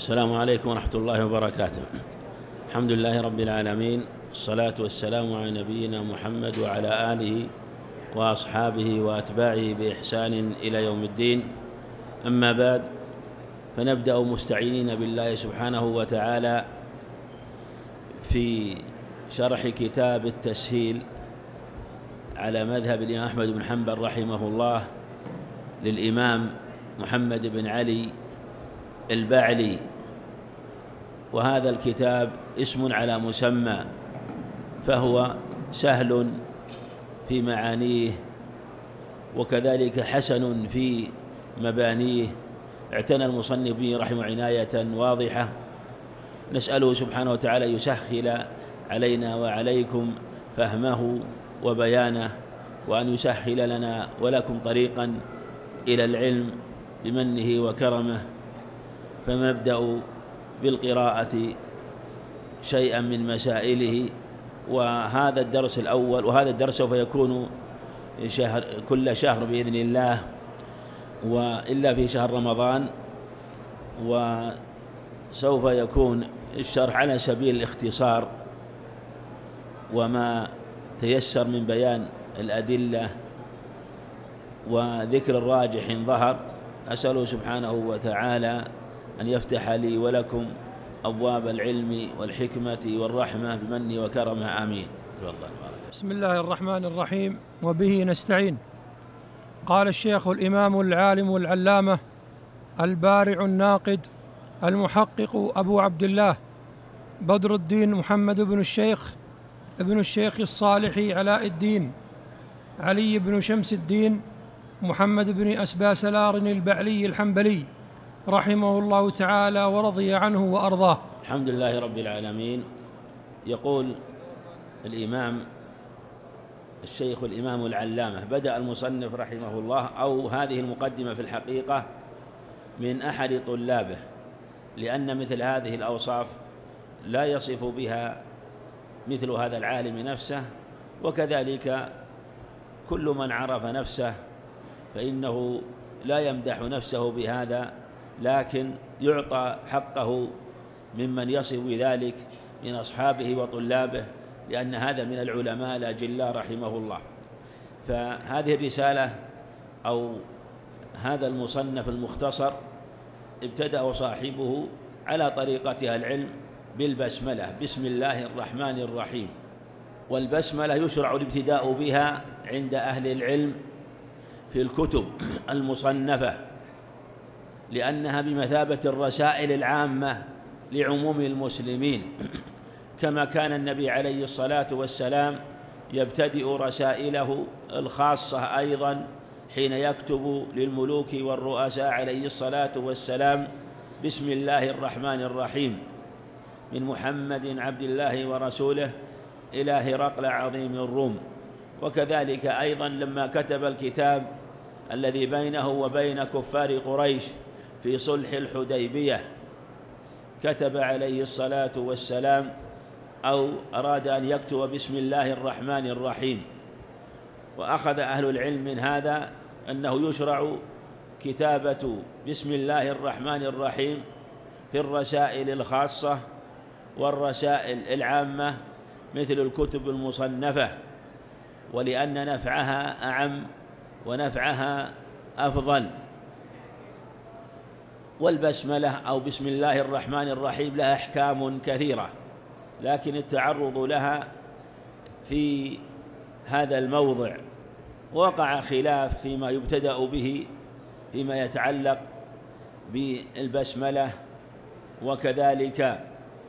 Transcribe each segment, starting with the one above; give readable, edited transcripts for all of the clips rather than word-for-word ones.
السلام عليكم ورحمة الله وبركاته. الحمد لله رب العالمين، الصلاة والسلام على نبينا محمد وعلى آله وأصحابه وأتباعه بإحسان إلى يوم الدين. أما بعد، فنبدأ مستعينين بالله سبحانه وتعالى في شرح كتاب التسهيل على مذهب الإمام أحمد بن حنبل رحمه الله للإمام محمد بن علي البعلي. وهذا الكتاب اسم على مسمى، فهو سهل في معانيه وكذلك حسن في مبانيه. اعتنى المصنف به رحمه عناية واضحة، نسأله سبحانه وتعالى يسهل علينا وعليكم فهمه وبيانه، وأن يسهل لنا ولكم طريقا إلى العلم بمنه وكرمه. فنبدأ بالقراءة شيئا من مسائله. وهذا الدرس الأول، وهذا الدرس سوف يكون كل شهر بإذن الله، وإلا في شهر رمضان، وسوف يكون الشرح على سبيل الاختصار وما تيسر من بيان الأدلة وذكر الراجح إن ظهر. أسأله سبحانه وتعالى أن يفتح لي ولكم أبواب العلم والحكمة والرحمة بمنه وكرمه، آمين. تفضل. بسم الله الرحمن الرحيم، وبه نستعين. قال الشيخ الإمام العالم العلامة البارع الناقد المحقق أبو عبد الله بدر الدين محمد بن الشيخ الصالح علاء الدين علي بن شمس الدين محمد بن أسباسلار البعلي الحنبلي رحمه الله تعالى ورضي عنه وأرضاه. الحمد لله رب العالمين. يقول الإمام الشيخ الإمام العلامة، بدأ المصنف رحمه الله، أو هذه المقدمة في الحقيقة من أحد طلابه، لأن مثل هذه الأوصاف لا يصف بها مثل هذا العالم نفسه، وكذلك كل من عرف نفسه فإنه لا يمدح نفسه بهذا، لكن يعطى حقه ممن يصف بذلك من أصحابه وطلابه، لأن هذا من العلماء الأجلاء رحمه الله. فهذه الرسالة أو هذا المصنف المختصر ابتدأ صاحبه على طريقتها العلم بالبسملة، بسم الله الرحمن الرحيم. والبسملة يشرع الابتداء بها عند أهل العلم في الكتب المصنفة، لأنها بمثابة الرسائل العامة لعموم المسلمين، كما كان النبي عليه الصلاة والسلام يبتدئ رسائله الخاصة أيضا حين يكتب للملوك والرؤساء عليه الصلاة والسلام بسم الله الرحمن الرحيم، من محمد عبد الله ورسوله إلى هرقل عظيم الروم. وكذلك أيضا لما كتب الكتاب الذي بينه وبين كفار قريش في صلح الحديبية، كتب عليه الصلاة والسلام أو أراد أن يكتب بسم الله الرحمن الرحيم. وأخذ أهل العلم من هذا أنه يشرع كتابة بسم الله الرحمن الرحيم في الرسائل الخاصة والرسائل العامة مثل الكتب المصنفة، ولأن نفعها أعم ونفعها أفضل. والبسملة أو بسم الله الرحمن الرحيم لها أحكام كثيرة، لكن التعرض لها في هذا الموضع وقع خلاف فيما يبتدأ به فيما يتعلق بالبسملة، وكذلك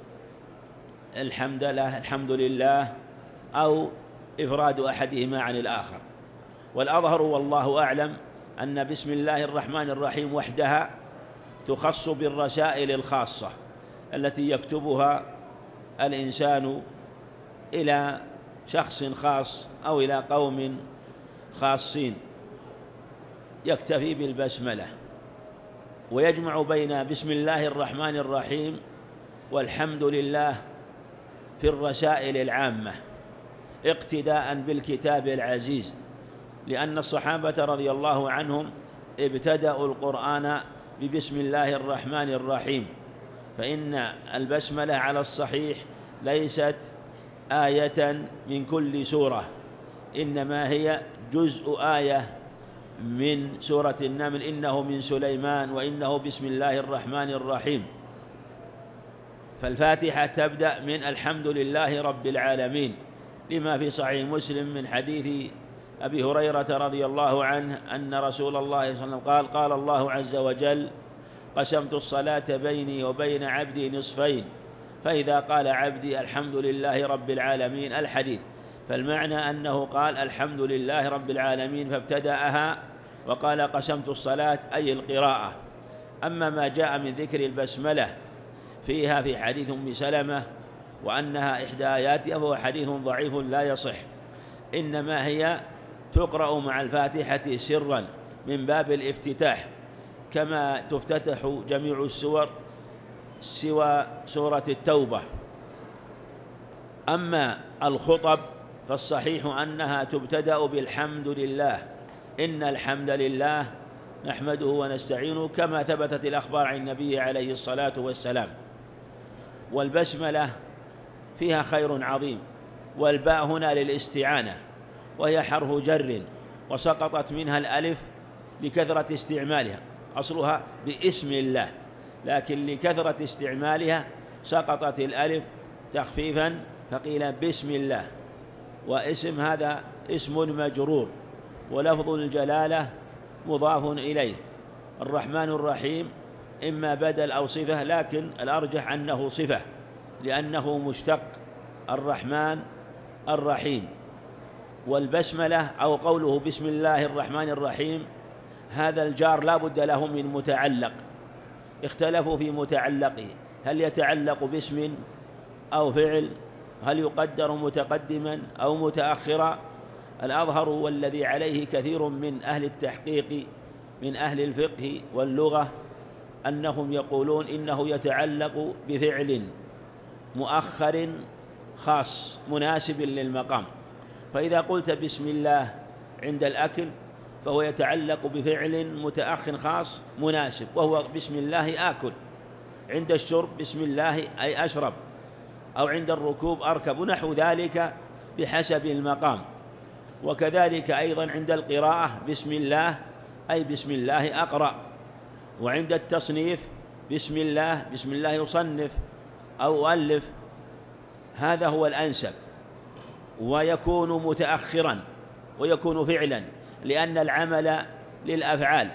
الحمد لله أو إفراد أحدهما عن الآخر. والأظهر والله أعلم أن بسم الله الرحمن الرحيم وحدها تخص بالرسائل الخاصة التي يكتبها الإنسان إلى شخص خاص أو إلى قوم خاصين، يكتفي بالبسملة، ويجمع بين بسم الله الرحمن الرحيم والحمد لله في الرسائل العامة اقتداء بالكتاب العزيز، لأن الصحابة رضي الله عنهم ابتدأوا القرآن ببسم الله الرحمن الرحيم، فإن البسملة على الصحيح ليست آية من كل سورة، إنما هي جزء آية من سورة النمل: إنه من سليمان وإنه بسم الله الرحمن الرحيم. فالفاتحة تبدأ من الحمد لله رب العالمين، لما في صحيح مسلم من حديث أبي هريرة رضي الله عنه أن رسول الله صلى الله عليه وسلم قال: قال الله عز وجل: قسمت الصلاة بيني وبين عبدي نصفين، فإذا قال عبدي الحمد لله رب العالمين الحديث. فالمعنى أنه قال الحمد لله رب العالمين فابتدأها وقال قسمت الصلاة أي القراءة. أما ما جاء من ذكر البسملة فيها في حديث أم سلمة وأنها إحدى آياتها فهو حديث ضعيف لا يصح، إنما هي تقرأ مع الفاتحة سرا من باب الافتتاح، كما تفتتح جميع السور سوى سورة التوبة. أما الخطب فالصحيح أنها تبتدأ بالحمد لله، إن الحمد لله نحمده ونستعينه، كما ثبتت الأخبار عن النبي عليه الصلاة والسلام. والبسملة فيها خير عظيم، والباء هنا للاستعانة، وهي حرف جر وسقطت منها الألف لكثرة استعمالها، أصلها باسم الله، لكن لكثرة استعمالها سقطت الألف تخفيفا فقيل بسم الله. واسم هذا اسم مجرور، ولفظ الجلالة مضاف إليه. الرحمن الرحيم إما بدل أو صفة، لكن الأرجح أنه صفة لأنه مشتق الرحمن الرحيم. والبسملة أو قوله بسم الله الرحمن الرحيم هذا الجار لا بد له من متعلق، اختلفوا في متعلقه، هل يتعلق باسم أو فعل، هل يقدر متقدما أو متأخرا. الأظهر والذي عليه كثير من أهل التحقيق من أهل الفقه واللغة أنهم يقولون إنه يتعلق بفعل مؤخر خاص مناسب للمقام. فإذا قلت بسم الله عند الأكل فهو يتعلق بفعل متأخر خاص مناسب، وهو بسم الله آكل. عند الشرب بسم الله أي أشرب، أو عند الركوب أركب، ونحو ذلك بحسب المقام. وكذلك أيضا عند القراءة بسم الله أي بسم الله أقرأ، وعند التصنيف بسم الله يصنف أو أؤلف، هذا هو الأنسب. ويكون متأخرا ويكون فعلا لأن العمل للأفعال،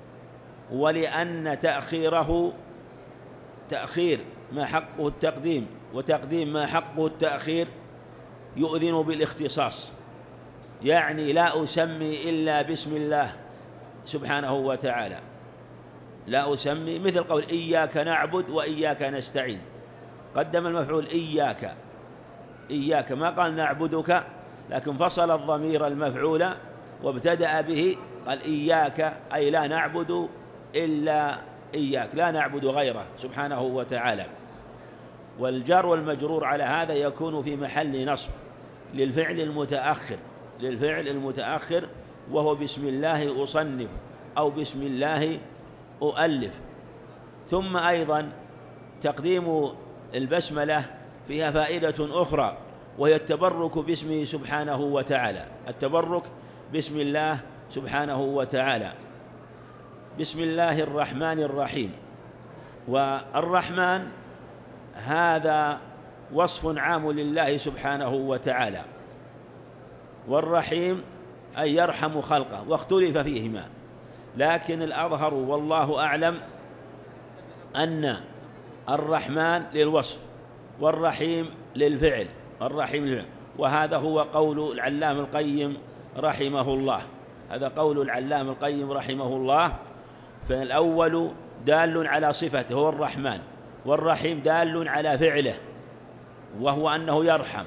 ولأن تأخيره تأخير ما حقه التقديم وتقديم ما حقه التأخير يؤذن بالاختصاص، يعني لا أسمي إلا بسم الله سبحانه وتعالى، لا أسمي، مثل قول إياك نعبد وإياك نستعين، قدم المفعول إياك ما قال نعبدك، لكن فصل الضمير المفعول وابتدأ به، قال إياك أي لا نعبد إلا إياك، لا نعبد غيره سبحانه وتعالى. والجار والمجرور على هذا يكون في محل نصب للفعل المتأخر وهو بسم الله أصنف أو بسم الله أؤلف. ثم أيضا تقديم البسملة فيها فائدة أخرى، وهي التبرك باسمه سبحانه وتعالى، التبرك باسم الله سبحانه وتعالى. بسم الله الرحمن الرحيم. والرحمن هذا وصف عام لله سبحانه وتعالى، والرحيم أي يرحم خلقه، واختلف فيهما، لكن الأظهر والله أعلم أن الرحمن للوصف والرحيم للفعل، وهذا هو قول العلامة القيم رحمه الله، هذا قول العلامة القيم رحمه الله. فالأول دال على صفته هو الرحمن، والرحيم دال على فعله وهو أنه يرحم.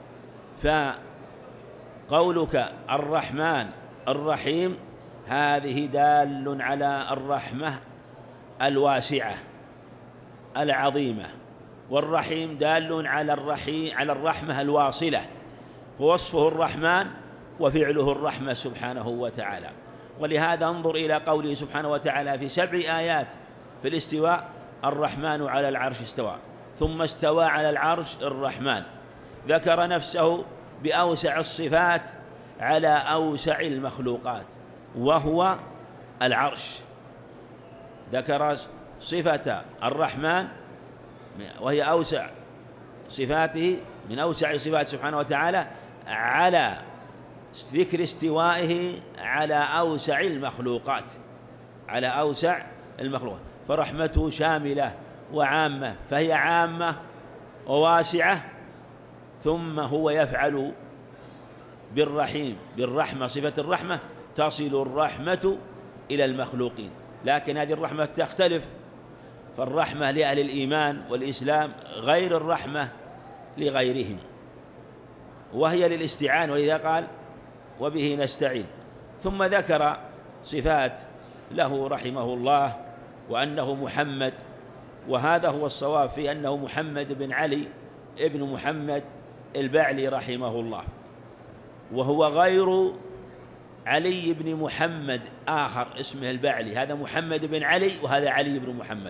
فقولك الرحمن الرحيم هذه دال على الرحمة الواسعة العظيمة، والرحيم دال على الرحمة الواصلة، فوصفه الرحمن وفعله الرحمة سبحانه وتعالى. ولهذا انظر إلى قوله سبحانه وتعالى في 7 آيات في الاستواء الرحمن على العرش استوى، ثم استوى على العرش الرحمن، ذكر نفسه بأوسع الصفات على أوسع المخلوقات وهو العرش. ذكر صفة الرحمن وهي أوسع صفاته من أوسع صفات سبحانه وتعالى على ذكر استوائه على أوسع المخلوقات، على أوسع المخلوقات، فرحمته شاملة وعامة، فهي عامة وواسعة. ثم هو يفعل بالرحيم بالرحمة، صفة الرحمة تصل الرحمة إلى المخلوقين، لكن هذه الرحمة تختلف، فالرحمة لأهل الإيمان والإسلام غير الرحمة لغيرهم، وهي للاستعان، ولذا قال وبه نستعين. ثم ذكر صفات له رحمه الله، وأنه محمد، وهذا هو الصواب في أنه محمد بن علي ابن محمد البعلي رحمه الله، وهو غير علي بن محمد آخر اسمه البعلي، هذا محمد بن علي وهذا علي بن محمد.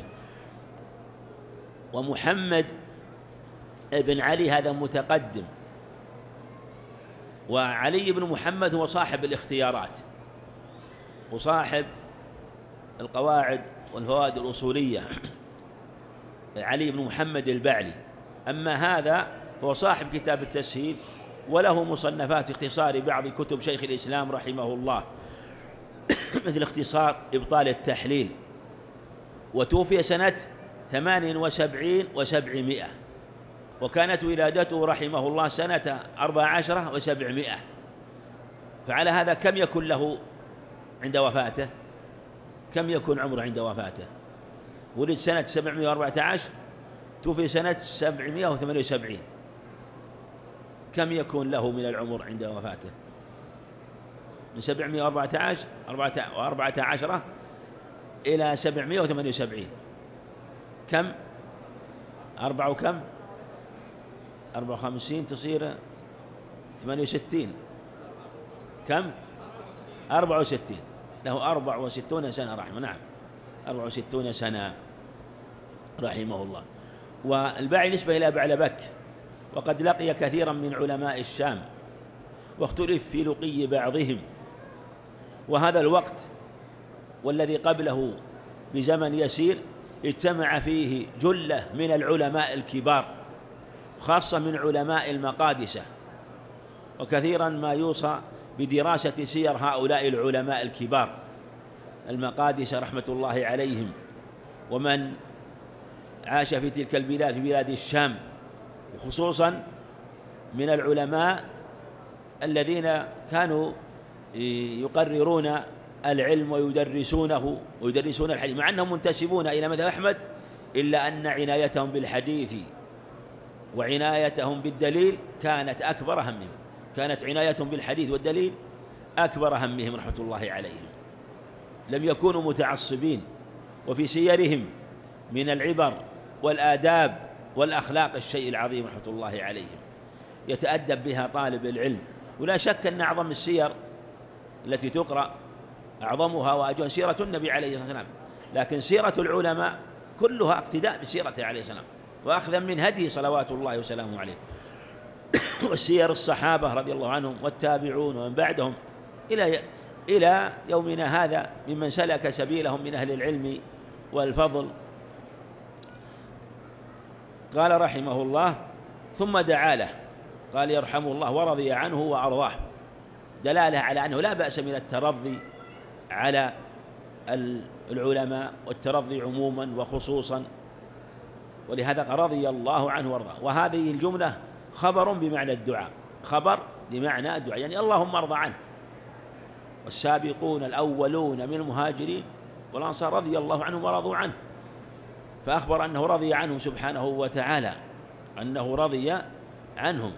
ومحمد بن علي هذا متقدم، وعلي بن محمد هو صاحب الاختيارات وصاحب القواعد والفوائد الأصولية، علي بن محمد البعلي. أما هذا فهو صاحب كتاب التسهيل، وله مصنفات اختصار بعض كتب شيخ الإسلام رحمه الله مثل اختصار إبطال التحليل، وتوفي سنة 78 و700، وكانت ولادته رحمه الله سنة 14 و700. فعلى هذا كم يكون له عند وفاته؟ كم يكون عمره عند وفاته؟ ولد سنة 714، توفي سنة 778، كم يكون له من العمر عند وفاته؟ من 714 إلى 778 كم؟ 54 تصير 68، كم؟ 64، له 64 سنة رحمه، نعم 64 سنة رحمه الله. والباعي نسبة إلى بعلبك، وقد لقي كثيرا من علماء الشام، واختلف في لقي بعضهم، وهذا الوقت والذي قبله بزمن يسير اجتمع فيه جلة من العلماء الكبار، خاصة من علماء المقادسة، وكثيرا ما يوصى بدراسة سير هؤلاء العلماء الكبار المقادسة رحمة الله عليهم، ومن عاش في تلك البلاد في بلاد الشام، وخصوصا من العلماء الذين كانوا يقررون العلم ويدرسون الحديث، مع أنهم منتسبون إلى مذهب أحمد، إلا أن عنايتهم بالحديث وعنايتهم بالدليل كانت أكبر همهم، كانت عنايتهم بالحديث والدليل أكبر همهم رحمة الله عليهم. لم يكونوا متعصبين، وفي سيرهم من العبر والآداب والأخلاق الشيء العظيم رحمة الله عليهم يتأدب بها طالب العلم. ولا شك أن أعظم السير التي تقرأ أعظمها وأجل سيرة النبي عليه الصلاة والسلام، لكن سيرة العلماء كلها اقتداء بسيرته عليه السلام وأخذا من هديه صلوات الله وسلامه عليه. والسير الصحابة رضي الله عنهم والتابعون ومن بعدهم إلى يومنا هذا ممن سلك سبيلهم من أهل العلم والفضل. قال رحمه الله: ثم دعا له، قال يرحمه الله ورضي عنه وأرضاه، دلالة على أنه لا بأس من الترضي على العلماء والترضي عموما وخصوصا، ولهذا رضي الله عنه وارضاه. وهذه الجملة خبر بمعنى الدعاء، خبر بمعنى الدعاء، يعني اللهم ارضى عنه. والسابقون الأولون من المهاجرين والأنصار رضي الله عنهم ورضوا عنه، فأخبر أنه رضي عنهم سبحانه وتعالى، أنه رضي عنهم.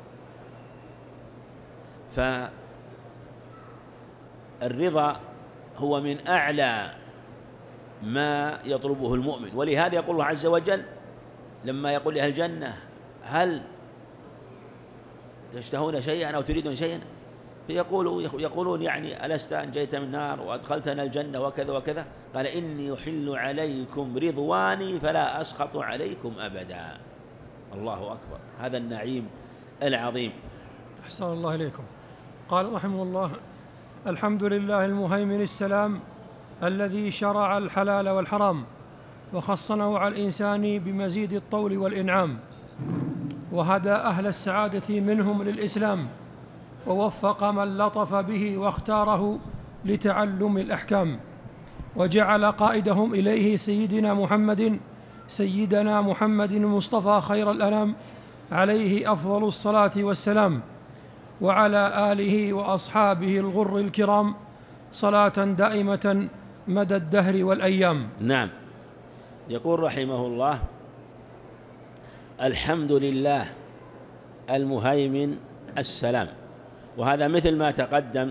فالرضا هو من أعلى ما يطلبه المؤمن، ولهذا يقول الله عز وجل لما يقول لأهل الجنة: هل تشتهون شيئا أو تريدون شيئا؟ يقولون يعني ألست أنجيت من النار وأدخلتنا الجنة وكذا وكذا. قال إني أحل عليكم رضواني فلا أسخط عليكم أبدا. الله أكبر، هذا النعيم العظيم. أحسن الله إليكم. قال رحمه الله: الحمد لله المهيمن السلام الذي شرع الحلال والحرام وخص نوع الإنسان بمزيد الطول والإنعام، وهدى أهل السعادة منهم للإسلام، ووفق من لطف به واختاره لتعلم الأحكام، وجعل قائدهم إليه سيدنا محمد المصطفى خير الأنام عليه أفضل الصلاة والسلام، وعلى آله وأصحابه الغر الكرام صلاة دائمة مدى الدهر والأيام. نعم. يقول رحمه الله: الحمد لله المهيمن السلام. وهذا مثل ما تقدم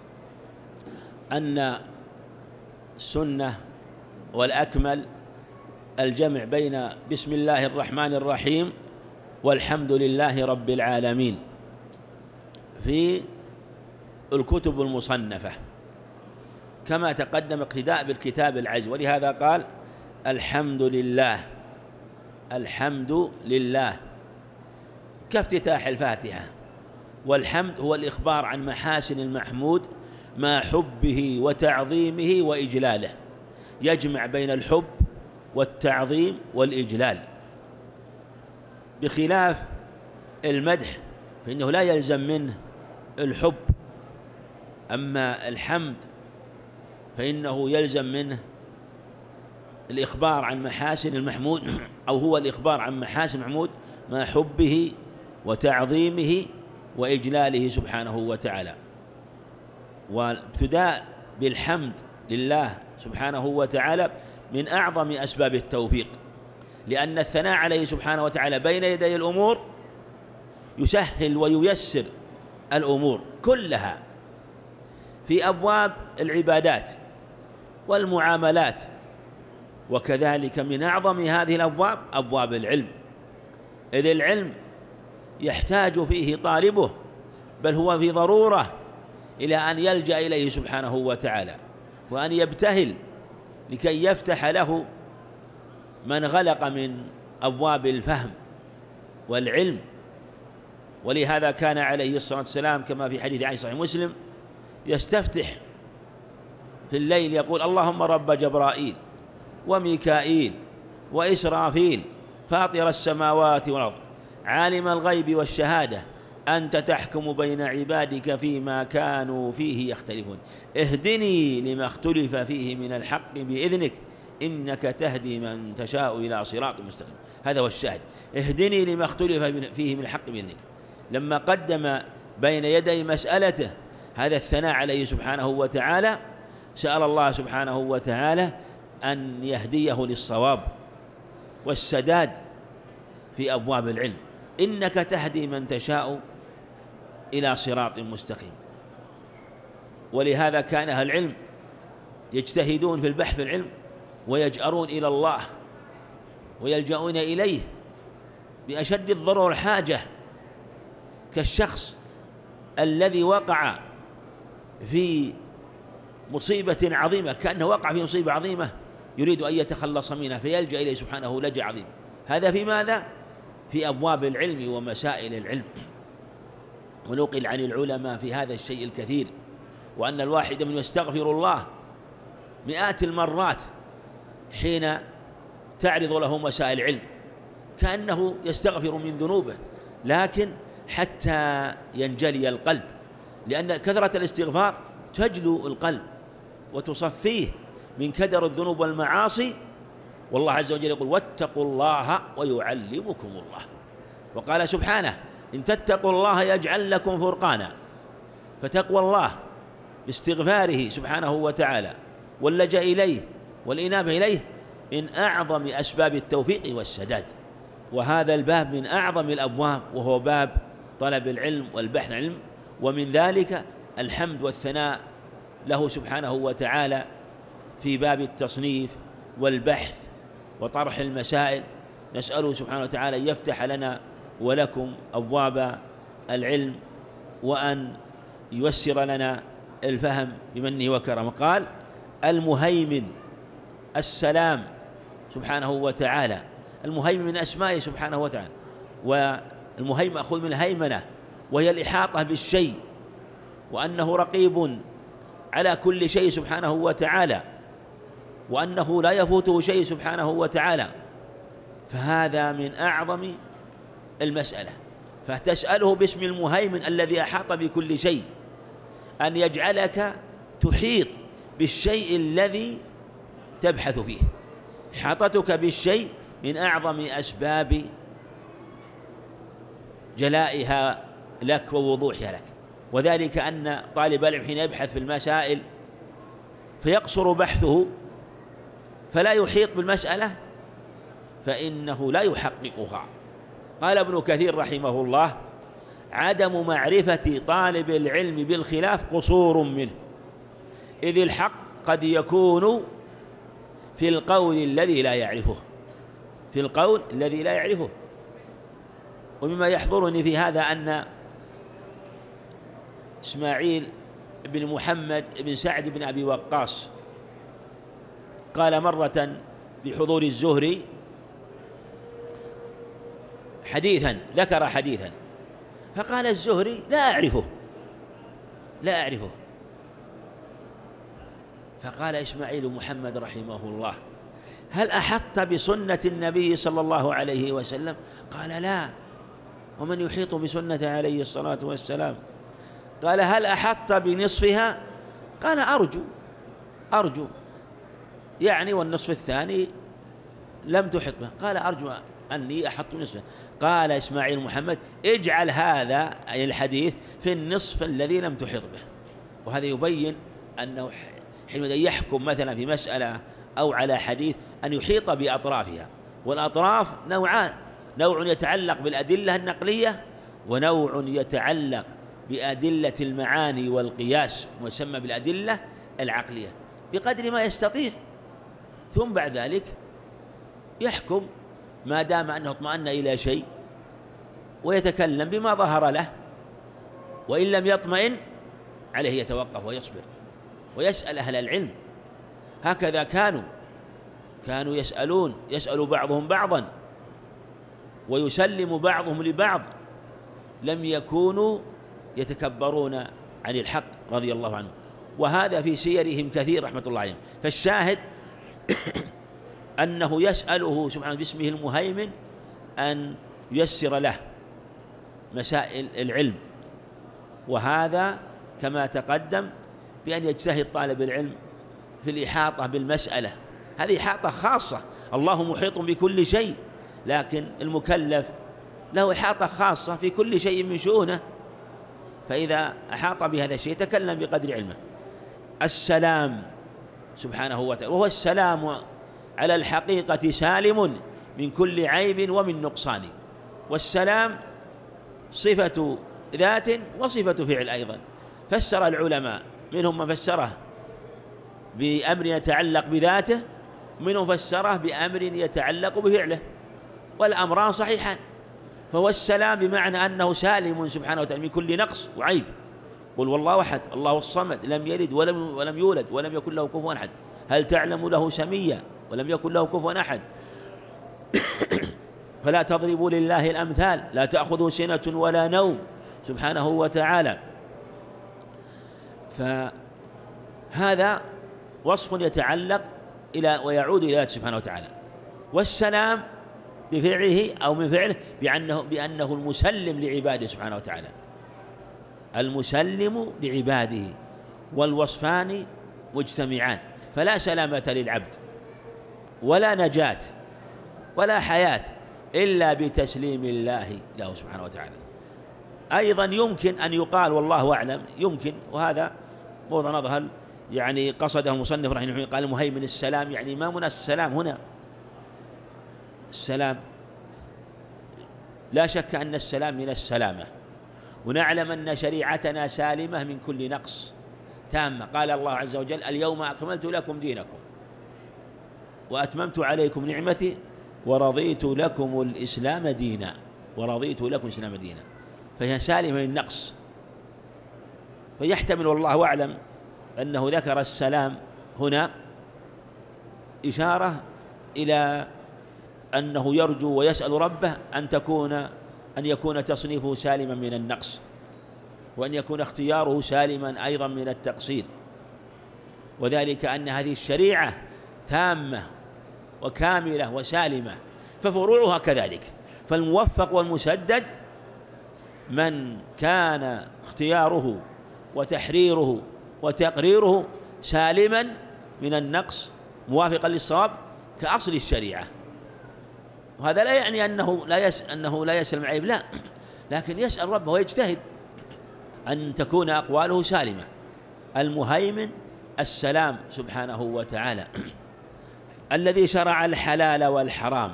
أن السنة والأكمل الجمع بين بسم الله الرحمن الرحيم والحمد لله رب العالمين في الكتب المصنفة، كما تقدم اقتداء بالكتاب العزيز. ولهذا قال: الحمد لله. الحمد لله كافتتاح الفاتحة. والحمد هو الإخبار عن محاسن المحمود مع حبه وتعظيمه وإجلاله، يجمع بين الحب والتعظيم والإجلال، بخلاف المدح فإنه لا يلزم منه الحب. أما الحمد فإنه يلزم منه الإخبار عن محاسن المحمود، أو هو الإخبار عن محاسن المحمود مع حبه وتعظيمه وإجلاله سبحانه وتعالى. والابتداء بالحمد لله سبحانه وتعالى من أعظم أسباب التوفيق، لأن الثناء عليه سبحانه وتعالى بين يدي الأمور يسهل وييسر الأمور كلها في أبواب العبادات والمعاملات. وكذلك من أعظم هذه الأبواب أبواب العلم، إذ العلم يحتاج فيه طالبه، بل هو في ضرورة إلى أن يلجأ إليه سبحانه وتعالى، وأن يبتهل لكي يفتح له من غلق من أبواب الفهم والعلم. ولهذا كان عليه الصلاة والسلام كما في حديث عائشة صحيح مسلم يستفتح في الليل يقول: اللهم رب جبرائيل وميكائيل وإسرافيل فاطر السماوات والأرض عالم الغيب والشهادة أنت تحكم بين عبادك فيما كانوا فيه يختلفون اهدني لما اختلف فيه من الحق بإذنك إنك تهدي من تشاء إلى صراط مستقيم. هذا هو الشاهد، اهدني لما اختلف فيه من الحق بإذنك. لما قدم بين يدي مسألته هذا الثناء عليه سبحانه وتعالى، سأل الله سبحانه وتعالى أن يهديه للصواب والسداد في أبواب العلم، إنك تهدي من تشاء إلى صراط مستقيم. ولهذا كان أهل العلم يجتهدون في البحث في العلم ويجأرون إلى الله ويلجؤون إليه بأشد الضرورة والحاجة، كالشخص الذي وقع في مصيبة عظيمة، كأنه وقع في مصيبة عظيمة يريد أن يتخلص منها فيلجأ إليه سبحانه لجأ عظيم. هذا في ماذا؟ في أبواب العلم ومسائل العلم. ونقل عن العلماء في هذا الشيء الكثير، وأن الواحد من يستغفر الله مئات المرات حين تعرض له مسائل العلم، كأنه يستغفر من ذنوبه، لكن حتى ينجلي القلب، لأن كثرة الاستغفار تجلو القلب وتصفيه من كدر الذنوب والمعاصي. والله عز وجل يقول: واتقوا الله ويعلمكم الله. وقال سبحانه: إن تتقوا الله يجعل لكم فرقانا. فتقوى الله باستغفاره سبحانه وتعالى واللجأ إليه والإنابة إليه من أعظم أسباب التوفيق والسداد. وهذا الباب من أعظم الأبواب، وهو باب طلب العلم والبحث عن العلم. ومن ذلك الحمد والثناء له سبحانه وتعالى في باب التصنيف والبحث وطرح المسائل. نسأله سبحانه وتعالى أن يفتح لنا ولكم أبواب العلم، وأن ييسر لنا الفهم بمنه وكرمه. قال: المهيمن السلام سبحانه وتعالى. المهيمن من أسمائه سبحانه وتعالى، والمهيمن مأخوذ من الهيمنة، وهي الإحاطة بالشيء، وأنه رقيب على كل شيء سبحانه وتعالى، وأنه لا يفوته شيء سبحانه وتعالى. فهذا من أعظم المسألة. فتسأله باسم المهيمن الذي أحاط بكل شيء أن يجعلك تحيط بالشيء الذي تبحث فيه. إحاطتك بالشيء من أعظم أسباب جلائها لك ووضوحها لك، وذلك أن طالب العلم حين يبحث في المسائل فيقصر بحثه فلا يحيط بالمسألة فإنه لا يحققها. قال ابن كثير رحمه الله: عدم معرفة طالب العلم بالخلاف قصور منه، إذ الحق قد يكون في القول الذي لا يعرفه، في القول الذي لا يعرفه. ومما يحضرني في هذا أن إسماعيل بن محمد بن سعد بن أبي وقاص قال مرة بحضور الزهري حديثا، ذكر حديثا، فقال الزهري: لا أعرفه. فقال إسماعيل بن محمد رحمه الله: هل أحط بسنة النبي صلى الله عليه وسلم؟ قال: لا، ومن يحيط بسنة عليه الصلاة والسلام؟ قال: هل أحط بنصفها؟ قال: أرجو يعني، والنصف الثاني لم تحط به. قال: أرجو أني أحط بنصفها. قال إسماعيل محمد: اجعل هذا أي الحديث في النصف الذي لم تحط به. وهذا يبين أنه حينما يحكم مثلا في مسألة أو على حديث أن يحيط بأطرافها، والأطراف نوعان: نوع يتعلق بالأدلة النقلية، ونوع يتعلق بأدلة المعاني والقياس، ويسمى بالأدلة العقلية، بقدر ما يستطيع. ثم بعد ذلك يحكم ما دام أنه اطمأن إلى شيء ويتكلم بما ظهر له، وإن لم يطمئن عليه يتوقف ويصبر ويسأل أهل العلم. هكذا كانوا يسأل بعضهم بعضا ويسلم بعضهم لبعض، لم يكونوا يتكبرون عن الحق رضي الله عنه. وهذا في سيرهم كثير رحمة الله عليهم. فالشاهد أنه يسأله سبحانه باسمه المهيمن أن ييسر له مسائل العلم، وهذا كما تقدم بأن يجتهد طالب العلم في الإحاطة بالمسألة. هذه إحاطة خاصة، الله محيط بكل شيء، لكن المكلف له إحاطة خاصة في كل شيء من شؤونه، فإذا أحاط بهذا الشيء تكلم بقدر علمه. السلام سبحانه وتعالى، وهو السلام على الحقيقة سالم من كل عيب ومن نقصان. والسلام صفة ذات وصفة فعل أيضا. فسر العلماء، منهم من فسره بأمر يتعلق بذاته، ومنهم فسره بأمر يتعلق بفعله، والأمران صحيحان. فهو السلام بمعنى أنه سالم سبحانه وتعالى من كل نقص وعيب. قل والله أحد الله الصمد لم يلد ولم يولد ولم يكن له كفوا أحد، هل تعلم له سميا ولم يكن له كفوا أحد. فلا تضربوا لله الأمثال، لا تأخذه سنة ولا نوم سبحانه وتعالى. فهذا وصف يتعلق إلى ويعود إلى سبحانه وتعالى. والسلام بفعله أو من فعله بأنه المسلم لعباده سبحانه وتعالى، المسلم لعباده، والوصفان مجتمعان. فلا سلامة للعبد ولا نجاة ولا حياة إلا بتسليم الله له سبحانه وتعالى. أيضا يمكن أن يقال والله أعلم، يمكن، وهذا موضع نظر، يعني قصده المصنف رحمه الله قال مهيمن السلام، يعني ما مناسب السلام هنا؟ السلام لا شك أن السلام من السلامة، ونعلم أن شريعتنا سالمة من كل نقص تامة. قال الله عز وجل: اليوم أكملت لكم دينكم وأتممت عليكم نعمتي ورضيت لكم الإسلام دينا، ورضيت لكم الإسلام دينا. فهي سالمة من النقص، فيحتمل والله أعلم أنه ذكر السلام هنا إشارة إلى أنه يرجو ويسأل ربه أن يكون تصنيفه سالما من النقص، وأن يكون اختياره سالما أيضا من التقصير، وذلك أن هذه الشريعة تامة وكاملة وسالمة، ففروعها كذلك. فالموفق والمسدد من كان اختياره وتحريره وتقريره سالما من النقص موافقا للصواب كأصل الشريعة. وهذا لا يعني أنه لا يسأل العيب، لا، لكن يسأل ربه ويجتهد أن تكون أقواله سالمة. المهيمن السلام سبحانه وتعالى الذي شرع الحلال والحرام،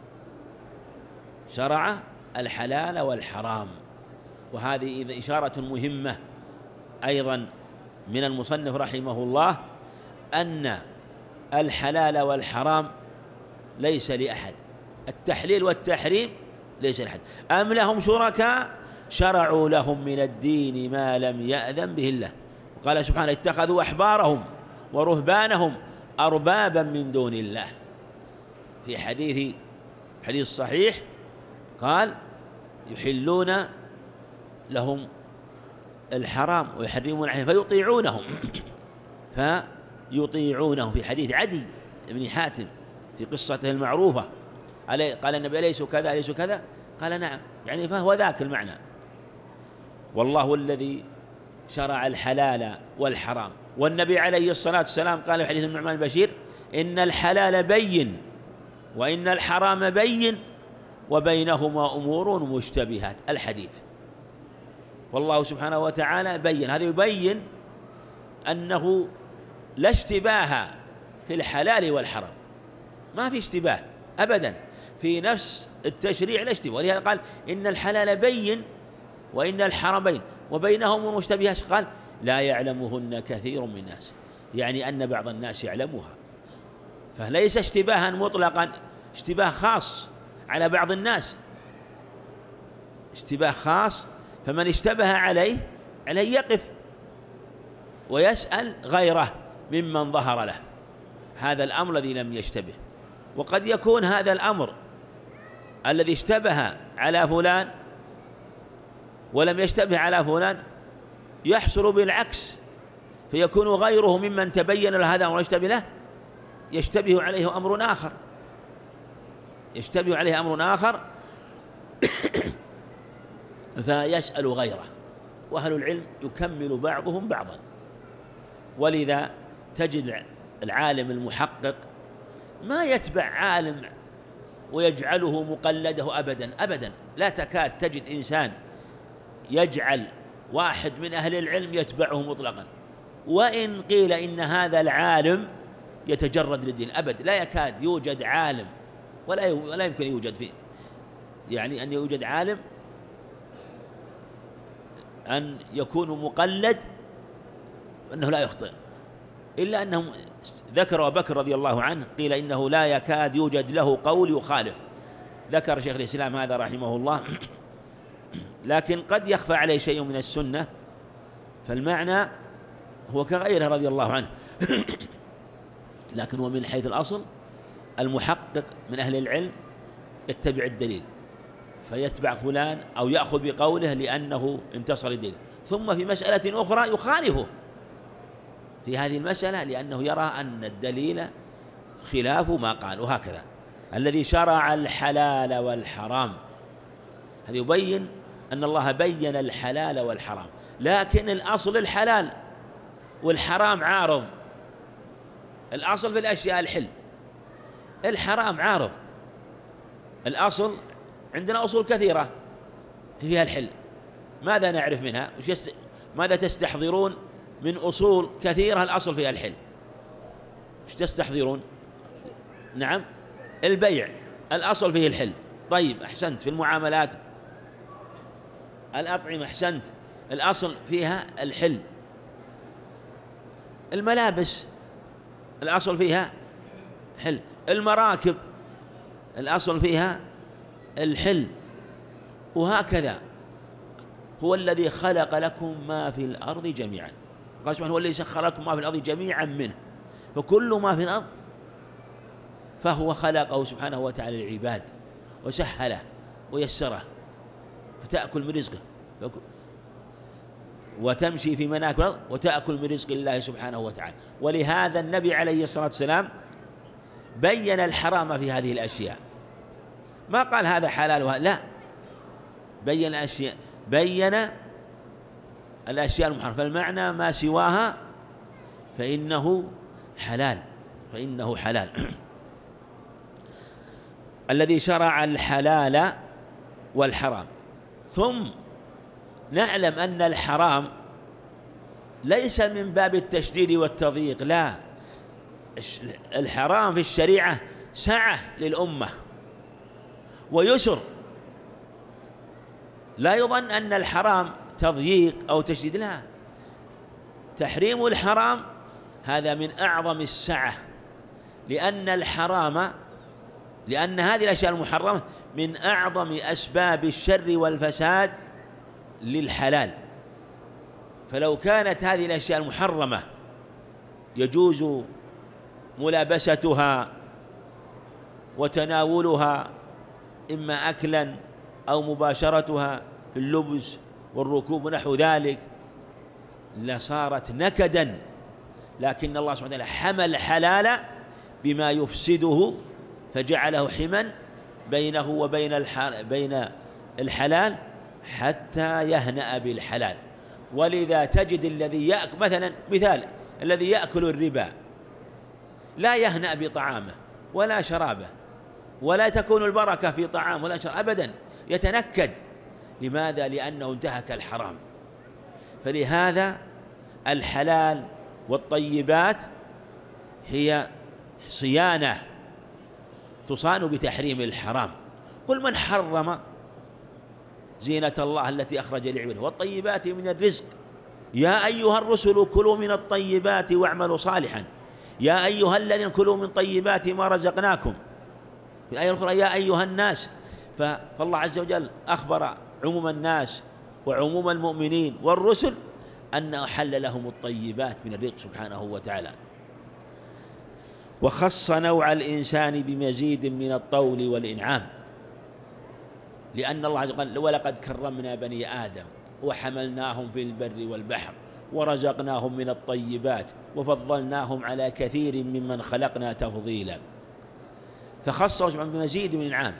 شرع الحلال والحرام. وهذه إذا إشارة مهمة أيضا من المصنف رحمه الله، أن الحلال والحرام ليس لأحد، التحليل والتحريم ليس لأحد. أم لهم شركاء شرعوا لهم من الدين ما لم يأذن به الله. وقال سبحانه اتخذوا أحبارهم ورهبانهم أربابا من دون الله. في حديث صحيح قال يحلون لهم الحرام ويحرمون عليهم فيطيعونهم في حديث عدي بن حاتم في قصته المعروفة، قال النبي أليسوا كذا أليسوا كذا؟ قال نعم، يعني فهو ذاك المعنى. والله الذي شرع الحلال والحرام. والنبي عليه الصلاة والسلام قال في حديث النعمان البشير إن الحلال بين وإن الحرام بين وبينهما أمور مشتبهات، الحديث. والله سبحانه وتعالى بين، هذا يبين أنه لا اشتباه في الحلال والحرام، ما في اشتباه أبدا في نفس التشريع، لا اشتباه. ولهذا قال إن الحلال بين وإن الحرام بين وبينهم مشتبهات، قال لا يعلمهن كثير من الناس، يعني أن بعض الناس يعلمها. فليس اشتباها مطلقا، اشتباه خاص على بعض الناس، اشتباه خاص. فمن اشتبه عليه يقف ويسأل غيره ممن ظهر له هذا الأمر الذي لم يشتبه. وقد يكون هذا الأمر الذي اشتبه على فلان ولم يشتبه على فلان يحصل بالعكس، فيكون غيره ممن تبين له هذا أمر يشتبه له يشتبه عليه أمر آخر فيسأل غيره. وأهل العلم يكمل بعضهم بعضا. ولذا تجد العالم المحقق ما يتبع عالم ويجعله مقلده أبدا، لا تكاد تجد إنسان يجعل واحد من أهل العلم يتبعه مطلقا، وإن قيل إن هذا العالم يتجرد للدين أبد، لا يكاد يوجد عالم ولا يمكن يوجد فيه، يعني أن يوجد عالم أن يكون مقلد أنه لا يخطئ، إلا أنهم ذكر أبو بكر رضي الله عنه قيل إنه لا يكاد يوجد له قول يخالف، ذكر شيخ الإسلام هذا رحمه الله. لكن قد يخفى عليه شيء من السنة، فالمعنى هو كغيره رضي الله عنه. لكن هو من حيث الأصل المحقق من أهل العلم يتبع الدليل، فيتبع فلان أو يأخذ بقوله لأنه انتصر الدليل، ثم في مسألة أخرى يخالفه في هذه المسألة لأنه يرى أن الدليل خلاف ما قال. وهكذا الذي شرع الحلال والحرام، هذا يبين أن الله بين الحلال والحرام، لكن الأصل الحلال والحرام عارض. الأصل في الأشياء الحل، الحرام عارض. الأصل عندنا أصول كثيرة فيها الحل، ماذا نعرف منها؟ ماذا تستحضرون من أصول كثيرة الأصل فيها الحل؟ ايش تستحضرون؟ نعم، البيع الأصل فيه الحل. طيب أحسنت. في المعاملات، الأطعمة أحسنت، الأصل فيها الحل. الملابس الأصل فيها حل. المراكب الأصل فيها الحل. وهكذا هو الذي خلق لكم ما في الأرض جميعا. قال سبحانه: هو الذي سخر لكم ما في الأرض جميعا منه. فكل ما في الأرض فهو خلقه سبحانه وتعالى للعباد وسهله ويسره، فتأكل من رزقه وتمشي في مناكب الأرض وتأكل من رزق الله سبحانه وتعالى. ولهذا النبي عليه الصلاة والسلام بين الحرام في هذه الأشياء، ما قال هذا حلال وهذا لا، بين الأشياء المحرمة، فالمعنى ما سواها فإنه حلال الذي شرع الحلال والحرام. ثم نعلم أن الحرام ليس من باب التشديد والتضييق، لا، الحرام في الشريعة سعة للأمة ويسر، لا يظن أن الحرام تضييق أو تشديد، لا، تحريم الحرام هذا من أعظم السعة، لأن هذه الأشياء المحرمة من أعظم أسباب الشر والفساد للحلال. فلو كانت هذه الأشياء المحرمة يجوز ملابستها وتناولها إما أكلا أو مباشرتها في اللبس والركوب ونحو ذلك لصارت نكدا، لكن الله سبحانه وتعالى حمى الحلال بما يفسده فجعله حما بينه وبين الحلال حتى يهنأ بالحلال. ولذا تجد الذي يأكل مثال الذي يأكل الربا لا يهنأ بطعامه ولا شرابه، ولا تكون البركة في طعام ولا شراب أبدا، يتنكد. لماذا؟ لأنه انتهك الحرام. فلهذا الحلال والطيبات هي صيانة تصان بتحريم الحرام. قل من حرم زينة الله التي أخرج لعباده والطيبات من الرزق يا أيها الرسل كلوا من الطيبات واعملوا صالحا يا أيها الذين كلوا من طيبات ما رزقناكم. في الآية الأخرى يا أيها الناس. فالله عز وجل أخبر عموم الناس وعموم المؤمنين والرسل أن أحل لهم الطيبات من الرزق سبحانه وتعالى. وخص نوع الإنسان بمزيد من الطول والإنعام، لأن الله عز وجل قال ولقد كرمنا بني آدم وحملناهم في البر والبحر ورزقناهم من الطيبات وفضلناهم على كثير ممن خلقنا تفضيلا. فخصه سبحانه بمزيد من الإنعام،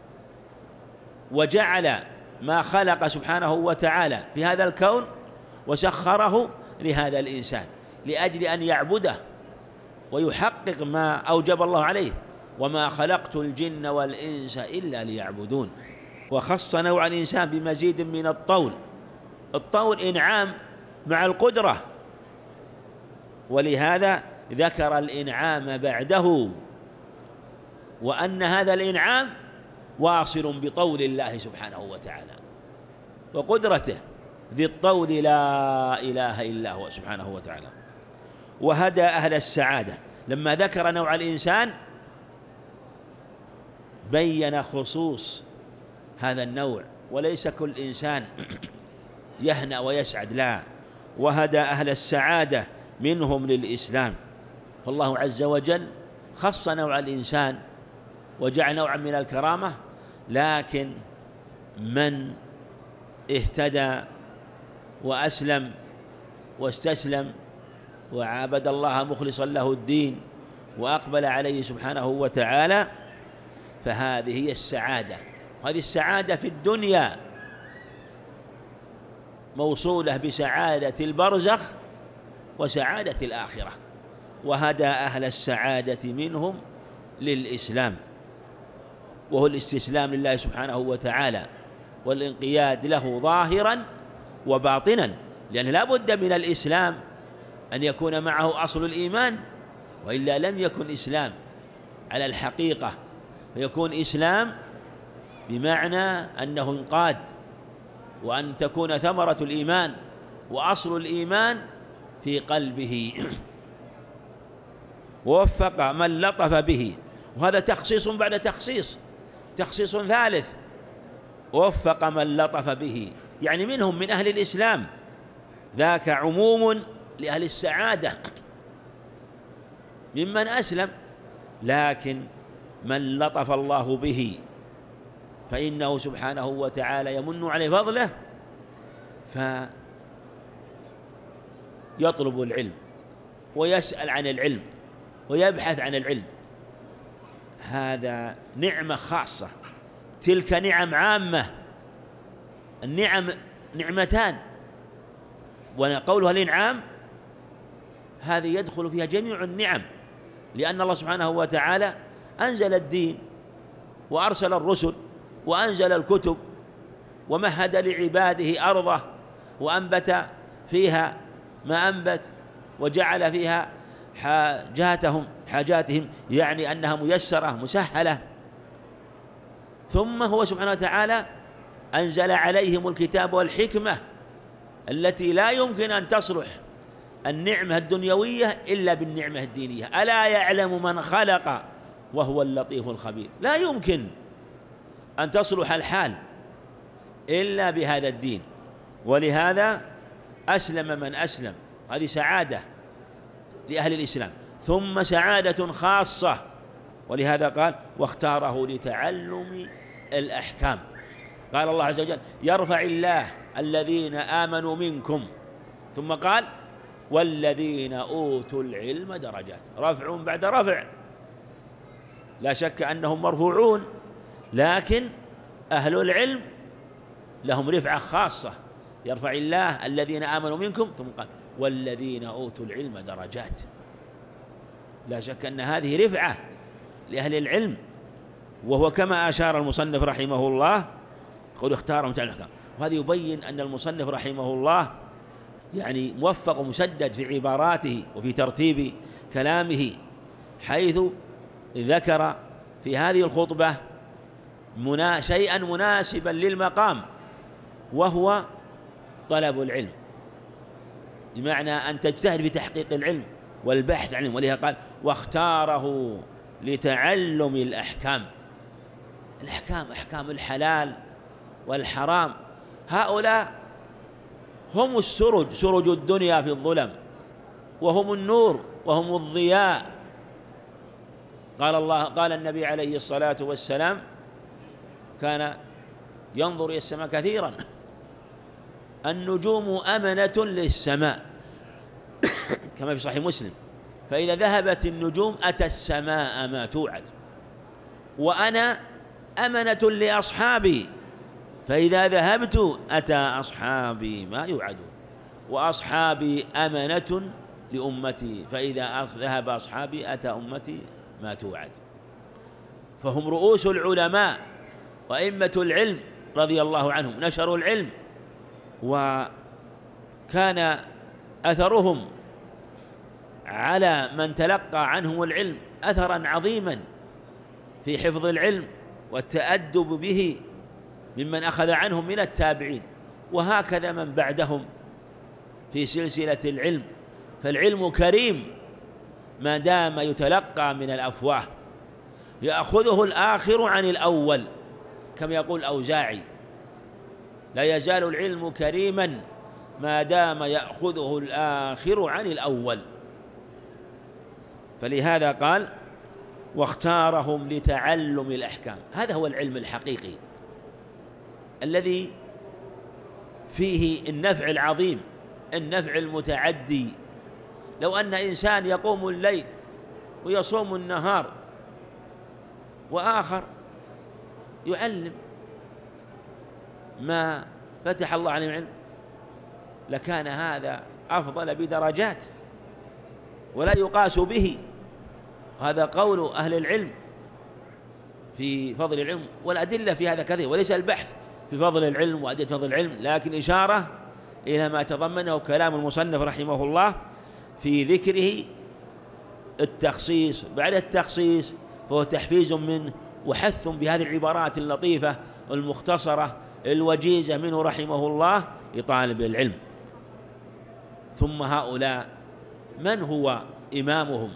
وجعل ما خلق سبحانه وتعالى في هذا الكون وسخره لهذا الإنسان لأجل أن يعبده ويحقق ما أوجب الله عليه، وما خلقت الجن والإنس إلا ليعبدون. وخص نوع الإنسان بمزيد من الطول إنعام مع القدرة، ولهذا ذكر الإنعام بعده، وأن هذا الإنعام واصل بطول الله سبحانه وتعالى وقدرته ذي الطول لا إله إلا هو سبحانه وتعالى. وهدى أهل السعادة لما ذكر نوع الإنسان بين خصوص هذا النوع، وليس كل إنسان يهنأ ويسعد، لا، وهدى أهل السعادة منهم للإسلام. فالله عز وجل خص نوع الإنسان وجعل نوعا من الكرامة، لكن من اهتدى وأسلم واستسلم وعابد الله مخلصا له الدين وأقبل عليه سبحانه وتعالى فهذه هي السعادة. هذه السعادة في الدنيا موصولة بسعادة البرزخ وسعادة الآخرة. وهدى أهل السعادة منهم للإسلام، وهو الاستسلام لله سبحانه وتعالى والانقياد له ظاهرا وباطنا، لأن لا بد من الإسلام أن يكون معه أصل الإيمان، وإلا لم يكن إسلام على الحقيقة، فيكون إسلام بمعنى أنه انقاد، وأن تكون ثمرة الإيمان وأصل الإيمان في قلبه. ووفق من لطف به، وهذا تخصيص بعد تخصيص ثالث، ووفق من لطف به يعني منهم من أهل الإسلام، ذاك عموم لأهل السعادة ممن أسلم. لكن من لطف الله به فإنه سبحانه وتعالى يمن عليه فضله فيطلب العلم ويسأل عن العلم ويبحث عن العلم. هذا نعمة خاصة، تلك نعم عامة. النعم نعمتان، وقولها الإنعام هذه يدخل فيها جميع النعم، لأن الله سبحانه وتعالى أنزل الدين وأرسل الرسل وأنزل الكتب ومهد لعباده أرضه وأنبت فيها ما أنبت وجعل فيها حاجاتهم يعني أنها ميسرة مسهلة. ثم هو سبحانه وتعالى أنزل عليهم الكتاب والحكمة التي لا يمكن أن تصلح النعمة الدنيوية إلا بالنعمة الدينية. ألا يعلم من خلق وهو اللطيف الخبير. لا يمكن أن تصلح الحال إلا بهذا الدين، ولهذا أسلم من أسلم. هذه سعادة لأهل الإسلام. ثم سعادة خاصة، ولهذا قال واختاره لتعلم الأحكام. قال الله عز وجل يرفع الله الذين آمنوا منكم، ثم قال والذين أوتوا العلم درجات. رفع بعد رفع، لا شك أنهم مرفوعون، لكن أهل العلم لهم رفعة خاصة. يرفع الله الذين آمنوا منكم، ثم قال والذين أوتوا العلم درجات. لا شك أن هذه رفعة لأهل العلم، وهو كما أشار المصنف رحمه الله قول اختارهم تعالى الأحكام. وهذا يبين أن المصنف رحمه الله يعني موفق ومسدد في عباراته وفي ترتيب كلامه، حيث ذكر في هذه الخطبة شيئا مناسبا للمقام، وهو طلب العلم، بمعنى أن تجتهد في تحقيق العلم والبحث عن العلم. ولهذا قال واختاره لتعلم الأحكام. الأحكام أحكام الحلال والحرام، هؤلاء هم السرج، سرج الدنيا في الظلم، وهم النور وهم الضياء. قال النبي عليه الصلاة والسلام كان ينظر إلى السماء كثيرا، النجوم أمنة للسماء كما في صحيح مسلم، فإذا ذهبت النجوم أتى السماء ما توعد، وأنا أمنة لأصحابي، فإذا ذهبت أتى أصحابي ما يوعدون، وأصحابي أمنة لأمتي، فإذا ذهب أصحابي أتى أمتي ما توعد. فهم رؤوس العلماء وأئمة العلم رضي الله عنهم، نشروا العلم، وكان أثرهم على من تلقى عنهم العلم أثرا عظيما في حفظ العلم والتأدب به ممن أخذ عنهم من التابعين، وهكذا من بعدهم في سلسلة العلم. فالعلم كريم ما دام يتلقى من الأفواه، يأخذه الآخر عن الأول، كما يقول الأوزاعي لا يزال العلم كريما ما دام يأخذه الآخر عن الأول. فلهذا قال واختارهم لتعلم الأحكام. هذا هو العلم الحقيقي الذي فيه النفع العظيم، النفع المتعدي. لو أن إنسان يقوم الليل ويصوم النهار، وآخر يعلم ما فتح الله عليه علم، لكان هذا أفضل بدرجات ولا يقاس به. هذا قول أهل العلم في فضل العلم، والأدلة في هذا كثير، وليس البحث في فضل العلم وأدلة فضل العلم، لكن إشارة إلى ما تضمنه كلام المصنف رحمه الله في ذكره التخصيص بعد التخصيص، فهو تحفيز منه وحث بهذه العبارات اللطيفة المختصرة الوجيزة منه رحمه الله لطالب العلم. ثم هؤلاء من هو إمامهم؟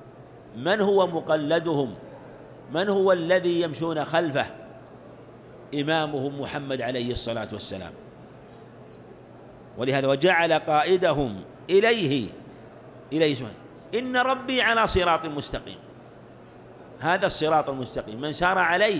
من هو مقلدهم؟ من هو الذي يمشون خلفه؟ إمامهم محمد عليه الصلاة والسلام. ولهذا وجعل قائدهم إليه سبحانه إن ربي على صراط مستقيم. هذا الصراط المستقيم من سار عليه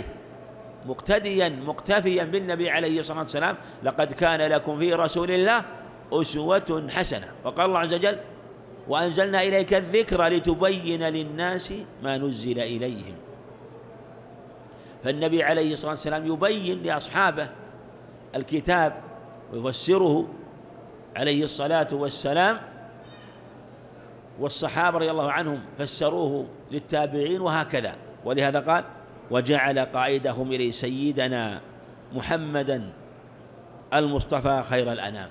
مقتفيا بالنبي عليه الصلاة والسلام لقد كان لكم في رسول الله أسوة حسنة. وقال الله عز وجل وأنزلنا إليك الذكر لتبين للناس ما نزل إليهم. فالنبي عليه الصلاة والسلام يبين لأصحابه الكتاب ويفسره عليه الصلاة والسلام، والصحابة رضي الله عنهم فسروه للتابعين وهكذا. ولهذا قال وجعل قائدهم إليه سيدنا محمدا المصطفى خير الأنام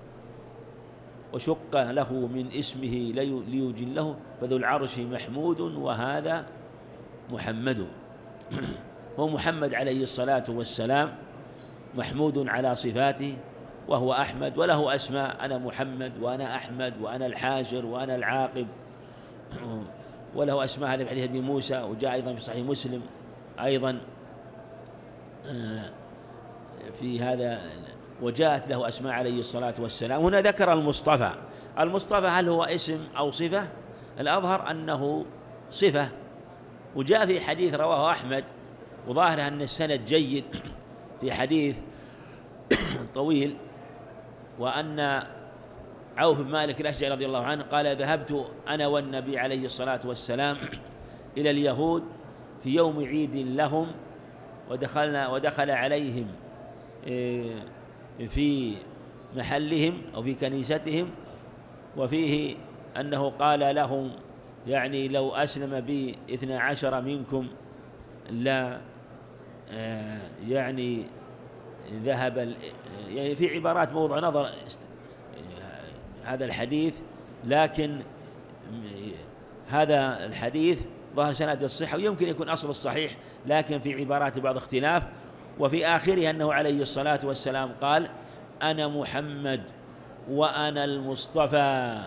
وشق له من اسمه ليجله فذو العرش محمود وهذا محمد. هو محمد عليه الصلاة والسلام محمود على صفاته وهو أحمد، وله أسماء أنا محمد وأنا أحمد وأنا الحاشر وأنا العاقب، وله أسماء هذا في حديث أبي موسى، وجاء أيضا في صحيح مسلم أيضا في هذا وجاءت له أسماء عليه الصلاة والسلام. هنا ذكر المصطفى. المصطفى هل هو اسم أو صفة؟ الأظهر أنه صفة، وجاء في حديث رواه أحمد وظاهره أن السند جيد في حديث طويل، وأن عوف بن مالك الأشجعي رضي الله عنه قال ذهبت أنا والنبي عليه الصلاة والسلام إلى اليهود في يوم عيد لهم ودخل عليهم في محلهم أو في كنيستهم، وفيه أنه قال لهم يعني لو أسلم بي 12 منكم لا يعني ذهب يعني في عبارات موضع نظر هذا الحديث، لكن هذا الحديث ظاهر سند الصحة ويمكن يكون أصل الصحيح، لكن في عبارات بعض اختلاف. وفي آخره أنه عليه الصلاة والسلام قال أنا محمد وأنا المصطفى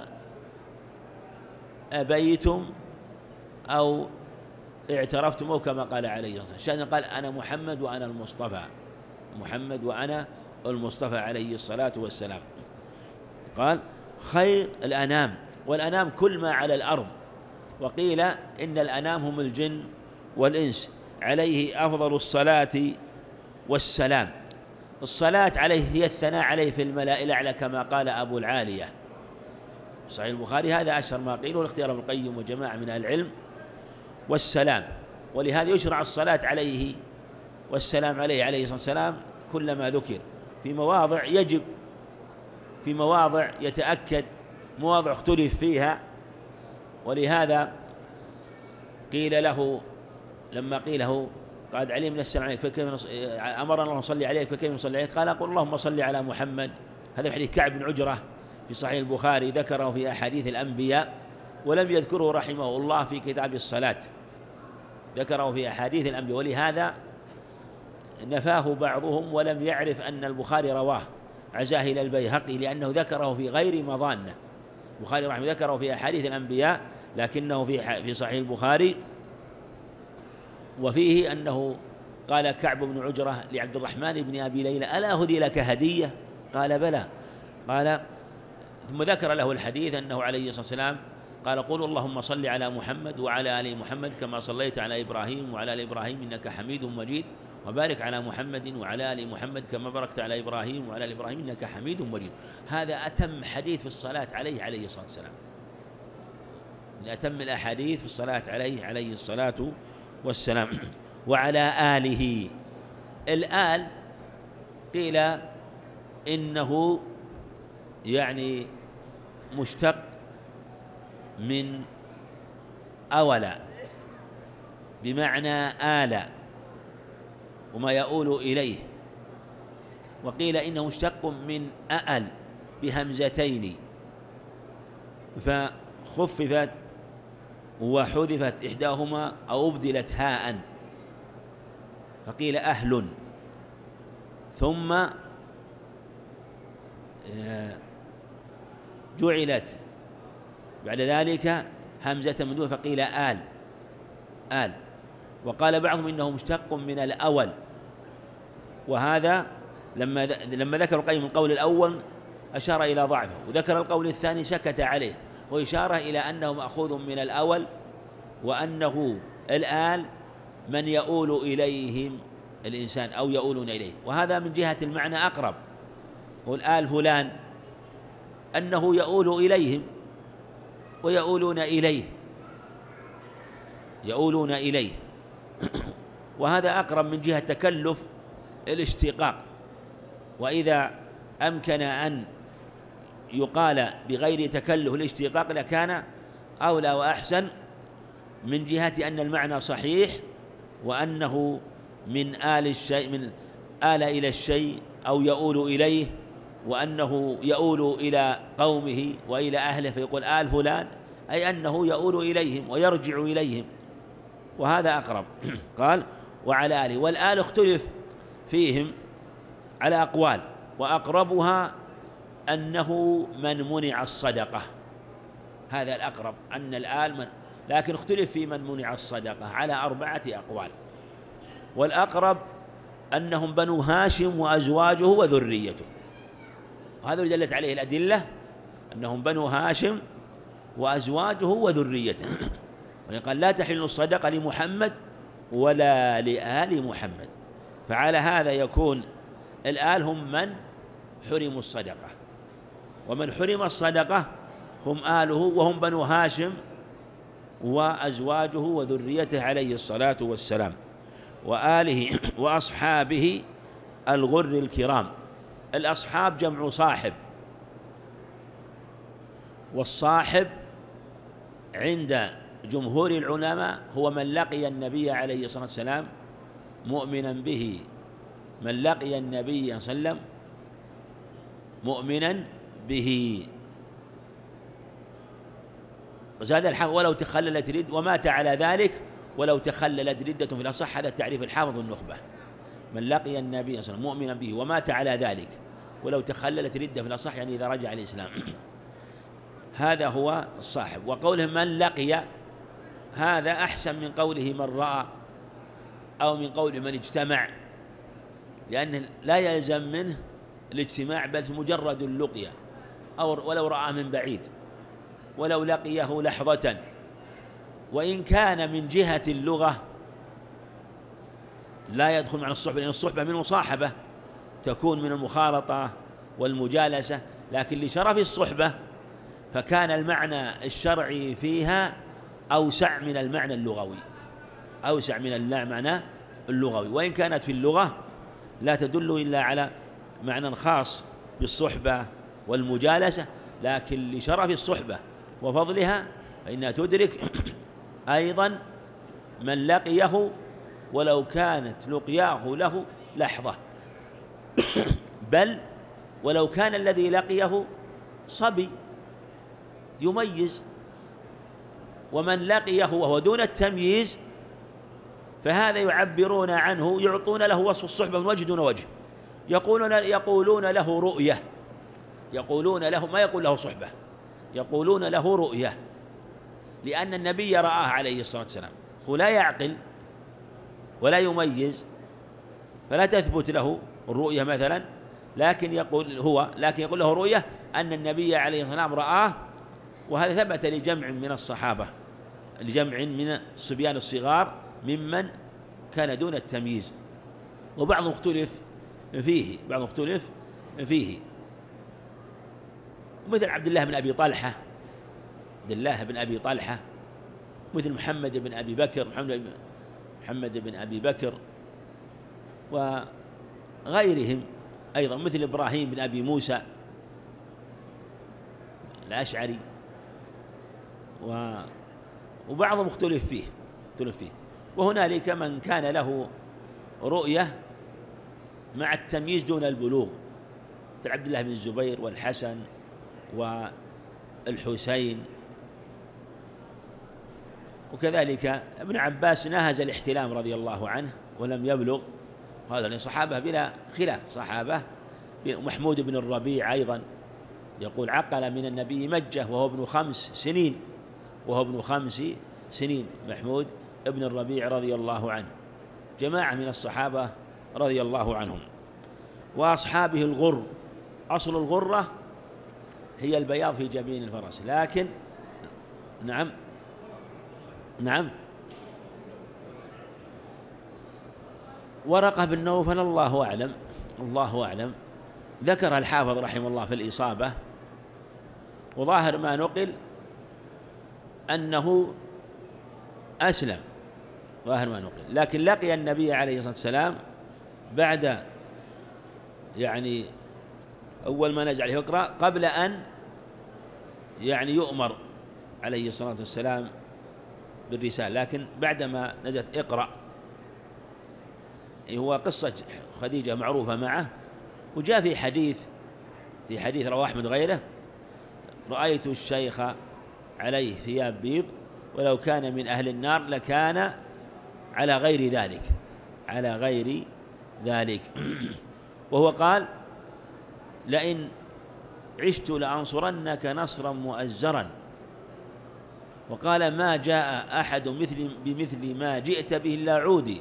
أبيتم أو اعترفتم، أو كما قال عليه الصلاة والسلام قال أنا محمد وأنا المصطفى، محمد وأنا المصطفى عليه الصلاة والسلام. قال خير الأنام، والأنام كل ما على الأرض، وقيل إن الأنام هم الجن والإنس، عليه أفضل الصلاة والسلام. الصلاة عليه هي الثناء عليه في الملأ الأعلى كما قال أبو العالية صحيح البخاري، هذا أشهر ما قيل والاختيار ابن القيم وجماعة من العلم. والسلام، ولهذا يشرع الصلاة عليه والسلام عليه عليه الصلاة والسلام كلما ذكر، في مواضع يجب، في مواضع يتأكد، مواضع اختلف فيها. ولهذا قيل له لما قيل له قد علمنا السلام عليك فكيف أمرنا الله نصلي عليك فكيف نصلي عليك، قال قل اللهم صل على محمد. هذا في حديث كعب بن عجرة في صحيح البخاري، ذكره في أحاديث الأنبياء ولم يذكره رحمه الله في كتاب الصلاة، ذكره في أحاديث الأنبياء، ولهذا نفاه بعضهم ولم يعرف أن البخاري رواه، عزاه إلى البيهقي لأنه ذكره في غير مظانة. البخاري رحمه ذكره في أحاديث الأنبياء لكنه في صحيح البخاري، وفيه أنه قال كعب بن عجرة لعبد الرحمن بن أبي ليلى ألا أهدي لك هدية؟ قال بلى. قال ثم ذكر له الحديث أنه عليه الصلاة والسلام قال قولوا اللهم صل على محمد وعلى آل محمد كما صليت على إبراهيم وعلى آل إبراهيم إنك حميد مجيد، وبارك على محمد وعلى آل محمد كما باركت على إبراهيم وعلى آل إبراهيم إنك حميد مجيد. هذا أتم حديث في الصلاة عليه عليه الصلاة والسلام، من أتم الأحاديث في الصلاة عليه عليه الصلاة والسلام. وعلى آله، الآل قيل إنه يعني مشتق من أولى بمعنى آل وما يؤول إليه، وقيل إنه مشتق من أأل بهمزتين فخففت وحذفت إحداهما أو أبدلت هاء، فقيل أهل، ثم جعلت بعد ذلك همزة من دون فقيل آل. وقال بعضهم إنه مشتق من الأول وهذا لما ذكر القيم القول الأول أشار إلى ضعفه، وذكر القول الثاني سكت عليه، وإشارة إلى أنه مأخوذ من الأول، وأنه الآل من يؤول إليهم الإنسان أو يؤولون إليه، وهذا من جهة المعنى أقرب. قل آل فلان أنه يؤول إليهم ويؤولون إليه، يؤولون إليه وهذا أقرب من جهة تكلف الاشتقاق. وإذا أمكن أن يقال بغير تكلف الاشتقاق لكان أولى وأحسن، من جهة أن المعنى صحيح، وأنه من آل الشيء، من آل إلى الشيء أو يؤول إليه، وأنه يؤول إلى قومه وإلى أهله، فيقول آل فلان أي أنه يؤول إليهم ويرجع إليهم، وهذا أقرب. قال وعلى آله، والآل اختلف فيهم على أقوال، وأقربها أنه من منع الصدقة، هذا الأقرب أن الآل لكن اختلف في من منع الصدقة على 4 أقوال، والأقرب أنهم بنو هاشم وأزواجه وذريته، وهذا اللي دلت عليه الأدلة أنهم بنو هاشم وأزواجه وذريته. قال لا تحل الصدقة لمحمد ولا لآل محمد، فعلى هذا يكون الآل هم من حرموا الصدقة، ومن حرم الصدقة هم آله، وهم بنو هاشم وأزواجه وذريته عليه الصلاة والسلام، وآله وأصحابه الغر الكرام. الأصحاب جمع صاحب، والصاحب عند جمهور العلماء هو من لقي النبي عليه الصلاة والسلام مؤمنا به، من لقي النبي صلى الله عليه وسلم مؤمنا به. وزاد الحافظ ولو تخللت رد، ومات على ذلك ولو تخللت ردة في الأصح، هذا التعريف الحافظ النخبة، من لقي النبي صلى الله عليه وسلم مؤمنا به ومات على ذلك ولو تخللت ردة في الأصح، يعني إذا رجع الإسلام. هذا هو الصاحب. وقوله من لقي هذا أحسن من قوله من رأى أو من قوله من اجتمع، لأنه لا يلزم منه الاجتماع، بل مجرد اللقية، أو ولو رأى من بعيد، ولو لقيه لحظة. وإن كان من جهة اللغة لا يدخل معنى الصحبة، لأن الصحبة من المصاحبة تكون من المخالطة والمجالسة، لكن لشرف الصحبة فكان المعنى الشرعي فيها أوسع من المعنى اللغوي، أوسع من المعنى اللغوي، وإن كانت في اللغة لا تدل إلا على معنى خاص بالصحبة والمجالسة، لكن لشرف الصحبة وفضلها فإنها تدرك أيضا من لقيه ولو كانت لقياه له لحظة، بل ولو كان الذي لقيه صبي يميز، ومن لقيه وهو دون التمييز فهذا يعبرون عنه، يعطون له وصف الصحبة من وجه دون وجه، يقولون له رؤية، يقولون له، ما يقول له صحبة، يقولون له رؤية، لأن النبي رآه عليه الصلاة والسلام، هو لا يعقل ولا يميز، فلا تثبت له الرؤية مثلا، لكن يقول له رؤية أن النبي عليه الصلاة والسلام رآه. وهذا ثبت لجمع من الصحابة، لجمع من الصبيان الصغار ممن كان دون التمييز، وبعضهم اختلف فيه، مثل عبد الله بن أبي طلحة، مثل محمد بن أبي بكر وغيرهم أيضا، مثل إبراهيم بن أبي موسى الأشعري، وبعضهم اختلف فيه. وهنالك من كان له رؤية مع التمييز دون البلوغ، مثل عبد الله بن الزبير والحسن والحسين، وكذلك ابن عباس ناهز الاحتلام رضي الله عنه ولم يبلغ، هذا صحابة بلا خلاف، صحابة. محمود بن الربيع أيضا يقول عقل من النبي مجة وهو ابن 5 سنين، محمود ابن الربيع رضي الله عنه، جماعة من الصحابة رضي الله عنهم. وأصحابه الغر. أصل الغرة هي البياض في جبين الفرس، لكن نعم ورقة بن نوفل الله أعلم ذكر الحافظ رحمه الله في الإصابة، وظاهر ما نقل أنه أسلم، ظاهر ما نقل، لكن لقي النبي عليه الصلاة والسلام بعد يعني أول ما نزل عليه يقرأ، قبل أن يعني يؤمر عليه الصلاة والسلام بالرسالة، لكن بعدما نزلت اقرأ. هو قصة خديجة معروفة معه، وجاء في حديث رواه أحمد غيره: رأيت الشيخ عليه ثياب بيض ولو كان من أهل النار لكان على غير ذلك وهو قال: لئن عشت لأنصرنك نصرا مؤزرا. وقال: ما جاء أحد بمثل ما جئت به إلا عودي.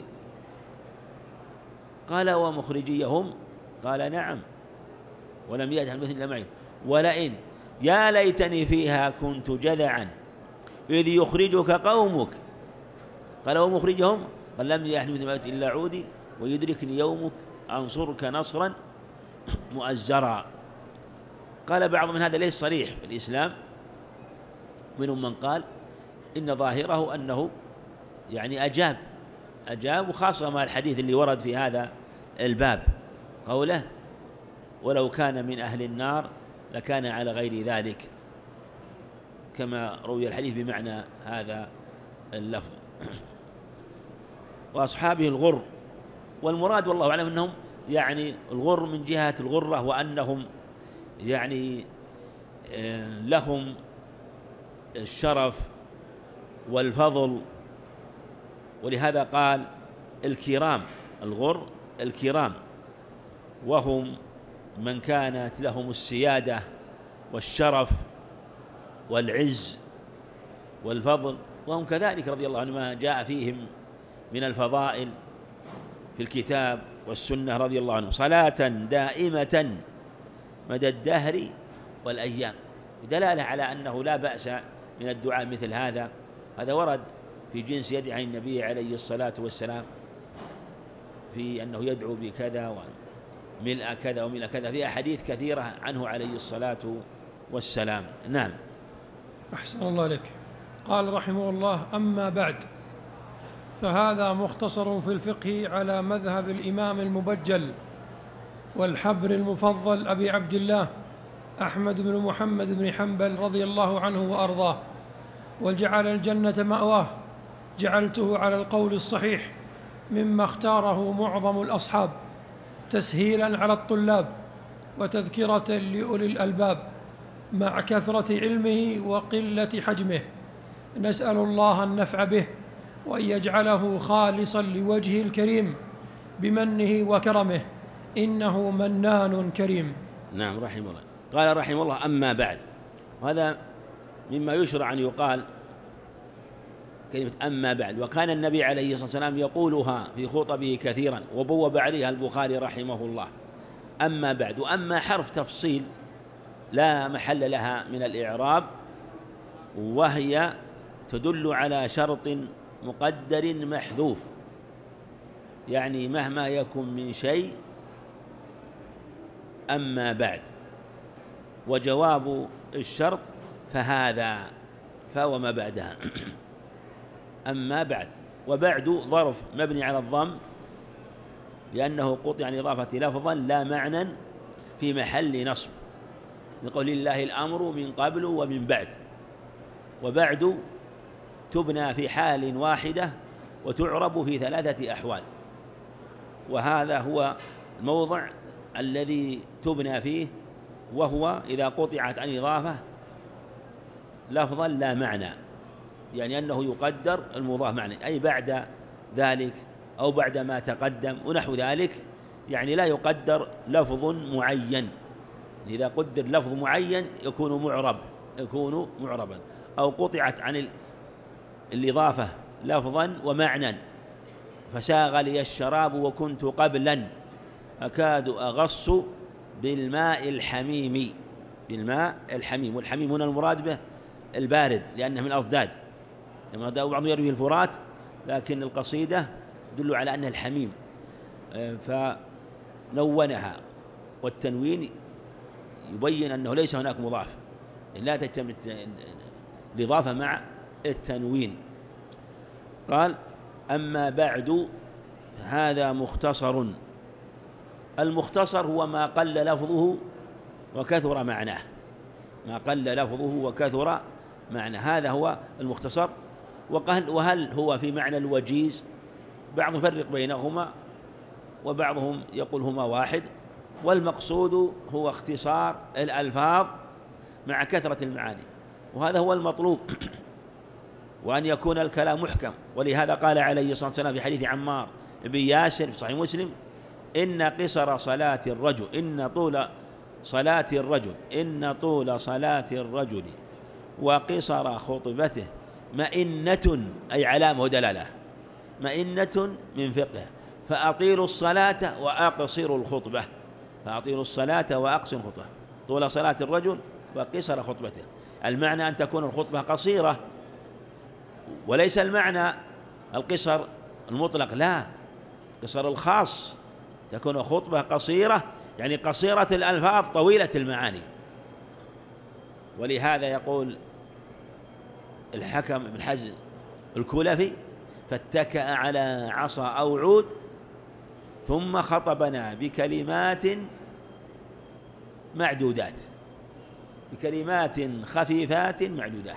قال: ومخرجيهم؟ قال: نعم، ولم يأت مثل معي. ولئن يا ليتني فيها كنت جذعا إذ يخرجك قومك. قال: ومخرجهم؟ قال: لم يأت مثل ما جئت إلا عودي ويدركني يومك أنصرك نصرا مؤزرا. قال بعض من هذا ليس صريح في الإسلام، منهم من قال إن ظاهره أنه يعني أجاب، وخاصة مع الحديث اللي ورد في هذا الباب، قوله: ولو كان من أهل النار لكان على غير ذلك، كما روي الحديث بمعنى هذا اللفظ. وأصحابه الغر، والمراد والله أعلم أنهم يعني الغر من جهة الغرة، وأنهم يعني لهم الشرف والفضل، ولهذا قال الكرام، الغر الكرام، وهم من كانت لهم السيادة والشرف والعز والفضل، وهم كذلك رضي الله عنهم ما جاء فيهم من الفضائل في الكتاب والسنة رضي الله عنهم، صلاة دائمة مدى الدهر والأيام، دلالة على أنه لا بأس من الدعاء مثل هذا. هذا ورد في جنس يدعي النبي عليه الصلاة والسلام في أنه يدعو بكذا وملء كذا وملء كذا، في أحاديث كثيرة عنه عليه الصلاة والسلام. نعم. أحسن الله لك. قال رحمه الله: أما بعد، فهذا مختصر في الفقه على مذهب الإمام المبجل والحبر المفضل أبي عبد الله أحمد بن محمد بن حنبل رضي الله عنه وأرضاه، وجعل الجنة مأواه. جعلته على القول الصحيح مما اختاره معظم الأصحاب، تسهيلاً على الطلاب وتذكرة لأولي الألباب، مع كثرة علمه وقلة حجمه. نسأل الله النفع به، وأن يجعله خالصاً لوجهه الكريم بمنه وكرمه، إنه منان كريم. نعم رحمه الله. قال رحمه الله: أما بعد. وهذا مما يشرع أن يقال كلمة أما بعد، وكان النبي عليه الصلاة والسلام يقولها في خطبه كثيرا، وبوب عليها البخاري رحمه الله: أما بعد. وأما حرف تفصيل لا محل لها من الإعراب، وهي تدل على شرط مقدر محذوف، يعني مهما يكن من شيء أما بعد. وجواب الشرط فهذا، فهو ما بعدها. أما بعد. وبعد ظرف مبني على الضم لأنه قطع عن إضافة لفظا لا معنى في محل نصب، من قول الله الأمر من قبل ومن بعد. وبعد تبنى في حال واحدة وتعرب في 3 أحوال، وهذا هو الموضع الذي تبنى فيه، وهو إذا قطعت عن إضافة لفظا لا معنى، يعني أنه يقدر المضاف معنى، أي بعد ذلك أو بعد ما تقدم ونحو ذلك، يعني لا يقدر لفظ معين. إذا قدر لفظ معين يكون معربا، أو قطعت عن الإضافة لفظا ومعنى، فساغ لي الشراب وكنت قبلا أكاد أغص بالماء الحميم، بالماء الحميم. والحميم هنا المراد به البارد لأنه من الأضداد، لما بعضهم يروي الفرات لكن القصيدة تدل على أنه الحميم، فنونها، والتنوين يبين أنه ليس هناك مضاف، لا تتم الإضافة مع التنوين. قال: أما بعد هذا مختصر. المختصر هو ما قل لفظه وكثر معناه، ما قل لفظه وكثر معناه، هذا هو المختصر. وهل هو في معنى الوجيز؟ بعضهم يفرق بينهما وبعضهم يقول هما واحد، والمقصود هو اختصار الألفاظ مع كثرة المعاني، وهذا هو المطلوب، وأن يكون الكلام محكم. ولهذا قال عليه الصلاة والسلام في حديث عمار بن ياسر في صحيح مسلم: إن قصر صلاة الرجل، إن طول صلاة الرجل وقصر خطبته مئنة، أي علامة ودلالة، مئنة من فقه، فأطيلوا الصلاة وأقصروا الخطبة، فأطيلوا الصلاة وأقصروا الخطبة، طول صلاة الرجل وقصر خطبته. المعنى أن تكون الخطبة قصيرة، وليس المعنى القصر المطلق، لا، قصر الخاص، تكون خطبة قصيرة يعني قصيرة الألفاظ طويلة المعاني. ولهذا يقول الحكم بن حزم الكلفي: فاتكأ على عصا أو عود ثم خطبنا بكلمات معدودات، بكلمات خفيفات معدودات.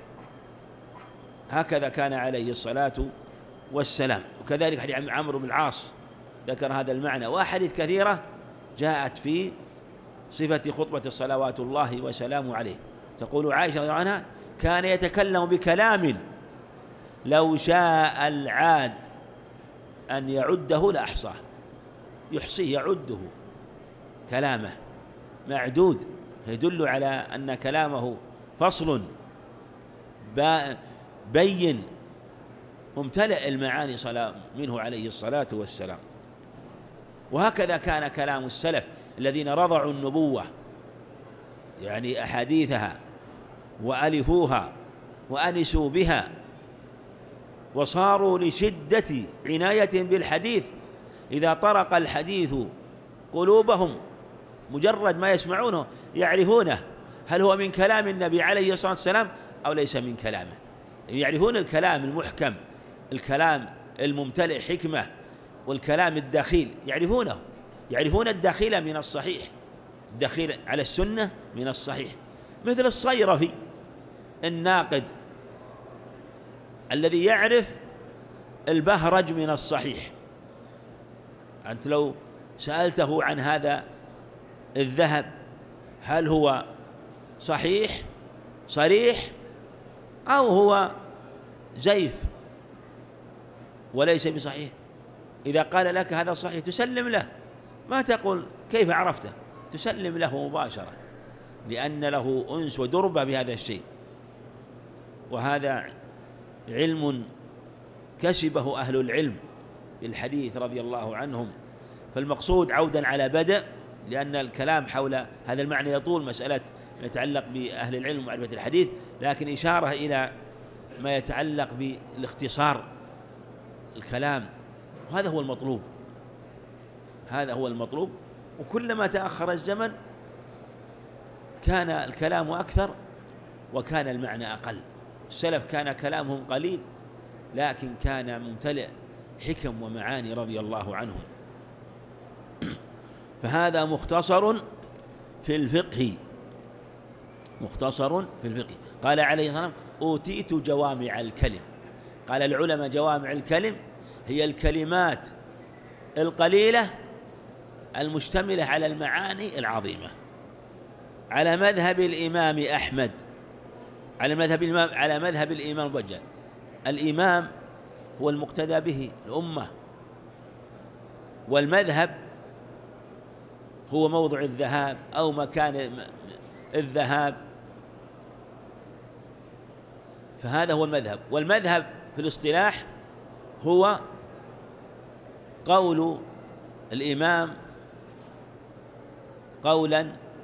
هكذا كان عليه الصلاة والسلام. وكذلك حديث عمرو بن العاص ذكر هذا المعنى، وأحاديث كثيرة جاءت في صفة خطبة صلوات الله وسلامه عليه. تقول عائشة رضي الله عنها: كان يتكلم بكلام لو شاء العاد أن يعده لأحصاه، يحصيه يعده، كلامه معدود، يدل على أن كلامه فصل بين ممتلئ المعاني منه عليه الصلاة والسلام. وهكذا كان كلام السلف الذين رضعوا النبوة، يعني أحاديثها وألفوها وأنسوا بها، وصاروا لشدة عناية بالحديث إذا طرق الحديث قلوبهم مجرد ما يسمعونه يعرفونه هل هو من كلام النبي عليه الصلاة والسلام أو ليس من كلامه، يعرفون الكلام المحكم، الكلام الممتلئ حكمة، والكلام الدخيل يعرفونه، يعرفون الدخيل من الصحيح، الدخيل على السنة من الصحيح، مثل الصيرفي الناقد الذي يعرف البهرج من الصحيح. أنت لو سألته عن هذا الذهب هل هو صحيح صريح أو هو زيف وليس بصحيح، إذا قال لك هذا صحيح تسلم له، ما تقول كيف عرفته، تسلم له مباشرة، لأن له أنس ودربة بهذا الشيء. وهذا علم كسبه أهل العلم بالحديث رضي الله عنهم. فالمقصود عودا على بدء، لأن الكلام حول هذا المعنى يطول، مسألة يتعلق بأهل العلم ومعرفة الحديث، لكن إشارة إلى ما يتعلق بالاختصار الكلام، وهذا هو المطلوب، هذا هو المطلوب. وكلما تأخر الزمن كان الكلام أكثر وكان المعنى أقل. السلف كان كلامهم قليل لكن كان ممتلئ حكم ومعاني رضي الله عنهم. فهذا مختصر في الفقه، مختصر في الفقه. قال عليه الصلاة والسلام: أوتيت جوامع الكلم. قال العلماء: جوامع الكلم هي الكلمات القليلة المشتملة على المعاني العظيمة، على مذهب الإمام أحمد، على مذهب الإمام البجال. الإمام هو المقتدى به الأمة، والمذهب هو موضع الذهاب أو مكان الذهاب، فهذا هو المذهب. والمذهب في الاصطلاح هو قول الإمام قولا،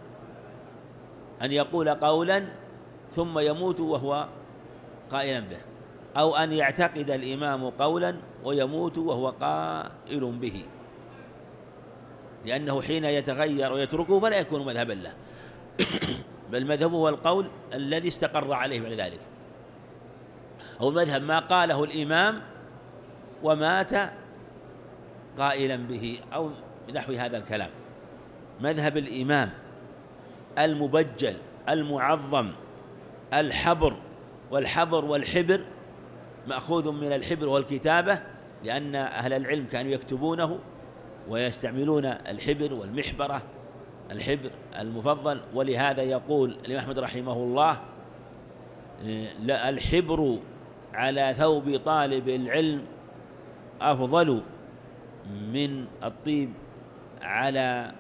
أن يقول قولا ثم يموت وهو قائلا به، أو أن يعتقد الإمام قولا ويموت وهو قائل به، لأنه حين يتغير ويتركه فلا يكون مذهبا له بل مذهبه هو القول الذي استقر عليه بعد ذلك، أو المذهب ما قاله الإمام ومات قائلا به، أو نحو هذا الكلام. مذهب الإمام المبجل المعظم الحبر، والحبر والحبر مأخوذ من الحبر والكتابة، لأن أهل العلم كانوا يكتبونه ويستعملون الحبر والمحبرة، الحبر المفضل. ولهذا يقول الإمام أحمد رحمه الله: الحبر على ثوب طالب العلم أفضل من الطيب على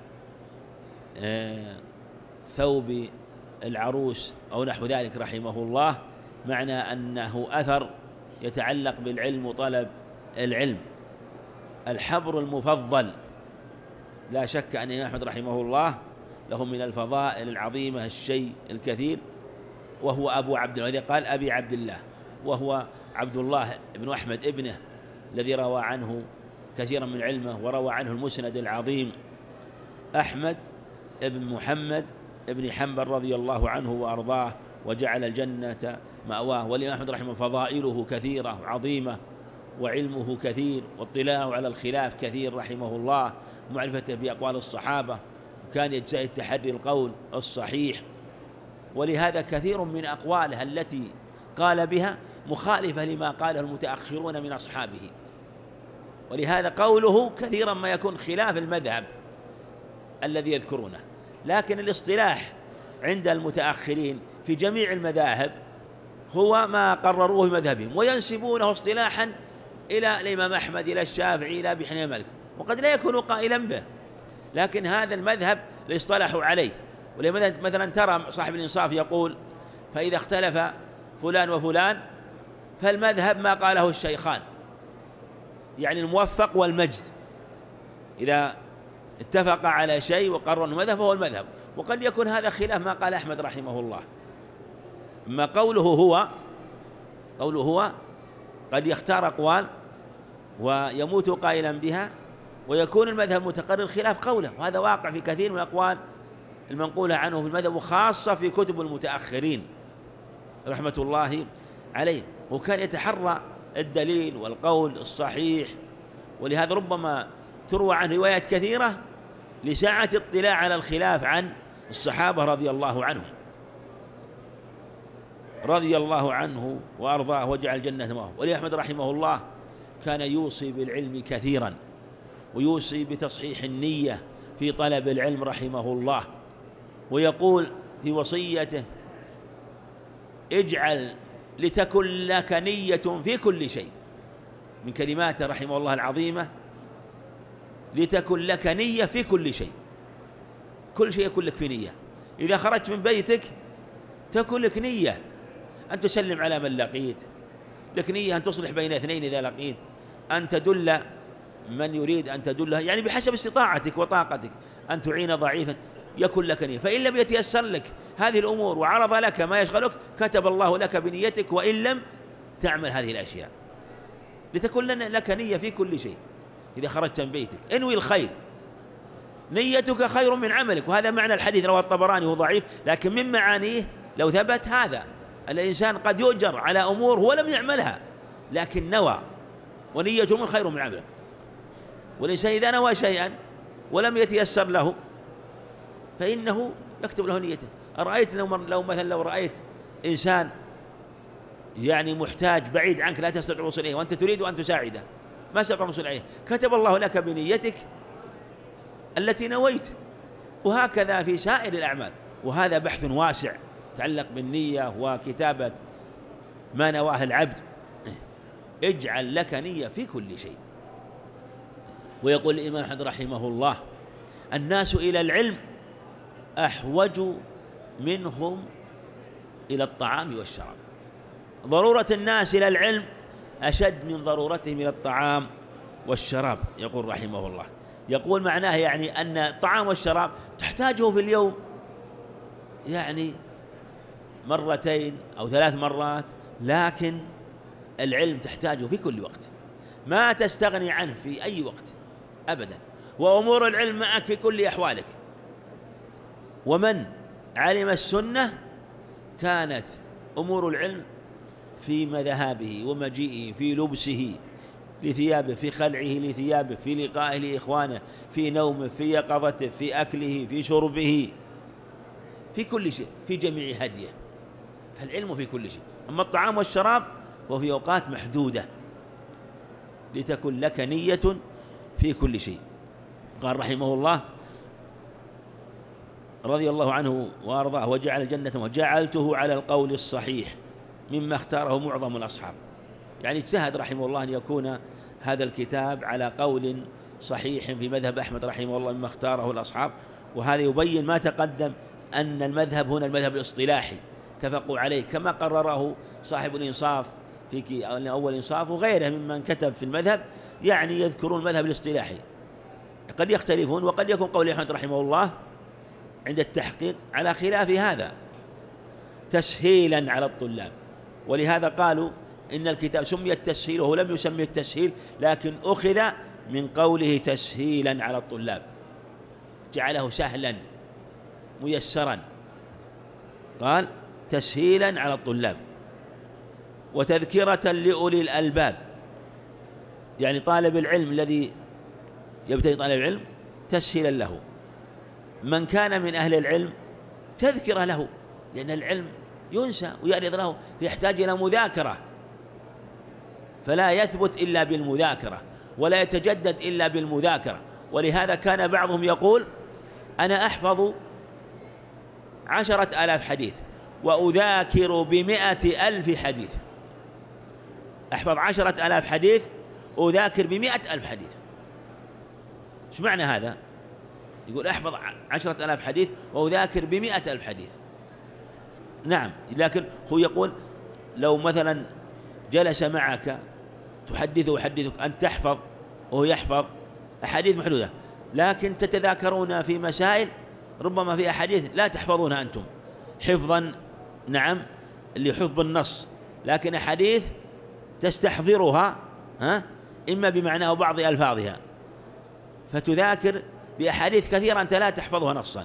ثوب العروس، أو نحو ذلك رحمه الله، معنى أنه أثر يتعلق بالعلم وطلب العلم. الحبر المفضل لا شك أن الإمام أحمد رحمه الله له من الفضائل العظيمة الشيء الكثير، وهو أبو عبد الله، الذي قال أبي عبد الله، وهو عبد الله بن أحمد ابنه الذي روى عنه كثيرا من علمه، وروى عنه المسند العظيم أحمد ابن محمد ابن حنبل رضي الله عنه وأرضاه، وجعل الجنة مأواه. والإمام أحمد رحمه فضائله كثيرة عظيمة، وعلمه كثير، واطلاعه على الخلاف كثير رحمه الله، ومعرفته بأقوال الصحابة، وكان يجتهد تحري القول الصحيح. ولهذا كثير من أقواله التي قال بها مخالفة لما قاله المتأخرون من أصحابه، ولهذا قوله كثيرا ما يكون خلاف المذهب الذي يذكرونه. لكن الاصطلاح عند المتأخرين في جميع المذاهب هو ما قرروه بمذهبهم، وينسبونه اصطلاحا إلى الإمام أحمد، إلى الشافعي، إلى أبي حنيفة، مالك، وقد لا يكون قائلا به، لكن هذا المذهب اللي اصطلحوا عليه. مثلا ترى صاحب الإنصاف يقول: فإذا اختلف فلان وفلان فالمذهب ما قاله الشيخان، يعني الموفق والمجد، إذا اتفق على شيء وقرروا المذهب فهو المذهب. وقد يكون هذا خلاف ما قال أحمد رحمه الله. أما قوله هو قد يختار أقوال ويموت قائلا بها، ويكون المذهب متقرر خلاف قوله، وهذا واقع في كثير من الأقوال المنقولة عنه في المذهب، وخاصة في كتب المتأخرين رحمة الله عليه. وكان يتحرى الدليل والقول الصحيح، ولهذا ربما تروى عن روايات كثيرة لسعة اطلاع على الخلاف عن الصحابة رضي الله عنه وأرضاه، وجعل الجنة مأواه. ولأحمد رحمه الله كان يوصي بالعلم كثيرا، ويوصي بتصحيح النية في طلب العلم رحمه الله، ويقول في وصيته: اجعل لتكن لك نية في كل شيء. من كلماته رحمه الله العظيمة: لتكن لك نية في كل شيء. كل شيء يكون لك في نية. إذا خرجت من بيتك تكون لك نية أن تسلم على من لقيت، لك نية أن تصلح بين اثنين إذا لقيت، أن تدل من يريد أن تدله، يعني بحسب استطاعتك وطاقتك، أن تعين ضعيفا، يكن لك نية. فإن لم يتيسر لك هذه الأمور وعرض لك ما يشغلك كتب الله لك بنيتك، وإن لم تعمل هذه الأشياء. لتكن لك نية في كل شيء. إذا خرجت من بيتك انوي الخير، نيتك خير من عملك. وهذا معنى الحديث، رواه الطبراني، هو ضعيف لكن من معانيه لو ثبت هذا، الإنسان قد يؤجر على أمور هو لم يعملها لكن نوى، ونيته من خير من عمله. والإنسان إذا نوى شيئا ولم يتيسر له فإنه يكتب له نيته. أرأيت لو رأيت إنسان يعني محتاج بعيد عنك لا تستطيع الوصول إليه، وأنت تريد أن تساعده، ما استطاع الوصول إليه، كتب الله لك بنيتك التي نويت. وهكذا في سائر الأعمال. وهذا بحث واسع يتعلق بالنية وكتابة ما نواه العبد. اجعل لك نية في كل شيء. ويقول الإمام أحمد رحمه الله: الناس إلى العلم أحوج منهم إلى الطعام والشراب. ضرورة الناس إلى العلم أشد من ضرورتهم إلى الطعام والشراب. يقول رحمه الله، يقول معناه يعني أن الطعام والشراب تحتاجه في اليوم يعني مرتين أو 3 مرات، لكن العلم تحتاجه في كل وقت، ما تستغني عنه في أي وقت أبدا، وأمور العلم معك في كل أحوالك. ومن علم السنة كانت أمور العلم في مذهبه ومجيئه، في لبسه لثيابه، في خلعه لثيابه، في لقائه لإخوانه، في نومه، في يقظته، في أكله، في شربه، في كل شيء، في جميع هديه. فالعلم في كل شيء. أما الطعام والشراب فهو في أوقات محدودة لتكن لك نية في كل شيء. قال رحمه الله رضي الله عنه وأرضاه: وجعل الجنة وجعلته على القول الصحيح مما اختاره معظم الأصحاب. يعني اجتهد رحمه الله أن يكون هذا الكتاب على قول صحيح في مذهب أحمد رحمه الله مما اختاره الأصحاب. وهذا يبين ما تقدم أن المذهب هنا المذهب الاصطلاحي اتفقوا عليه، كما قرره صاحب الإنصاف في أول إنصاف وغيره ممن كتب في المذهب، يعني يذكرون المذهب الاصطلاحي. قد يختلفون، وقد يكون قول أحمد رحمه الله عند التحقيق على خلاف هذا تسهيلا على الطلاب. ولهذا قالوا إن الكتاب سمي التسهيل وهو لم يسمي التسهيل، لكن أخذ من قوله تسهيلا على الطلاب، جعله سهلا ميسرا، قال تسهيلا على الطلاب وتذكرة لأولي الألباب. يعني طالب العلم الذي يبتدئ طالب العلم تسهيلا له، من كان من أهل العلم تذكرة له، لأن العلم ينسى ويعرض له، يحتاج إلى مذاكرة، فلا يثبت إلا بالمذاكرة ولا يتجدد إلا بالمذاكرة. ولهذا كان بعضهم يقول: أنا أحفظ 10,000 حديث وأذاكر 100,000 حديث. أحفظ 10,000 حديث وأذاكر 100,000 حديث. إيش معنى هذا؟ يقول أحفظ 10,000 حديث وأذاكر 100,000 حديث. نعم، لكن هو يقول لو مثلا جلس معك تحدثه ويحدثك، أن تحفظ وهو يحفظ أحاديث محدودة، لكن تتذاكرون في مسائل ربما في أحاديث لا تحفظونها أنتم حفظا، نعم، اللي حفظ النص، لكن أحاديث تستحضرها إما بمعنى أو بعض ألفاظها، فتذاكر بأحاديث كثيرة أنت لا تحفظها نصا.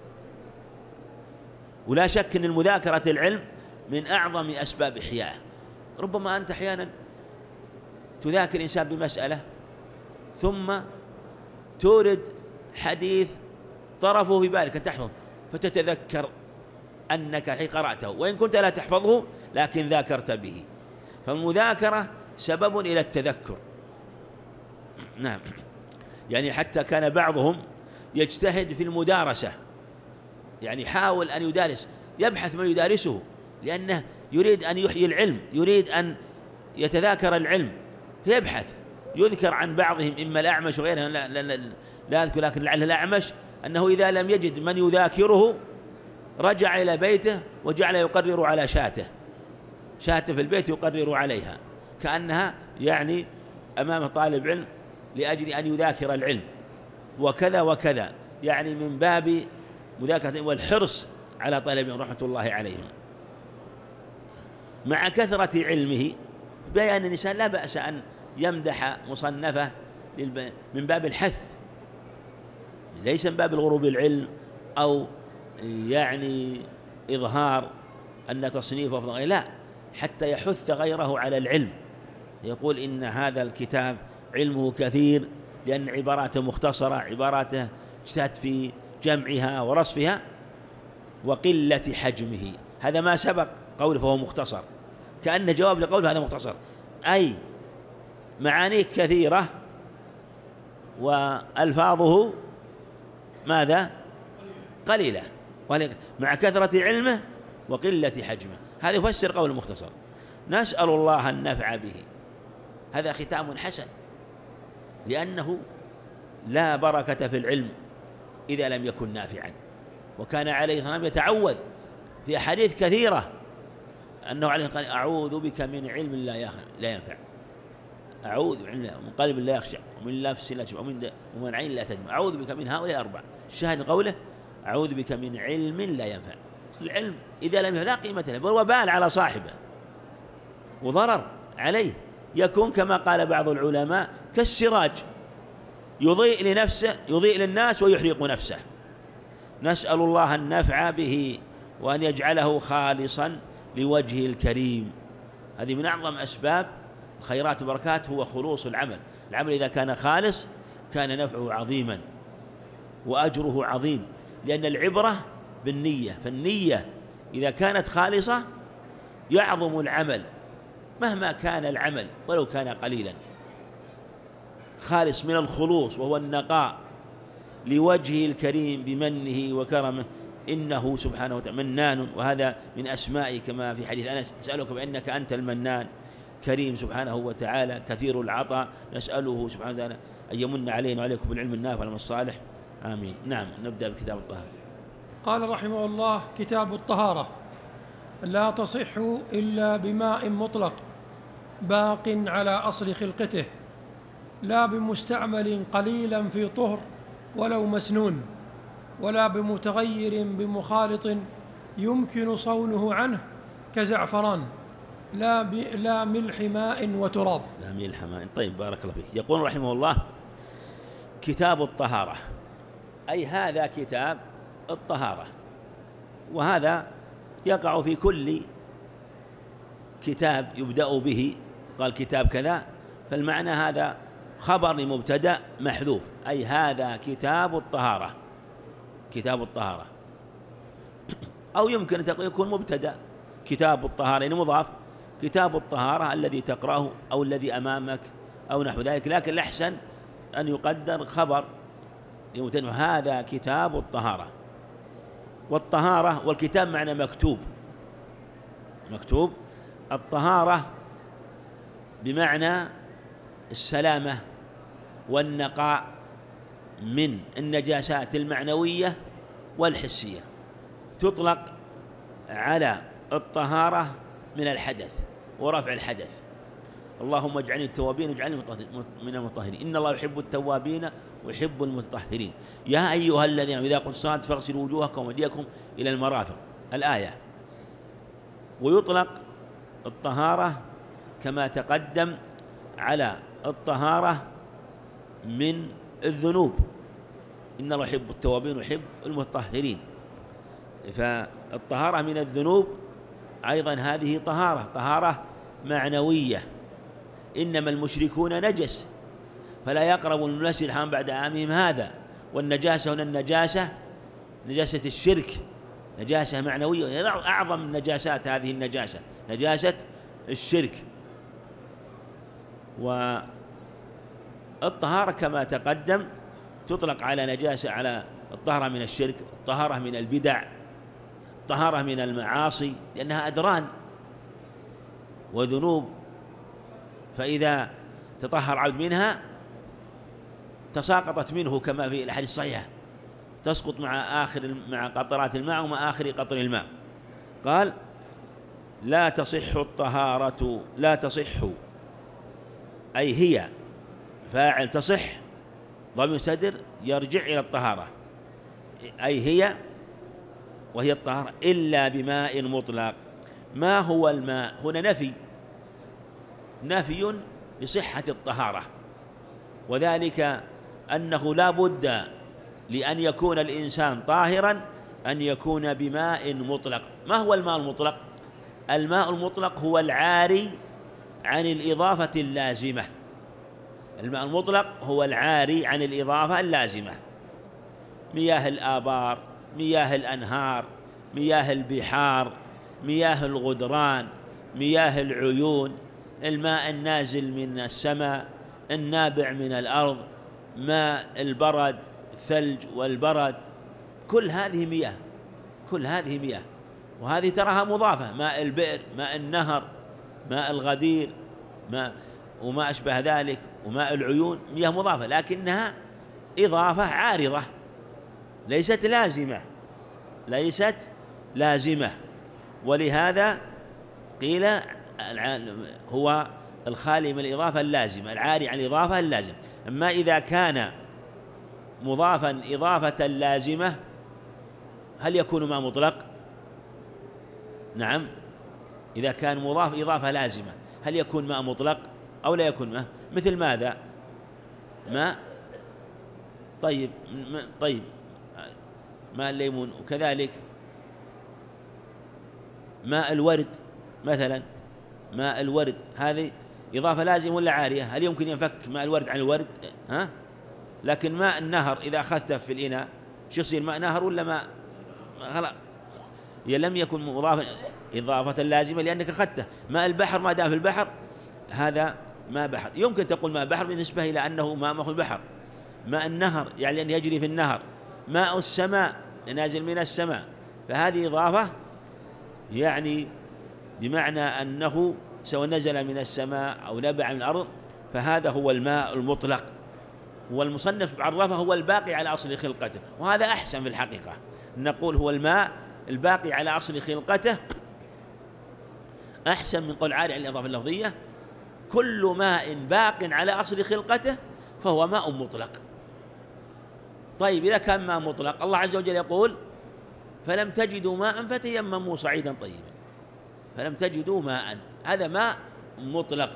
ولا شك أن المذاكرة العلم من أعظم أسباب إحيائه. ربما أنت أحيانا تذاكر إنسان بمسألة ثم تورد حديث طرفه في بالك أن تحفظه، فتتذكر أنك حين قرأته وإن كنت لا تحفظه لكن ذاكرت به. فالمذاكرة سبب إلى التذكر. نعم، يعني حتى كان بعضهم يجتهد في المدارسة، يعني يحاول أن يدارس، يبحث من يدارسه، لأنه يريد أن يحيي العلم، يريد أن يتذاكر العلم، فيبحث. يذكر عن بعضهم إما الأعمش وغيره، لا أذكر، لكن لعل الأعمش أنه إذا لم يجد من يذاكره رجع إلى بيته وجعل يقرر على شاته في البيت يقرر عليها، كأنها يعني أمام طالب علم لأجل أن يذاكر العلم، وكذا وكذا، يعني من باب مذاكرة والحرص على طلب رحمة الله عليهم. مع كثرة علمه بيان الإنسان لا بأس أن يمدح مصنفه من باب الحث، ليس من باب الغرور بالعلم أو يعني إظهار أن تصنيفه أفضل، لا، حتى يحث غيره على العلم. يقول إن هذا الكتاب علمه كثير لأن عباراته مختصرة، عباراته اجتهد في جمعها ورصفها، وقلة حجمه. هذا ما سبق قوله فهو مختصر، كأن جواب لقوله هذا مختصر، أي معانيه كثيرة وألفاظه ماذا؟ قليلة، مع كثرة علمه وقلة حجمه. هذا يفسر قول المختصر. نسأل الله النفع به. هذا ختام حسن، لأنه لا بركة في العلم إذا لم يكن نافعا. وكان عليه الصلاة والسلام يتعوذ في أحاديث كثيرة أنه عليه قال: أعوذ بك من علم لا ينفع، أعوذ من قلب لا يخشع، ومن نفس لا تشبع، ومن عين لا تدمع، أعوذ بك من هؤلاء 4. الشاهد قوله: أعوذ بك من علم لا ينفع. العلم إذا لم ينفع لا قيمة له، بل وبال على صاحبه وضرر عليه، يكون كما قال بعض العلماء كالسراج يضيء لنفسه، يضيء للناس ويحرق نفسه. نسأل الله النفع به وأن يجعله خالصا لوجهه الكريم. هذه من أعظم أسباب الخيرات والبركات، هو خلوص العمل. العمل إذا كان خالص كان نفعه عظيما وأجره عظيم، لأن العبرة بالنية، فالنية إذا كانت خالصة يعظم العمل مهما كان العمل ولو كان قليلا. خالص من الخلوص وهو النقاء لوجهه الكريم بمنه وكرمه، إنه سبحانه وتعالى منان، وهذا من أسمائه كما في حديث أنس: نسألك بأنك أنت المنان كريم سبحانه وتعالى كثير العطاء. نسأله سبحانه وتعالى أن يمن علينا وعليكم بالعلم النافع والعمل الصالح، آمين. نعم، نبدأ بكتاب الطهارة. قال رحمه الله: كتاب الطهارة. لا تصح إلا بماء مطلق باق على أصل خلقته، لا بمستعمل قليلا في طهر ولو مسنون، ولا بمتغير بمخالط يمكن صونه عنه كزعفران، لا ملح ماء وتراب. لا ملح ماء. طيب، بارك الله فيك. يقول رحمه الله: كتاب الطهارة، أي هذا كتاب الطهارة، وهذا يقع في كل كتاب يبدأ به. قال كتاب كذا، فالمعنى هذا خبر لمبتدأ محذوف، أي هذا كتاب الطهارة، كتاب الطهارة. أو يمكن أن يكون مبتدأ كتاب الطهارة يعني مضاف، كتاب الطهارة الذي تقرأه أو الذي أمامك أو نحو ذلك، لكن الأحسن أن يقدر خبر لمبتدأ، هذا كتاب الطهارة. والطهارة والكتاب معنى مكتوب، مكتوب. الطهارة بمعنى السلامة والنقاء من النجاسات المعنوية والحسية. تطلق على الطهارة من الحدث ورفع الحدث. اللهم اجعلني التوابين واجعلني من المطهرين، إن الله يحب التوابين ويحب المتطهرين. يا أيها الذين إذا قلت الصلاة فاغسلوا وجوهكم وأيديكم إلى المرافق، الآية. ويطلق الطهارة كما تقدم على الطهارة من الذنوب، إن الله يحب التوابين ويحب المتطهرين. فالطهارة من الذنوب أيضا هذه طهارة معنوية. إنما المشركون نجس فلا يقربوا المسجد الحرام بعد عامهم هذا. والنجاسة هنا النجاسة نجاسة الشرك، نجاسة معنوية، أعظم النجاسات هذه النجاسة، نجاسة الشرك. والطهارة كما تقدم تطلق على نجاسة، على الطهارة من الشرك، الطهارة من البدع، الطهارة من المعاصي، لأنها أدران وذنوب، فإذا تطهر عبد منها تساقطت منه كما في الحديث الصحيح، تسقط مع قطرات الماء ومع آخر قطر الماء. قال: لا تصح الطهارة، لا تصح أي هي فاعل تصح، ضمير مستتر يرجع إلى الطهارة، أي هي وهي الطهارة، إلا بماء مطلق. ما هو الماء؟ هنا نفي لصحة الطهارة، وذلك أنه لا بد لأن يكون الإنسان طاهرا أن يكون بماء مطلق. ما هو الماء المطلق؟ الماء المطلق هو العاري عن الإضافة اللازمة. الماء المطلق هو العاري عن الإضافة اللازمة، مياه الآبار، مياه الأنهار، مياه البحار، مياه الغدران، مياه العيون، الماء النازل من السماء، النابع من الأرض، ماء البرد، الثلج والبرد، كل هذه مياه، كل هذه مياه، وهذه تراها مضافة، ماء البئر، ماء النهر، ماء الغدير، وما أشبه ذلك، وماء العيون، مياه مضافة، لكنها إضافة عارضة ليست لازمة، ليست لازمة. ولهذا قيل هو الخالي من الإضافة اللازمة، العاري عن الإضافة اللازمة. أما إذا كان مضافا إضافة لازمة هل يكون ماء مطلق؟ نعم، إذا كان مضاف إضافة لازمة هل يكون ماء مطلق أو لا يكون ماء؟ مثل ماذا؟ ماء طيب ماء الليمون، وكذلك ماء الورد مثلا. ماء الورد هذه إضافة لازمة ولا عارية؟ هل يمكن ينفك ماء الورد عن الورد؟ لكن ماء النهر إذا أخذته في الإناء شو يصير؟ ماء نهر ولا ماء؟ خلاص لم يكن مضافا إضافة لازمة لأنك أخذته. ماء البحر ما دام في البحر هذا ماء بحر، يمكن تقول ماء بحر بالنسبة إلى أنه ماء مخ البحر. ماء النهر يعني أن يجري في النهر. ماء السماء نازل من السماء، فهذه إضافة يعني بمعنى أنه سواء نزل من السماء أو نبع من الأرض، فهذا هو الماء المطلق. والمصنف عرفه هو الباقي على أصل خلقته، وهذا أحسن في الحقيقة، نقول هو الماء الباقي على أصل خلقته أحسن من قول عاري عن الإضافة اللفظية. كل ماء باق على أصل خلقته فهو ماء مطلق. طيب إذا كان ماء مطلق، الله عز وجل يقول فلم تجدوا ماء فتيمموا صعيدا طيبا. فلم تجدوا ماء، هذا ماء مطلق.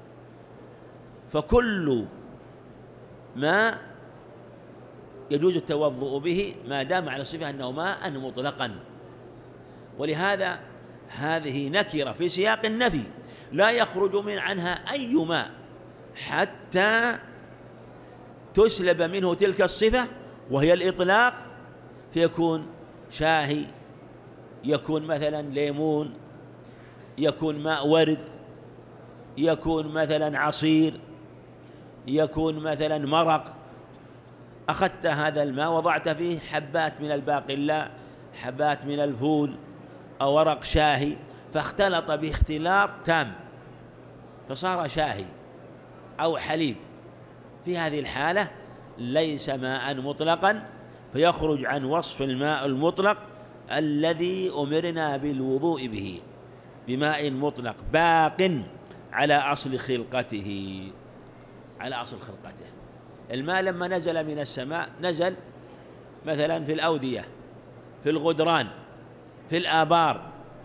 فكل ماء يجوز التوضؤ به ما دام على صفة أنه ماء مطلقا. ولهذا هذه نكرة في سياق النفي، لا يخرج من عنها أي ماء حتى تسلب منه تلك الصفة وهي الإطلاق، فيكون شاهي، يكون مثلا ليمون، يكون ماء ورد، يكون مثلا عصير، يكون مثلا مرق. أخذت هذا الماء وضعت فيه حبات من الباقلاء، حبات من الفول أو ورق شاهي، فاختلط باختلاط تام فصار شاهي أو حليب. في هذه الحالة ليس ماء مطلقا، فيخرج عن وصف الماء المطلق الذي أمرنا بالوضوء به، بماء مطلق باق على أصل خلقته. على أصل خلقته. الماء لما نزل من السماء نزل مثلا في الأودية، في الغدران، في الآبار،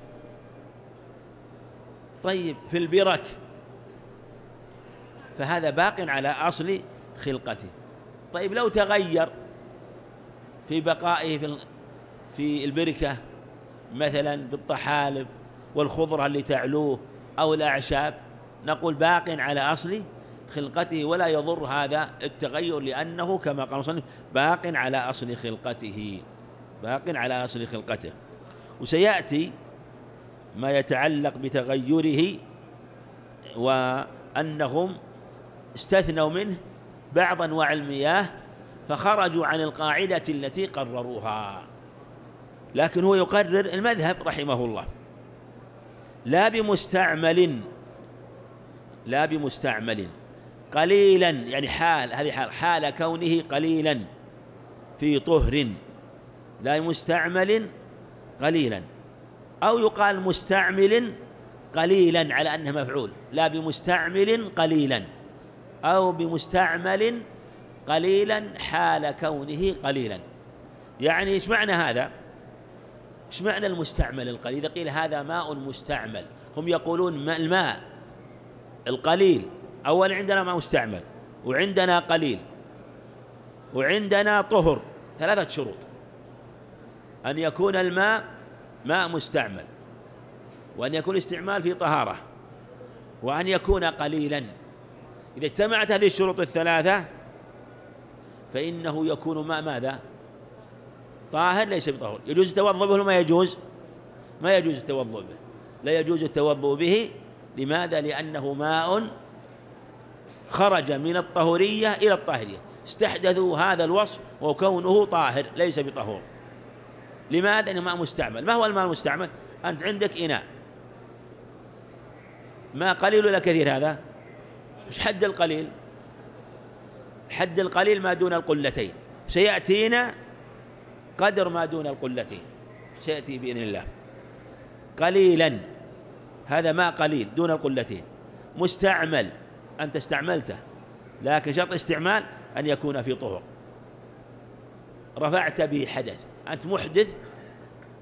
طيب في البرك، فهذا باق على أصل خلقته. طيب لو تغير في بقائه في البركة مثلا بالطحالب والخضرة اللي تعلوه أو الأعشاب، نقول باق على أصل خلقته ولا يضر هذا التغير، لأنه كما قال المصنف باق على أصل خلقته، باق على أصل خلقته. وسيأتي ما يتعلق بتغيره، وأنهم استثنوا منه بعض أنواع المياه فخرجوا عن القاعدة التي قرروها. لكن هو يقرر المذهب رحمه الله لا بمستعمل قليلا، يعني هذه حال كونه قليلا في طهر، لا مستعمل قليلا، أو يقال مستعمل قليلا على أنه مفعول، لا بمستعمل قليلا أو بمستعمل قليلا حال كونه قليلا. يعني إيش معنى هذا؟ إيش معنى المستعمل القليل؟ إذا قيل هذا ماء مستعمل، هم يقولون الماء القليل أولا عندنا ماء مستعمل، وعندنا قليل، وعندنا طهر، 3 شروط: أن يكون الماء ماء مستعمل، وأن يكون استعمال في طهارة، وأن يكون قليلا. إذا اجتمعت هذه الشروط ال3 فإنه يكون ماء ماذا؟ طاهر ليس بطهور. يجوز التوضؤ به ولا ما يجوز؟ ما يجوز التوضؤ به، لا يجوز التوضؤ به. لماذا؟ لأنه ماء خرج من الطهورية إلى الطاهرية، استحدثوا هذا الوصف وكونه طاهر ليس بطهور. لماذا؟ إنه ماء مستعمل. ما هو الماء المستعمل؟ أنت عندك إناء ماء قليل ولا كثير؟ هذا مش حد القليل؟ حد القليل ما دون القلتين، سيأتينا قدر ما دون القلتين، سيأتي بإذن الله. قليلا هذا ماء قليل دون القلتين. مستعمل أنت استعملته، لكن شرط استعمال أن يكون في طهر، رفعت به حدث، أنت محدث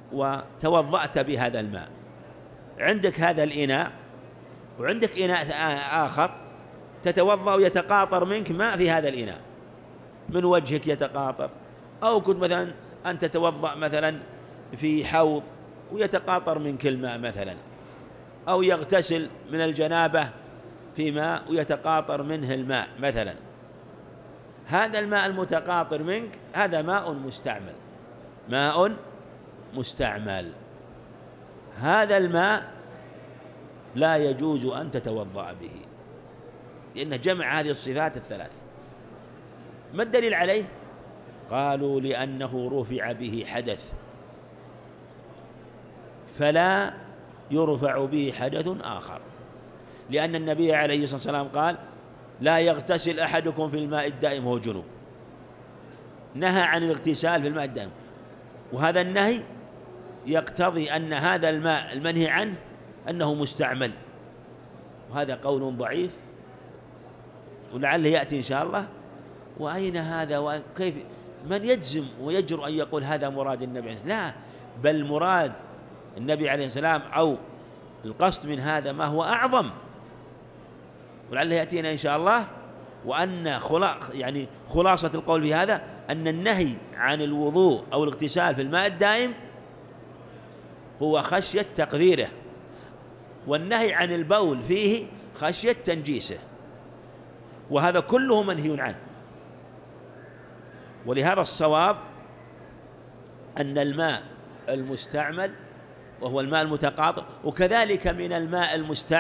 وتوضأت بهذا الماء، عندك هذا الإناء وعندك إناء آخر تتوضأ ويتقاطر منك ماء في هذا الإناء، من وجهك يتقاطر، أو كنت مثلا أن تتوضأ مثلا في حوض ويتقاطر منك الماء مثلا، أو يغتسل من الجنابة في ماء ويتقاطر منه الماء مثلا. هذا الماء المتقاطر منك هذا ماء مستعمل، ماء مستعمل. هذا الماء لا يجوز أن تتوضأ به، لأنه جمع هذه الصفات الثلاث. ما الدليل عليه؟ قالوا لأنه رفع به حدث، فلا يرفع به حدث آخر، لأن النبي عليه الصلاة والسلام قال: لا يغتسل أحدكم في الماء الدائم وهو جنوب، نهى عن الاغتسال في الماء الدائم، وهذا النهي يقتضي أن هذا الماء المنهي عنه أنه مستعمل، وهذا قول ضعيف ولعله يأتي إن شاء الله. وأين هذا؟ وكيف من يجزم ويجرؤ أن يقول هذا مراد النبي عليه السلام؟ لا، بل مراد النبي عليه السلام أو القصد من هذا ما هو أعظم، ولعله يأتينا إن شاء الله. وأن خلاصة القول في هذا أن النهي عن الوضوء أو الاغتسال في الماء الدائم هو خشية تقذيره، والنهي عن البول فيه خشية تنجيسه، وهذا كله منهي عنه. ولهذا الصواب أن الماء المستعمل وهو الماء المتقاطر، وكذلك من الماء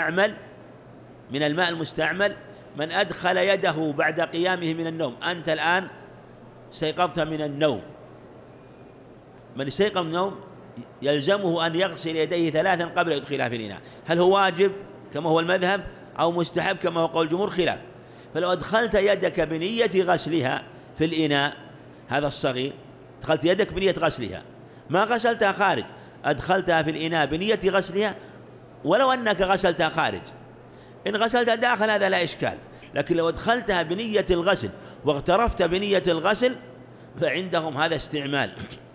المستعمل من أدخل يده بعد قيامه من النوم. أنت الآن استيقظت من النوم، من استيقظ من النوم يلزمه أن يغسل يديه 3 قبل أن يدخلها في الإناء. هل هو واجب كما هو المذهب أو مستحب كما هو قول الجمهور؟ خلاف. فلو أدخلت يدك بنية غسلها في الإناء هذا الصغير، دخلت يدك بنية غسلها، ما غسلتها خارج، أدخلتها في الإناء بنية غسلها، ولو أنك غسلتها خارج، إن غسلتها داخل هذا لا إشكال. لكن لو أدخلتها بنية الغسل واغترفت بنية الغسل فعندهم هذا استعمال،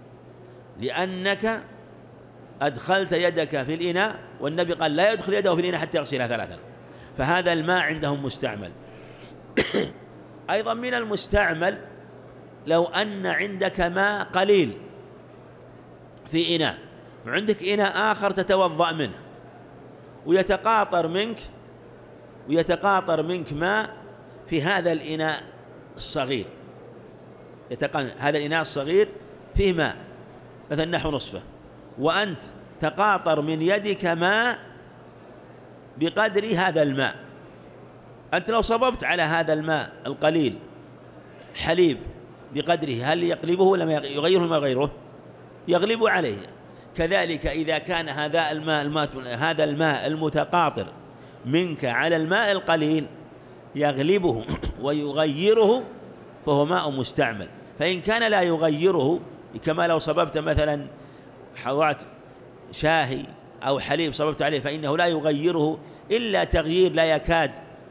لأنك أدخلت يدك في الإناء، والنبي قال: لا يدخل يده في الإناء حتى يغسلها 3. فهذا الماء عندهم مستعمل. أيضا من المستعمل لو أن عندك ماء قليل في إناء وعندك إناء آخر تتوضأ منه، ويتقاطر منك ماء في هذا الإناء الصغير، هذا الإناء الصغير فيه ماء مثلا نحو نصفه، وأنت تقاطر من يدك ماء بقدر هذا الماء. أنت لو صببت على هذا الماء القليل حليب بقدره، هل يقلبه ولا يغيره ما يغيره؟ يغلب عليه. كذلك إذا كان هذا الماء المتقاطر منك على الماء القليل يغلبه ويغيره فهو ماء مستعمل. فإن كان لا يغيره، كما لو صببت مثلا حوات شاهي أو حليب صببت عليه، فإنه لا يغيره إلا تغيير لا يكاد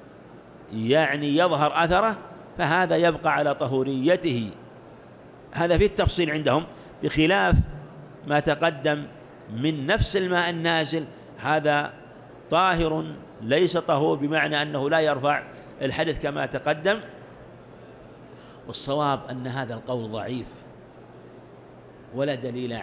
يظهر أثره، فهذا يبقى على طهوريته. هذا في التفصيل عندهم، بخلاف ما تقدم من نفس الماء النازل، هذا طاهر ليس طهور، بمعنى أنه لا يرفع الحدث كما تقدم. والصواب أن هذا القول ضعيف ولا دليل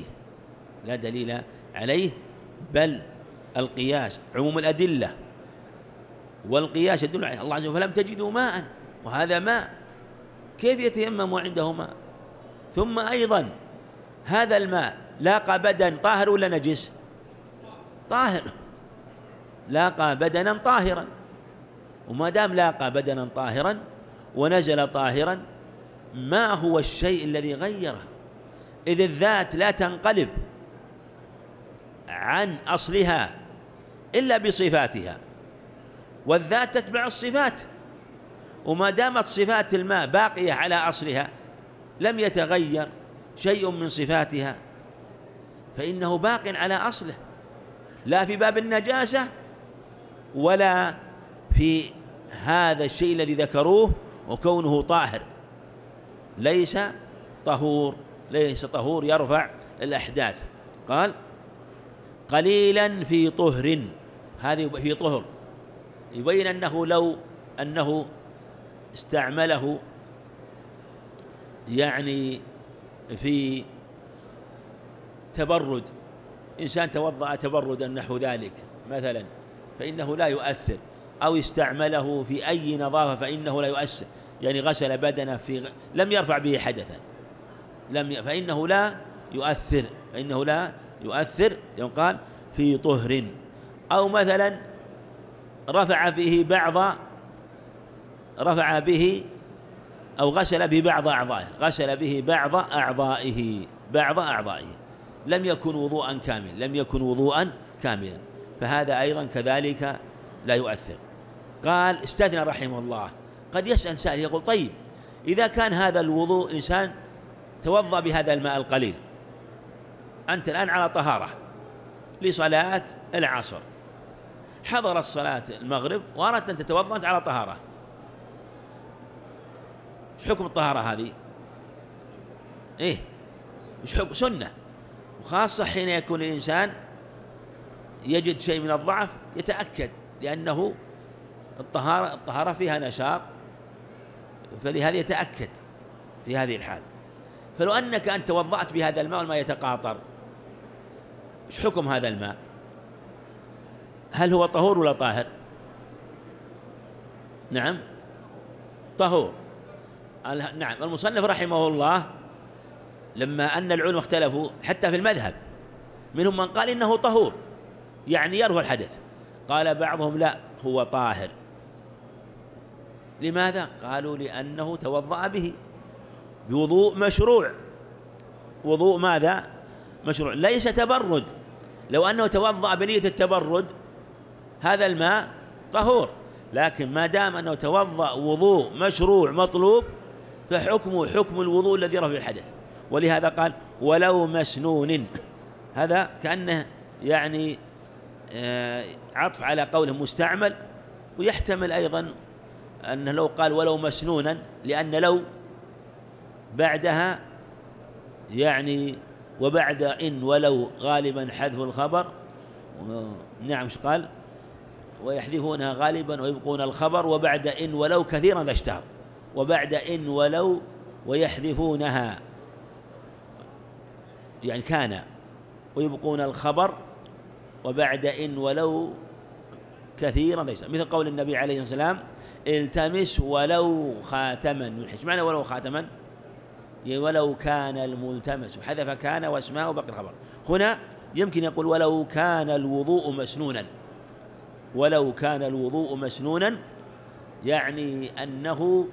عليه، بل القياس عموم الأدلة، والقياس يدل عليه. الله عز وجل: فلم تجدوا ماء، وهذا ماء، كيف يتيمم عنده ماء؟ ثم أيضا هذا الماء لاقى بدن طاهر ولا نجس؟ طاهر، لاقى بدنا طاهرا، وما دام لاقى بدنا طاهرا ونزل طاهرا، ما هو الشيء الذي غيره؟ إذ الذات لا تنقلب عن أصلها إلا بصفاتها، والذات تتبع الصفات، وما دامت صفات الماء باقية على أصلها لم يتغير شيء من صفاتها، فإنه باق على أصله، لا في باب النجاسة ولا في هذا الشيء الذي ذكروه وكونه طاهر. ليس طهور يرفع الأحداث. قال قليلا في طهر، هذه في طهر، يبين أنه لو أنه استعمله يعني في تبرد، إنسان توضأ تبردا نحو ذلك مثلا فإنه لا يؤثر، أو استعمله في أي نظافة فإنه لا يؤثر، يعني غسل بدنه لم يرفع به حدثا فإنه لا يؤثر يقال في طهر، أو مثلا رفع به أو غسل به بعض أعضائه لم يكن وضوءا كاملا، فهذا أيضا كذلك لا يؤثر. قال استثنى رحمه الله. قد يسأل سائل يقول طيب إذا كان هذا الوضوء إنسان توضأ بهذا الماء القليل، أنت الآن على طهارة لصلاة العصر، حضرت صلاة المغرب وأردت أن تتوضأ أنت على طهارة، إيش حكم الطهارة هذه؟ إيش حكم؟ سنة، وخاصة حين يكون الإنسان يجد شيء من الضعف يتأكد، لأنه الطهارة فيها نشاط، فلهذا يتأكد في هذه الحال. فلو أنك أنت توضأت بهذا الماء والماء يتقاطر، إيش حكم هذا الماء؟ هل هو طهور ولا طاهر؟ نعم طهور. نعم. المصنف رحمه الله لما أن العلماء اختلفوا حتى في المذهب، منهم من قال إنه طهور يعني يرفع الحدث، قال بعضهم لا هو طاهر. لماذا؟ قالوا لأنه توضأ به بوضوء مشروع. وضوء ماذا؟ مشروع، ليس تبرد. لو أنه توضأ بنية التبرد هذا الماء طهور، لكن ما دام أنه توضأ وضوء مشروع مطلوب فحكمه حكم الوضوء الذي رفع الحدث. ولهذا قال ولو مسنون، هذا كأنه يعني عطف على قوله مستعمل، ويحتمل أيضا أنه لو قال ولو مسنونا، لأن لو بعدها يعني وبعد إن ولو غالبا حذف الخبر. نعم ايش قال؟ ويحذفونها غالبا ويبقون الخبر، وبعد إن ولو كثيرا ذا اشتهر، وبعد إن ولو ويحذفونها يعني كان ويبقون الخبر، وبعد إن ولو كثيرا ذا اشتهر، مثل قول النبي عليه السلام التمس ولو خاتما من حش. معنى ولو خاتما؟ ولو كان الملتمس، حذف كان واسماء وبقي الخبر. هنا يمكن يقول ولو كان الوضوء مسنونا، يعني أنه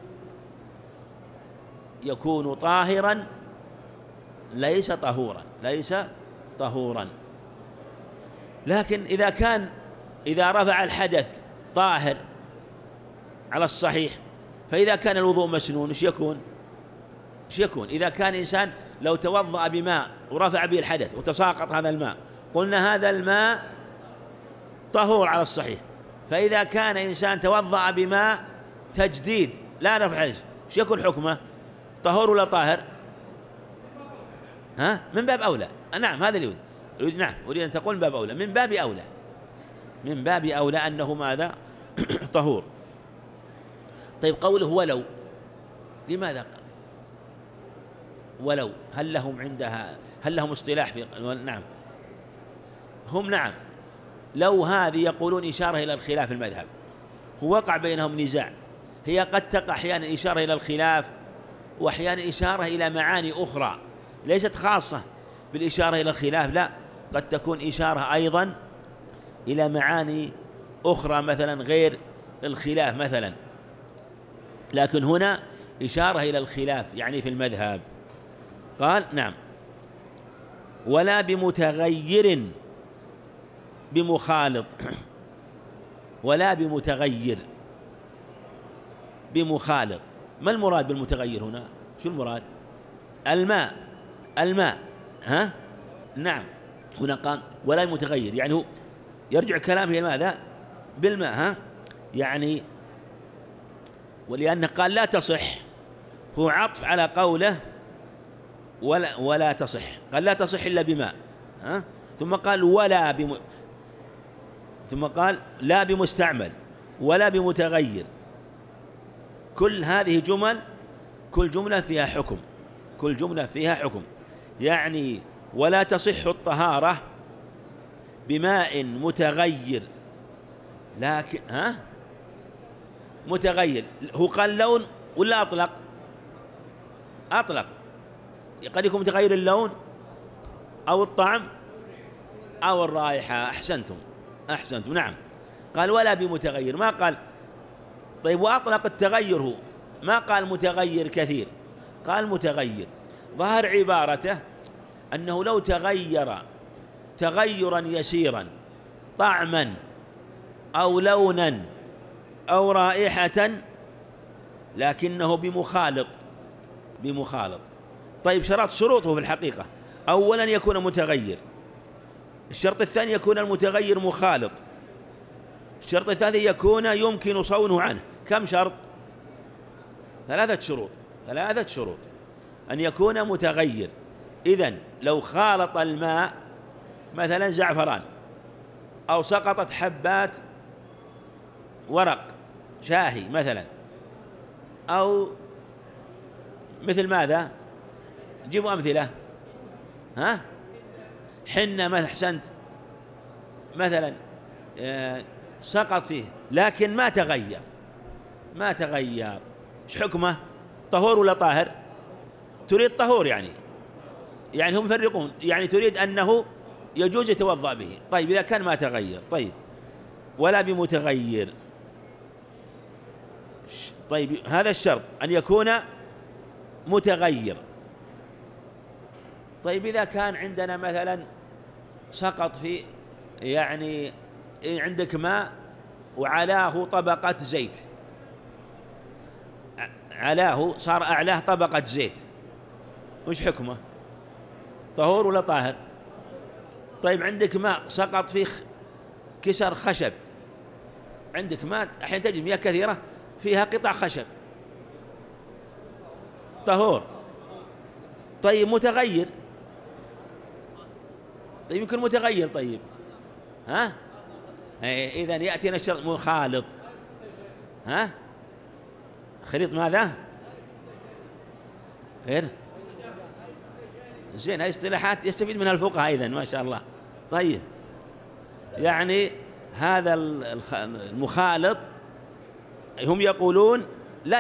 يكون طاهرا ليس طهورا. لكن إذا رفع الحدث طاهر على الصحيح، فإذا كان الوضوء مسنون ايش يكون؟ إذا كان إنسان لو توضأ بماء ورفع به الحدث وتساقط هذا الماء، قلنا هذا الماء طهور على الصحيح. فإذا كان إنسان توضأ بماء تجديد لا رفع حدث، ايش يكون حكمه؟ طهور ولا طاهر؟ من باب أولى. نعم هذا اللي يريد. نعم أريد أن تقول من باب أولى أنه ماذا؟ طهور. طيب قوله ولو، لماذا ولو؟ هل لهم اصطلاح في؟ نعم هم نعم لو هذه يقولون إشارة إلى الخلاف في المذهب، هو وقع بينهم نزاع، هي قد تقع أحيانا إشارة إلى الخلاف، وأحيانا إشارة إلى معاني أخرى ليست خاصة بالإشارة إلى الخلاف، لا قد تكون إشارة أيضا إلى معاني أخرى مثلا غير الخلاف مثلا، لكن هنا إشارة إلى الخلاف يعني في المذهب. قال نعم ولا بمتغير بمخالط، ولا بمتغير بمخالط. ما المراد بالمتغير هنا؟ شو المراد؟ الماء نعم هنا قال ولا متغير، يعني هو يرجع كلامه إلى ماذا؟ بالماء يعني، ولأنه قال لا تصح، هو عطف على قوله ولا تصح، قال لا تصح إلا بماء، ها؟ ثم قال ثم قال لا بمستعمل ولا بمتغير. كل هذه جمل، كل جملة فيها حكم، كل جملة فيها حكم. يعني ولا تصح الطهارة بماء متغير، لكن متغير، هو قال لون ولا أطلق؟ أطلق. قد يكون متغير اللون أو الطعم أو الرائحة. أحسنتم. نعم. قال ولا بمتغير، ما قال. طيب وأطلق التغير، هو ما قال متغير كثير، قال متغير. ظهر عبارته أنه لو تغير تغيرا يسيرا طعما أو لونا أو رائحة لكنه بمخالط. طيب شروطه في الحقيقة: أولا يكون متغير، الشرط الثاني يكون المتغير مخالط، الشرط الثالث يكون يمكن صونه عنه. كم شرط؟ 3 شروط. أن يكون متغير، إذن لو خالط الماء مثلا زعفران أو سقطت حبات ورق شاهي مثلا، أو مثل ماذا؟ جيبوا أمثلة. حنة مثلا. أحسنت. مثلا سقط فيه لكن ما تغير، ايش حكمه؟ طهور ولا طاهر؟ تريد طهور، يعني هم يفرقون، يعني تريد أنه يجوز يتوضأ به. طيب إذا كان ما تغير، طيب ولا بمتغير. طيب هذا الشرط أن يكون متغير. طيب إذا كان عندنا مثلا سقط في، يعني عندك ماء وعلاه طبقة زيت، علاه صار أعلاه طبقة زيت، وش حكمه؟ طهور ولا طاهر؟ طيب عندك ماء سقط فيه كسر خشب، عندك ماء أحيانا تجد مياه كثيرة فيها قطع خشب، طهور. طيب متغير، طيب يمكن متغير. طيب إذن يأتينا الشرط مخالط. خليط ماذا؟ غير زين. هذه اصطلاحات يستفيد منها الفقهاء إذن، ما شاء الله. طيب يعني هذا المخالط هم يقولون لا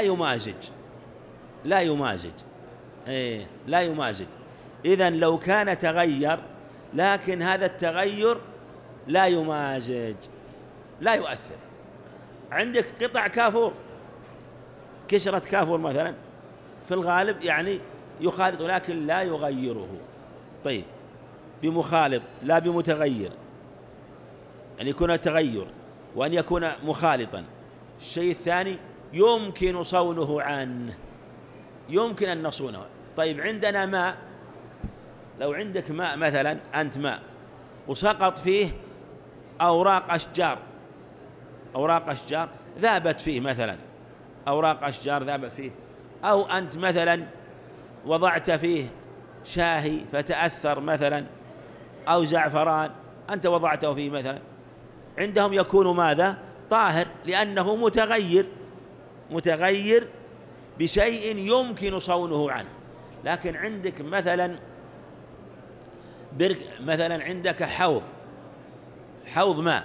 يمازج. إذن لو كان تغير لكن هذا التغير لا يمازج، لا يؤثر. عندك قطع كافور، كسرة كافور مثلا، في الغالب يعني يخالط لكن لا يغيره. طيب بمخالط لا بمتغير، أن يكون تغير وأن يكون مخالطا. الشيء الثاني يمكن صونه عنه، يمكن أن نصونه. طيب عندنا ماء، لو عندك ماء مثلا، أنت ماء وسقط فيه أوراق أشجار ذابت فيه مثلا، أوراق أشجار ذابت فيه، أو أنت مثلا وضعت فيه شاهي فتأثر مثلا، أو زعفران أنت وضعته فيه مثلا، عندهم يكون ماذا؟ طاهر، لأنه متغير بشيء يمكن صونه عنه. لكن عندك مثلا مثلا عندك حوض ماء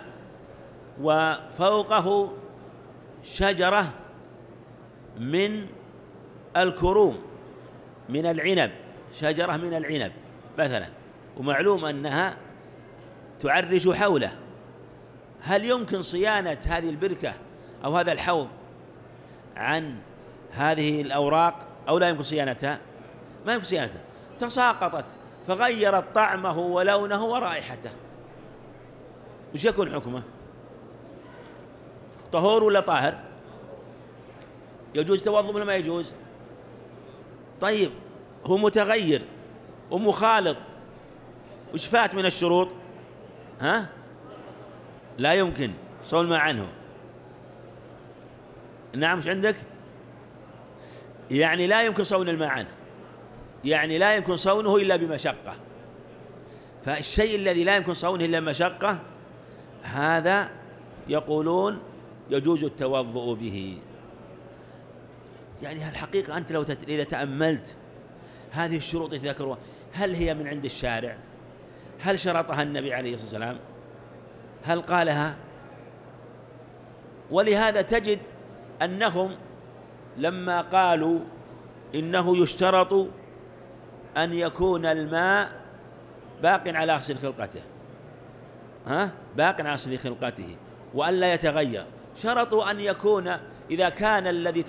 وفوقه شجرة من الكروم، من العنب، شجرة من العنب مثلا، ومعلوم أنها تعرج حوله. هل يمكن صيانة هذه البركة أو هذا الحوض عن هذه الأوراق أو لا يمكن صيانتها؟ ما يمكن صيانتها، تساقطت فغيرت طعمه ولونه ورائحته، وش يكون حكمه؟ طهور ولا طاهر؟ يجوز توضؤ ولا ما يجوز؟ طيب هو متغير ومخالط، وش فات من الشروط؟ لا يمكن صون ما عنه. نعم، وش عندك؟ يعني لا يمكن صون الماء عنه، يعني لا يمكن صونه إلا بمشقة. فالشيء الذي لا يمكن صونه إلا مشقة هذا يقولون يجوز التوضؤ به. يعني الحقيقة أنت إذا تأملت هذه الشروط التي ذكروها هل هي من عند الشارع؟ هل شرطها النبي عليه الصلاة والسلام؟ هل قالها؟ ولهذا تجد أنهم لما قالوا إنه يشترط أن يكون الماء باق على أصل خلقته، باق على أصل خلقته وأن لا يتغير، شرطوا أن يكون إذا كان الذي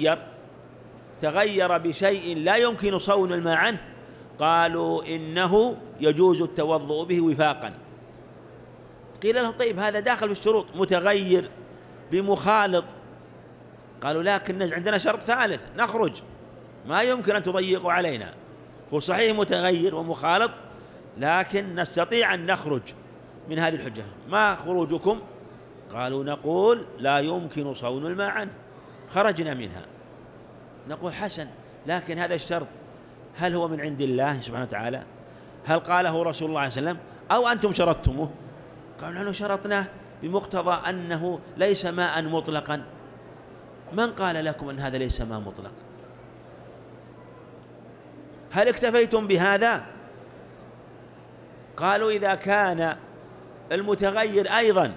تغير بشيء لا يمكن صون الماء عنه قالوا إنه يجوز التوضؤ به وفاقا. قيل لهم طيب هذا داخل في الشروط، متغير بمخالط، قالوا لكن عندنا شرط ثالث نخرج، ما يمكن أن تضيقوا علينا، هو صحيح متغير ومخالط لكن نستطيع أن نخرج من هذه الحجة، ما خروجكم؟ قالوا نقول لا يمكن صون الماء عنه، خرجنا منها. نقول حسن، لكن هذا الشرط هل هو من عند الله سبحانه وتعالى؟ هل قاله رسول الله صلى الله عليه وسلم أو أنتم شرطتموه؟ قالوا نحن شرطناه بمقتضى أنه ليس ماء مطلقا. من قال لكم أن هذا ليس ماء مطلق؟ هل اكتفيتم بهذا؟ قالوا إذا كان المتغير أيضا،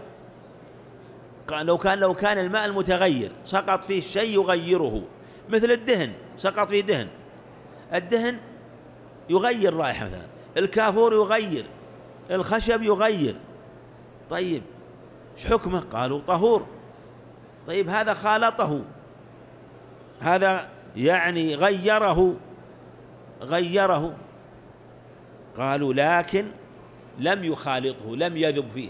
لو كان الماء المتغير سقط فيه شيء يغيره، مثل الدهن سقط فيه دهن، الدهن يغير رائحة مثلا، الكافور يغير، الخشب يغير، طيب ايش حكمه؟ قالوا طهور. طيب هذا خالطه، هذا يعني غيره، قالوا لكن لم يخالطه، لم يذب فيه.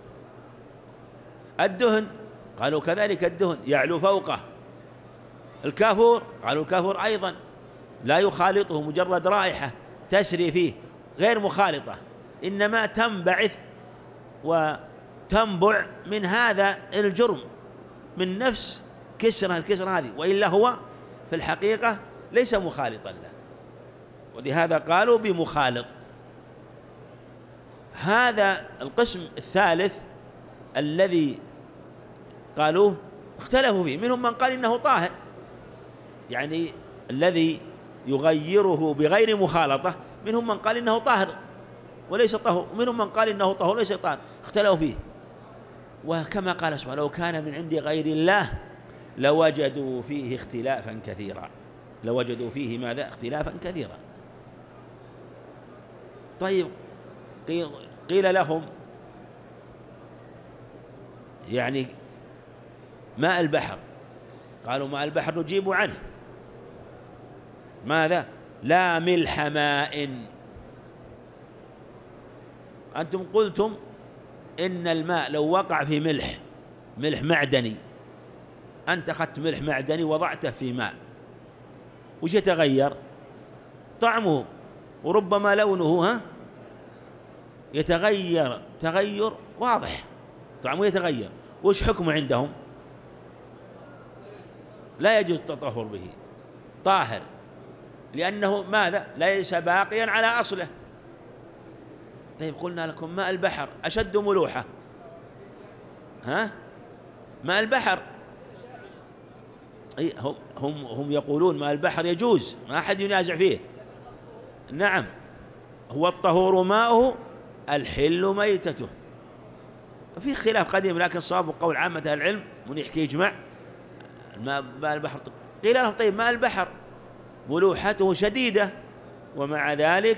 الدهن قالوا كذلك الدهن يعلو فوقه. الكافور قالوا الكافور أيضا لا يخالطه، مجرد رائحة تسري فيه غير مخالطة، إنما تنبعث وتنبع من هذا الجرم، من نفس الكسرة هذه، وإلا هو في الحقيقة ليس مخالطا له، ولهذا قالوا بمخالط. هذا القسم الثالث الذي قالوه اختلفوا فيه، منهم من قال إنه طاهر، يعني الذي يغيره بغير مخالطة، منهم من قال إنه طاهر وليس طهور، ومنهم من قال إنه طهور وليس طاهر، اختلفوا فيه. وكما قال سبحانه لو كان من عند غير الله لوجدوا فيه اختلافا كثيرا، لوجدوا فيه ماذا؟ اختلافا كثيرا. طيب قيل لهم يعني ماء البحر، قالوا ماء البحر نجيب عنه، ماذا؟ لا ملح ماء. أنتم قلتم إن الماء لو وقع في ملح معدني، أنت أخذت ملح معدني وضعته في ماء، وش يتغير؟ طعمه وربما لونه يتغير تغير واضح، طعمه يتغير، وش حكمه عندهم؟ لا يجوز التطهر به، طاهر، لأنه ماذا؟ ليس باقيا على أصله. طيب قلنا لكم ماء البحر أشد ملوحة، ماء البحر هم يقولون ماء البحر يجوز، ما أحد ينازع فيه، نعم، هو الطهور ماؤه الحل ميتته. في خلاف قديم لكن صواب قول عامة أهل العلم من يحكي يجمع ماء البحر. قيل لهم طيب ماء البحر ملوحته شديدة ومع ذلك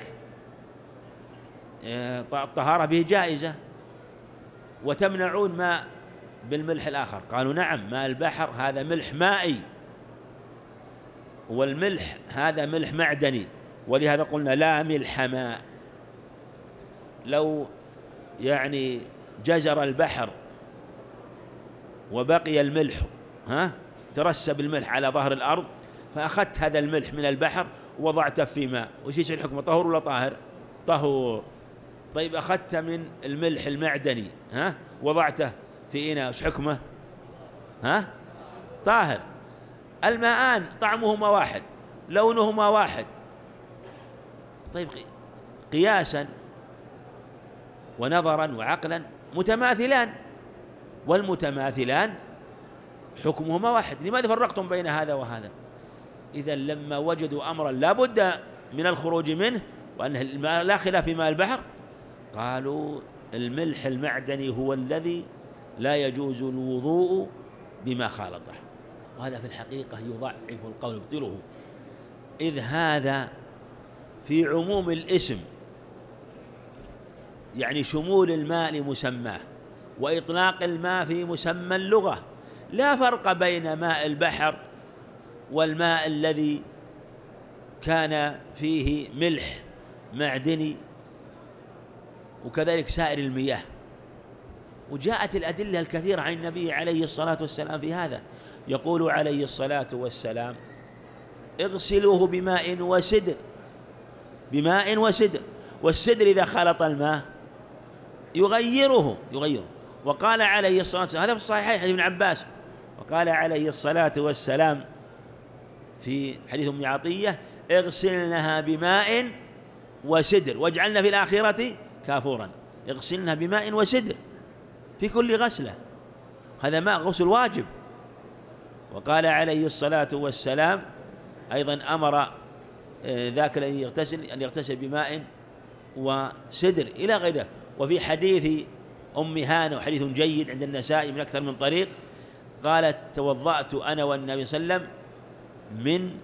الطهارة به جائزة، وتمنعون ماء بالملح الآخر. قالوا نعم، ماء البحر هذا ملح مائي، والملح هذا ملح معدني، ولهذا قلنا لا ملح ماء. لو يعني جزر البحر وبقي الملح ترسب الملح على ظهر الأرض، فأخذت هذا الملح من البحر ووضعته في ماء، وش يصير حكمه؟ طهور ولا طاهر؟ طهور. طيب أخذت من الملح المعدني وضعته في إناء، وش حكمه؟ طاهر. الماءان طعمهما واحد، لونهما واحد. طيب قياسا ونظرا وعقلا متماثلان، والمتماثلان حكمهما واحد، لماذا فرقتم بين هذا وهذا؟ إذا لما وجدوا أمرا لا بد من الخروج منه وأنه لا خلاف في ماء البحر، قالوا الملح المعدني هو الذي لا يجوز الوضوء بما خالطه. وهذا في الحقيقة يضعف القول، يبطله، إذ هذا في عموم الاسم، يعني شمول الماء لمسماه وإطلاق الماء في مسمى اللغة. لا فرق بين ماء البحر والماء الذي كان فيه ملح معدني، وكذلك سائر المياه. وجاءت الأدلة الكثيرة عن النبي عليه الصلاة والسلام في هذا، يقول عليه الصلاة والسلام: اغسلوه بماء وسدر، بماء وسدر، والسدر إذا خلط الماء يغيره. وقال عليه الصلاة والسلام، هذا في الصحيحين حديث ابن عباس، وقال عليه الصلاة والسلام في حديث أم عطية: اغسلنها بماء وسدر واجعلنا في الآخرة كافورا. اغسلنها بماء وسدر في كل غسلة، هذا ماء غسل واجب. وقال عليه الصلاة والسلام أيضا أمر ذاك الذي يغتسل أن يغتسل بماء وسدر إلى غيره. وفي حديث أم هانة، وحديث جيد عند النسائي من أكثر من طريق، قالت: توضأت أنا والنبي صلى الله عليه وسلم من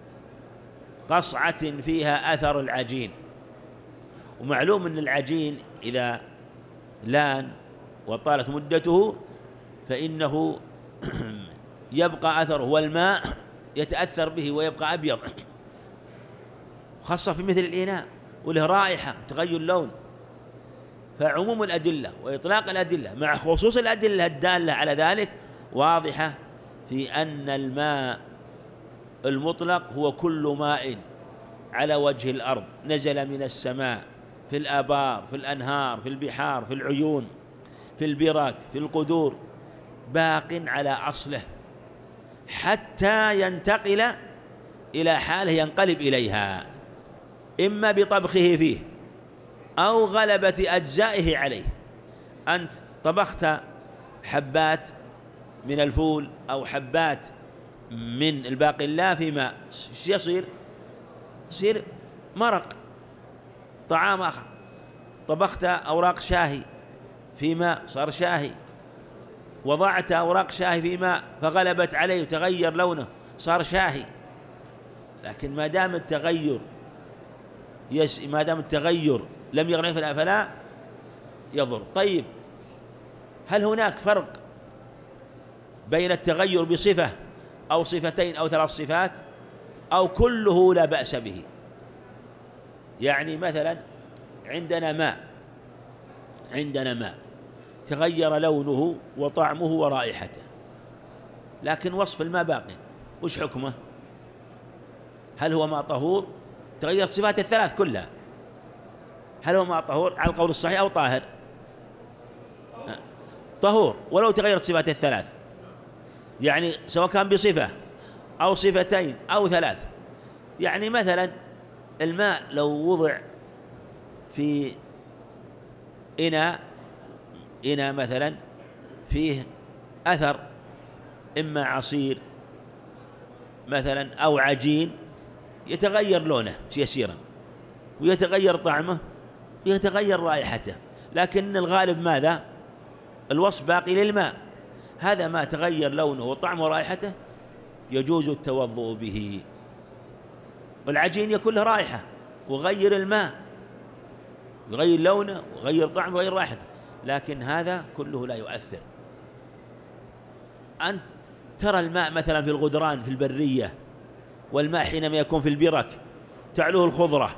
قصعة فيها أثر العجين. ومعلوم أن العجين إذا لان وطالت مدته فإنه يبقى أثره، والماء يتأثر به ويبقى أبيض، خاصة في مثل الإناء، وله رائحة وتغير لون. فعموم الأدلة وإطلاق الأدلة مع خصوص الأدلة الدالة على ذلك واضحة في أن الماء المطلق هو كل ماء على وجه الأرض نزل من السماء، في الآبار، في الأنهار، في البحار، في العيون، في البرك، في القدور، باق على أصله حتى ينتقل إلى حاله ينقلب إليها، إما بطبخه فيه أو غلبة أجزائه عليه. أنت طبخت حبات من الفول أو حبات من الباقلاء في ماء، يصير مرق، طعام آخر. طبخت أوراق شاهي في ماء صار شاهي، وضعت أوراق شاهي في ماء فغلبت عليه وتغير لونه صار شاهي. لكن ما دام التغير لم يغني فلا يضر. طيب، هل هناك فرق بين التغير بصفة أو صفتين أو 3 صفات، أو كله لا بأس به؟ يعني مثلا عندنا ماء تغير لونه وطعمه ورائحته، لكن وصف الماء باقي، وش حكمه؟ هل هو ماء طهور؟ تغيرت صفات ال3 كلها، هل هو ماء طهور على القول الصحيح أو طاهر؟ طهور ولو تغيرت صفات ال3، يعني سواء كان بصفة أو صفتين أو 3. يعني مثلا الماء لو وضع في إناء مثلا فيه أثر إما عصير مثلا أو عجين، يتغير لونه يسيرا ويتغير طعمه ويتغير رائحته، لكن الغالب ماذا؟ الوصف باقي للماء. هذا ما تغير لونه وطعمه ورائحته يجوز التوضؤ به. والعجين يكون له رائحة وغير الماء، يغير لونه وغير طعمه وغير رائحته، لكن هذا كله لا يؤثر. أنت ترى الماء مثلا في الغدران في البرية، والماء حينما يكون في البرك تعلوه الخضرة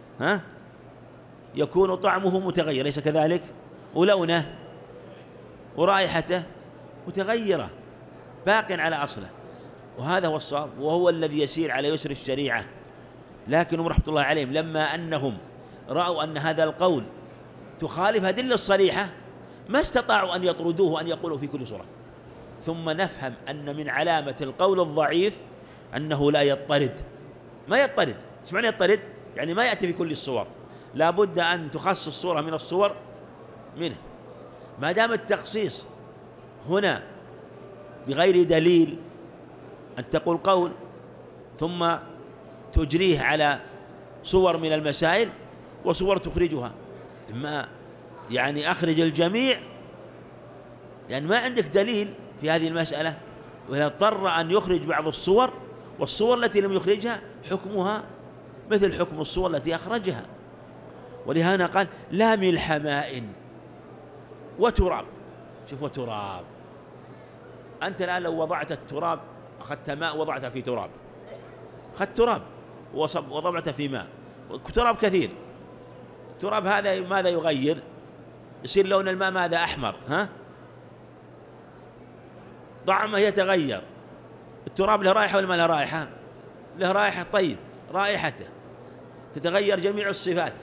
يكون طعمه متغير، ليس كذلك؟ ولونه ورائحته متغيرة، باق على أصله. وهذا هو الصواب، وهو الذي يسير على يسر الشريعة. لكنهم رحمة الله عليهم لما أنهم رأوا أن هذا القول تخالف أدلة الصريحة ما استطاعوا أن يطردوه وأن يقولوا في كل صورة. ثم نفهم أن من علامة القول الضعيف أنه لا يضطرد، ما يضطرد. ايش معنى يضطرد؟ يعني ما يأتي في كل الصور، لا بد أن تخصص صورة من الصور منه. ما دام التخصيص هنا بغير دليل، أن تقول قول ثم تجريه على صور من المسائل وصور تخرجها، إما يعني أخرج الجميع لأن ما عندك دليل في هذه المسألة، وإذا اضطر أن يخرج بعض الصور، والصور التي لم يخرجها حكمها مثل حكم الصور التي أخرجها. ولهذا قال لا ملح ماء وتراب. شوفوا تراب، أنت الآن لو وضعت التراب، أخذت ماء وضعته في تراب، أخذت تراب وضعته في ماء، تراب كثير، التراب هذا ماذا يغير؟ يصير لون الماء ماذا؟ أحمر، طعمه يتغير. التراب له رائحة ولا ما له رائحة؟ له رائحة. طيب رائحته تتغير جميع الصفات،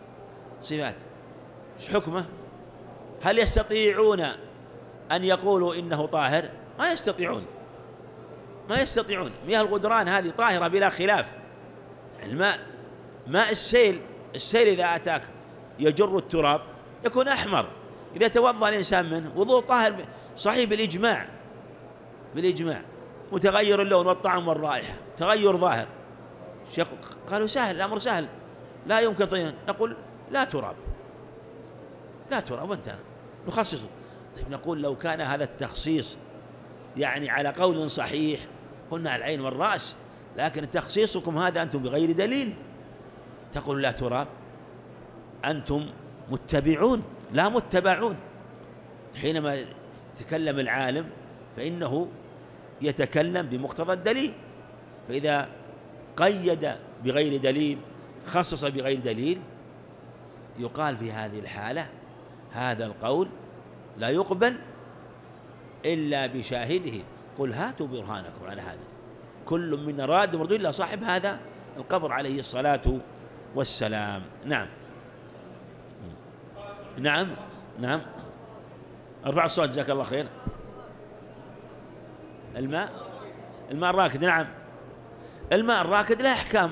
ايش حكمه؟ هل يستطيعون أن يقولوا إنه طاهر؟ ما يستطيعون. مياه الغدران هذه طاهرة بلا خلاف. الماء، ماء السيل إذا أتاك يجر التراب يكون أحمر، إذا توضأ الإنسان منه وضوء طاهر صحيح بالإجماع. متغير اللون والطعم والرائحة، تغير ظاهر. قالوا سهل، الأمر سهل، لا يمكن طيب. نقول لا تراب وانتهى، نخصصه. طيب نقول لو كان هذا التخصيص يعني على قول صحيح قلنا العين والرأس، لكن تخصيصكم هذا أنتم بغير دليل، تقول لا تراب، أنتم متبعون لا متبعون. حينما يتكلم العالم فإنه يتكلم بمقتضى الدليل، فإذا قيد بغير دليل، خصص بغير دليل، يقال في هذه الحالة هذا القول لا يقبل إلا بشاهده. قل هاتوا برهانكم على هذا، كل منا راد مردود إلا صاحب هذا القبر عليه الصلاة والسلام. نعم ارفع الصوت جزاك الله خير. الماء الراكد، نعم الماء الراكد له أحكام.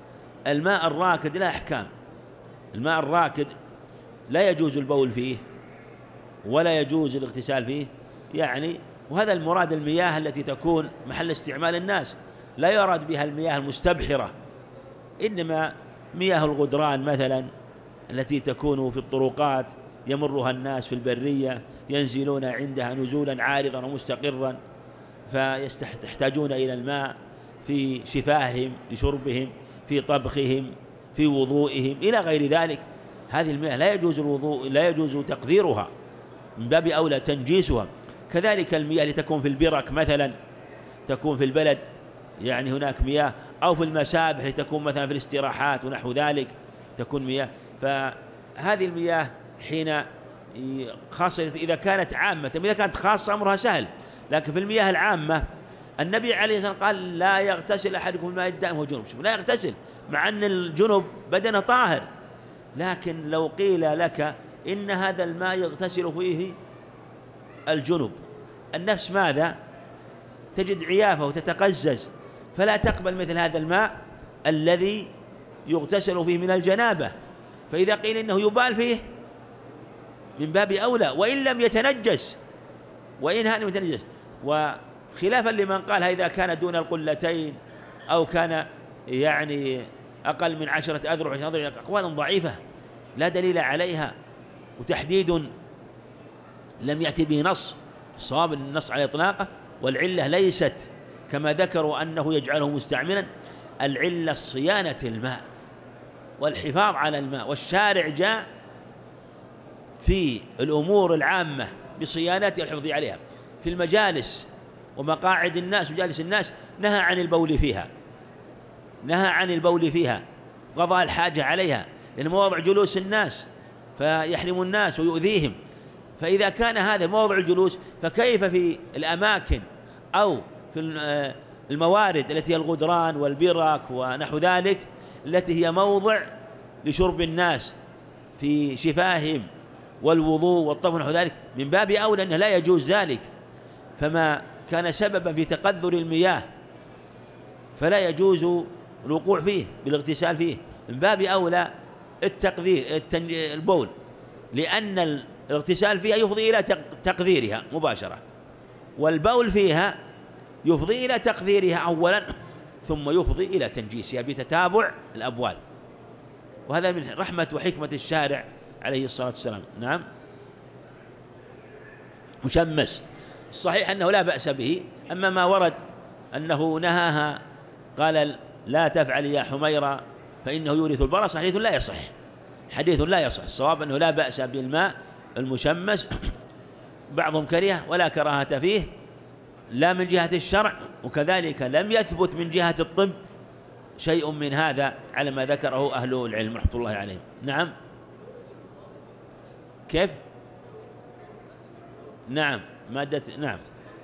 الماء الراكد لا يجوز البول فيه ولا يجوز الاغتسال فيه، يعني وهذا المراد المياه التي تكون محل استعمال الناس، لا يراد بها المياه المستبحرة، إنما مياه الغدران مثلا التي تكون في الطرقات يمرها الناس في البرية، ينزلون عندها نزولا عارضا ومستقرا، فيحتاجون إلى الماء في شفاههم لشربهم، في طبخهم، في وضوئهم إلى غير ذلك. هذه المياه لا يجوز الوضوء، لا يجوز تقذيرها، من باب أولى تنجيسها. كذلك المياه اللي تكون في البرك مثلا، تكون في البلد، يعني هناك مياه، أو في المسابح اللي تكون مثلا في الاستراحات ونحو ذلك تكون مياه. فهذه المياه حين خاصة إذا كانت عامة، إذا كانت خاصة أمرها سهل، لكن في المياه العامة النبي عليه الصلاة والسلام قال لا يغتسل أحدكم الماء الدائم وهو جنب. لا يغتسل، مع أن الجنب بدنه طاهر، لكن لو قيل لك إن هذا الماء يغتسل فيه الجنب، النفس ماذا؟ تجد عيافة وتتقزز، فلا تقبل مثل هذا الماء الذي يغتسل فيه من الجنابة. فإذا قيل إنه يبال فيه من باب أولى، وإن لم يتنجس، وخلافا لمن قال إذا كان دون القلتين أو كان يعني أقل من 10 أذرع، أقوال ضعيفة لا دليل عليها، وتحديد لم يأتي به نص. الصواب النص على إطلاقه، والعلة ليست كما ذكروا أنه يجعله مستعملا، العلة صيانة الماء والحفاظ على الماء، والشارع جاء في الأمور العامة بصيانتها والحفظ عليها. في المجالس ومقاعد الناس ومجالس الناس نهى عن البول فيها، قضاء الحاجة عليها، لأن مواضع جلوس الناس فيحرم الناس ويؤذيهم. فإذا كان هذا موضع الجلوس، فكيف في الأماكن أو في الموارد التي هي الغدران والبرك ونحو ذلك، التي هي موضع لشرب الناس في شفاههم والوضوء والطهر ونحو ذلك، من باب أولى أنه لا يجوز ذلك. فما كان سببا في تقذر المياه فلا يجوز الوقوع فيه بالاغتسال فيه، من باب أولى التقذير البول، لأن الاغتسال فيها يفضي إلى تقذيرها مباشرة، والبول فيها يفضي إلى تقذيرها أولا ثم يفضي إلى تنجيسها بتتابع الأبوال، وهذا من رحمة وحكمة الشارع عليه الصلاة والسلام. نعم. مشمس الصحيح أنه لا بأس به، أما ما ورد أنه نهاها قال لا تفعل يا حميرة فإنه يورث البرص، حديث لا يصح، حديث لا يصح. الصواب أنه لا بأس بالماء المشمس، بعضهم كره ولا كراهة فيه لا من جهة الشرع، وكذلك لم يثبت من جهة الطب شيء من هذا على ما ذكره أهل العلم رحمة الله عليهم. نعم. كيف؟ نعم مادة، نعم.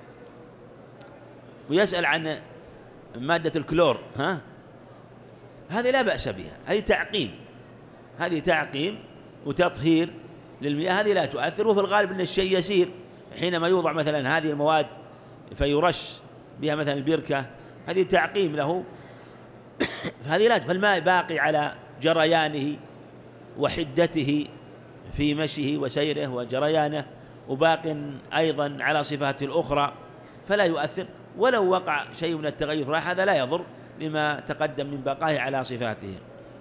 ويسأل عن مادة الكلور، هذه لا بأس بها، هذه تعقيم، هذه تعقيم وتطهير للمياه، هذه لا تؤثر، وفي الغالب أن الشيء يسير حينما يوضع مثلا هذه المواد فيرش بها مثلا البركة، هذه تعقيم له، فهذه لا، فالماء باقي على جريانه وحدته في مشيه وسيره وجريانه، وباق أيضا على صفاته الأخرى فلا يؤثر، ولو وقع شيء من التغير راح هذا لا يضر لما تقدم من بقائه على صفاته.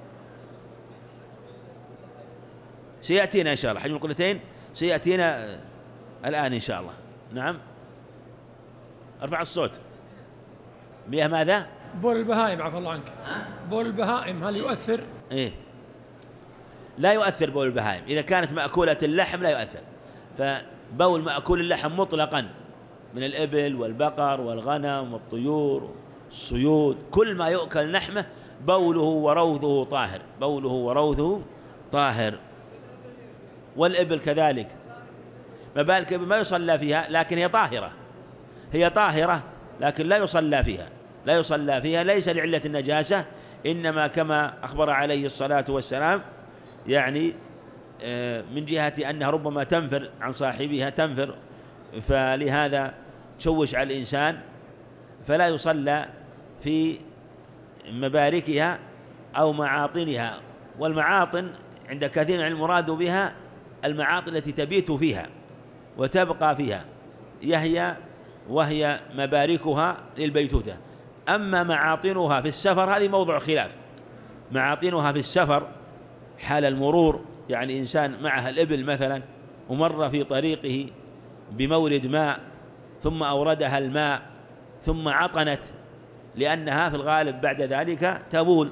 سيأتينا إن شاء الله حجم القلتين، سيأتينا الآن إن شاء الله. نعم. ارفع الصوت. مياه ماذا؟ بول البهائم عفى الله عنك. بول البهائم هل يؤثر؟ إيه لا يؤثر بول البهائم، إذا كانت مأكولة اللحم لا يؤثر، فبول مأكول اللحم مطلقا من الإبل والبقر والغنم والطيور والصيود، كل ما يؤكل لحمه بوله وروثه طاهر، بوله وروثه طاهر، والإبل كذلك، ما بالك ما يصلى فيها، لكن هي طاهرة، هي طاهرة لكن لا يصلى فيها، لا يصلى فيها ليس لعلة النجاسة، إنما كما أخبر عليه الصلاة والسلام يعني من جهة أنها ربما تنفر عن صاحبها، تنفر، فلهذا تشوش على الإنسان، فلا يصلى في مباركها أو معاطنها. والمعاطن عند كثير من المراد بها المعاطن التي تبيت فيها وتبقى فيها، وهي مباركها للبيتوتة. أما معاطنها في السفر هذه موضوع خلاف، معاطنها في السفر حال المرور، يعني إنسان معها الإبل مثلا ومر في طريقه بمورد ماء ثم أوردها الماء ثم عطنت، لأنها في الغالب بعد ذلك تبول،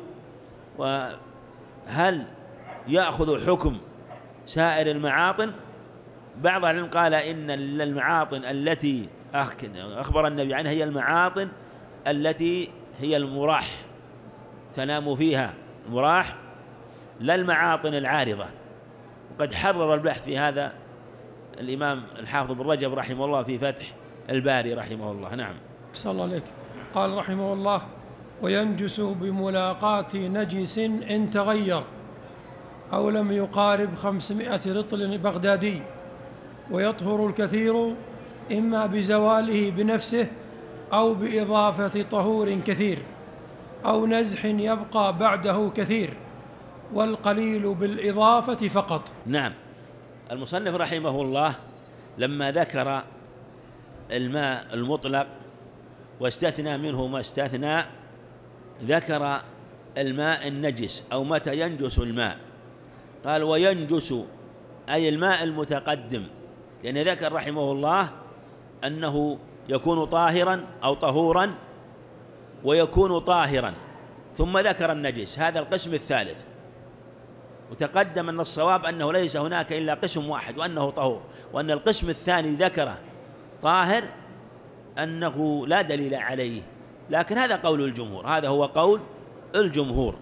وهل يأخذ حكم سائر المعاطن؟ بعض العلم قال إن المعاطن التي أخبر النبي عنها هي المعاطن التي هي المراح تنام فيها، المراح لا المعاطن العارضة، وقد حرر البحث في هذا الإمام الحافظ بن رجب رحمه الله في فتح الباري رحمه الله. نعم. صلى الله عليك. قال رحمه الله: وينجس بملاقاة نجس إن تغير أو لم يقارب 500 رطل بغدادي، ويطهر الكثير إما بزواله بنفسه أو بإضافة طهور كثير أو نزح يبقى بعده كثير، والقليل بالإضافة فقط. نعم. المصنف رحمه الله لما ذكر الماء المطلق واستثنى منه ما استثنى، ذكر الماء النجس أو متى ينجس الماء، قال وينجس أي الماء المتقدم، لأن ذكر رحمه الله أنه يكون طاهرا أو طهورا ويكون طاهرا، ثم ذكر النجس، هذا القسم الثالث. وتقدم أن الصواب أنه ليس هناك إلا قسم واحد وأنه طهور، وأن القسم الثاني ذكره طاهر أنه لا دليل عليه، لكن هذا قول الجمهور، هذا هو قول الجمهور.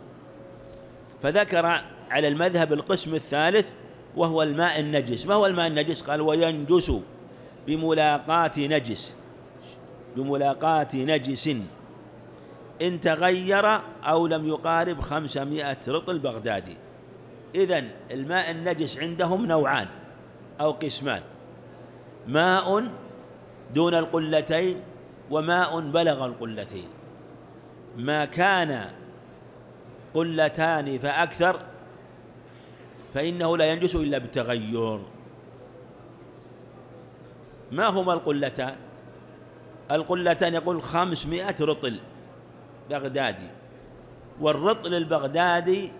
فذكر على المذهب القسم الثالث وهو الماء النجس. ما هو الماء النجس؟ قال وينجس بملاقاة نجس، بملاقاة نجس إن تغير أو لم يقارب 500 رطل بغدادي. إذن الماء النجس عندهم نوعان أو قسمان: ماء دون القلتين وماء بلغ القلتين. ما كان قلتان فأكثر فإنه لا ينجس إلا بالتغير، ما هما القلتان؟ القلتان يقول 500 رطل بغدادي، والرطل البغدادي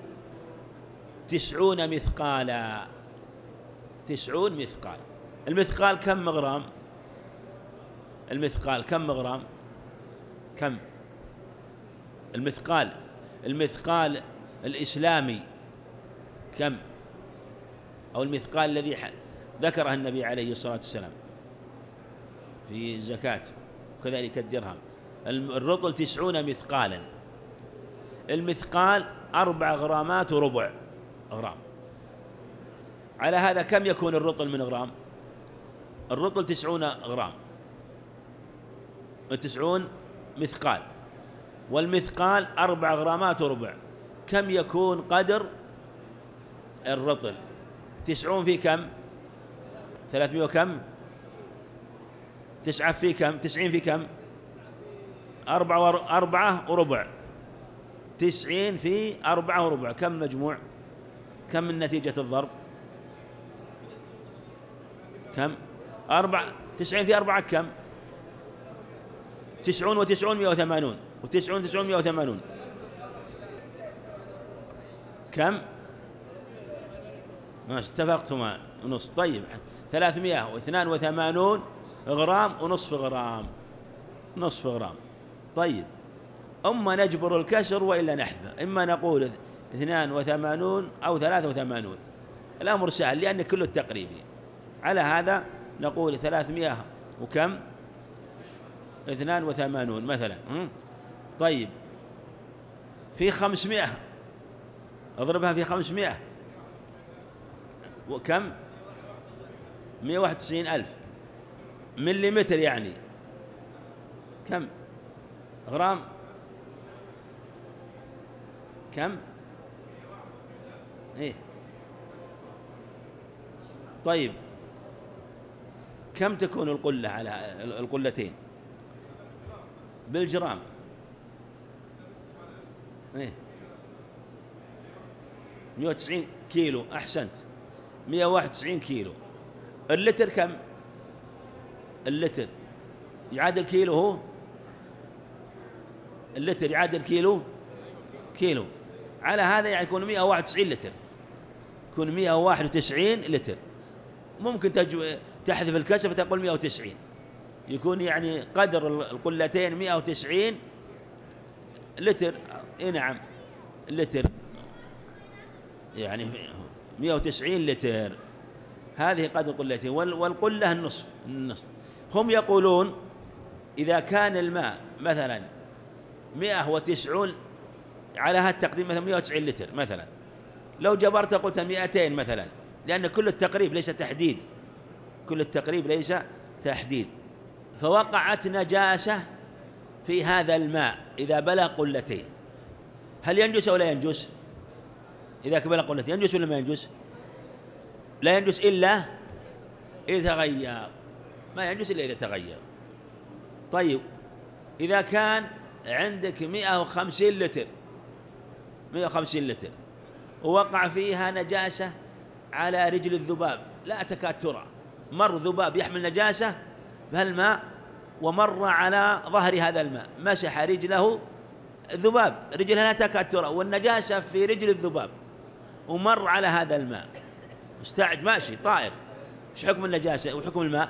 90 مثقالا، 90 مثقال. المثقال كم غرام؟ المثقال كم غرام؟ كم المثقال؟ المثقال الإسلامي كم؟ أو المثقال الذي ذكره النبي عليه الصلاة والسلام في زكاة، وكذلك الدرهم. الرطل 90 مثقالا. المثقال 4 غرامات وربع غرام. على هذا كم يكون الرطل من غرام؟ الرطل 90 غرام، 90 مثقال، والمثقال 4 غرامات وربع. كم يكون قدر الرطل؟ 90 في كم؟ 300 وكم؟ 9 في كم؟ 90 في كم؟ 4 وربع. 90 في 4 وربع كم مجموع؟ كم من نتيجة الضرب؟ كم؟ 90 في 4 كم؟ 90 و90 180، و90 90 180 كم؟ ماشي، اتفقتما ونص. طيب 382 غرام ونصف غرام، نصف غرام. طيب أما نجبر الكسر وإلا نحذف، إما نقول 82 أو 83. الأمر سهل لأن كله التقريبي. على هذا نقول 300 وكم؟ 82 مثلا. طيب في 500 اضربها في 500 وكم؟ 191,000 مليمتر، يعني كم غرام؟ كم؟ إيه؟ طيب كم تكون القلة على القلتين بالجرام؟ إيه؟ 190 كيلو. أحسنت، 191 كيلو. اللتر كم؟ اللتر يعادل كيلو، هو اللتر يعادل كيلو. على هذا يعني يكون 191 لتر، يكون 191 لتر. ممكن تحذف الكسر فتقول 190، يكون يعني قدر القلتين 190 لتر. نعم، لتر يعني 190 لتر، هذه قدر القلتين. والقلة النصف. هم يقولون إذا كان الماء مثلا 190 على هذا التقدير، مثلا 190 لتر مثلا، لو جبرت قلت 200 مثلا، لأن كل التقريب ليس تحديد، كل التقريب ليس تحديد. فوقعت نجاسة في هذا الماء إذا بلغ قلتين، هل ينجس أو لا ينجس؟ إذا بلغ قلتين ينجس ولا ما ينجس؟ لا ينجس إلا إذا تغير، ما ينجس إلا إذا تغير. طيب إذا كان عندك 150 لتر، 150 لتر ووقع فيها نجاسة على رجل الذباب، لا تكاد ترى، مر ذباب يحمل نجاسة بهالماء ومر على ظهر هذا الماء، مسح رجله الذباب، رجلها لا تكاد ترى والنجاسة في رجل الذباب، ومر على هذا الماء مستعد ماشي طائر، ايش حكم النجاسة وحكم الماء؟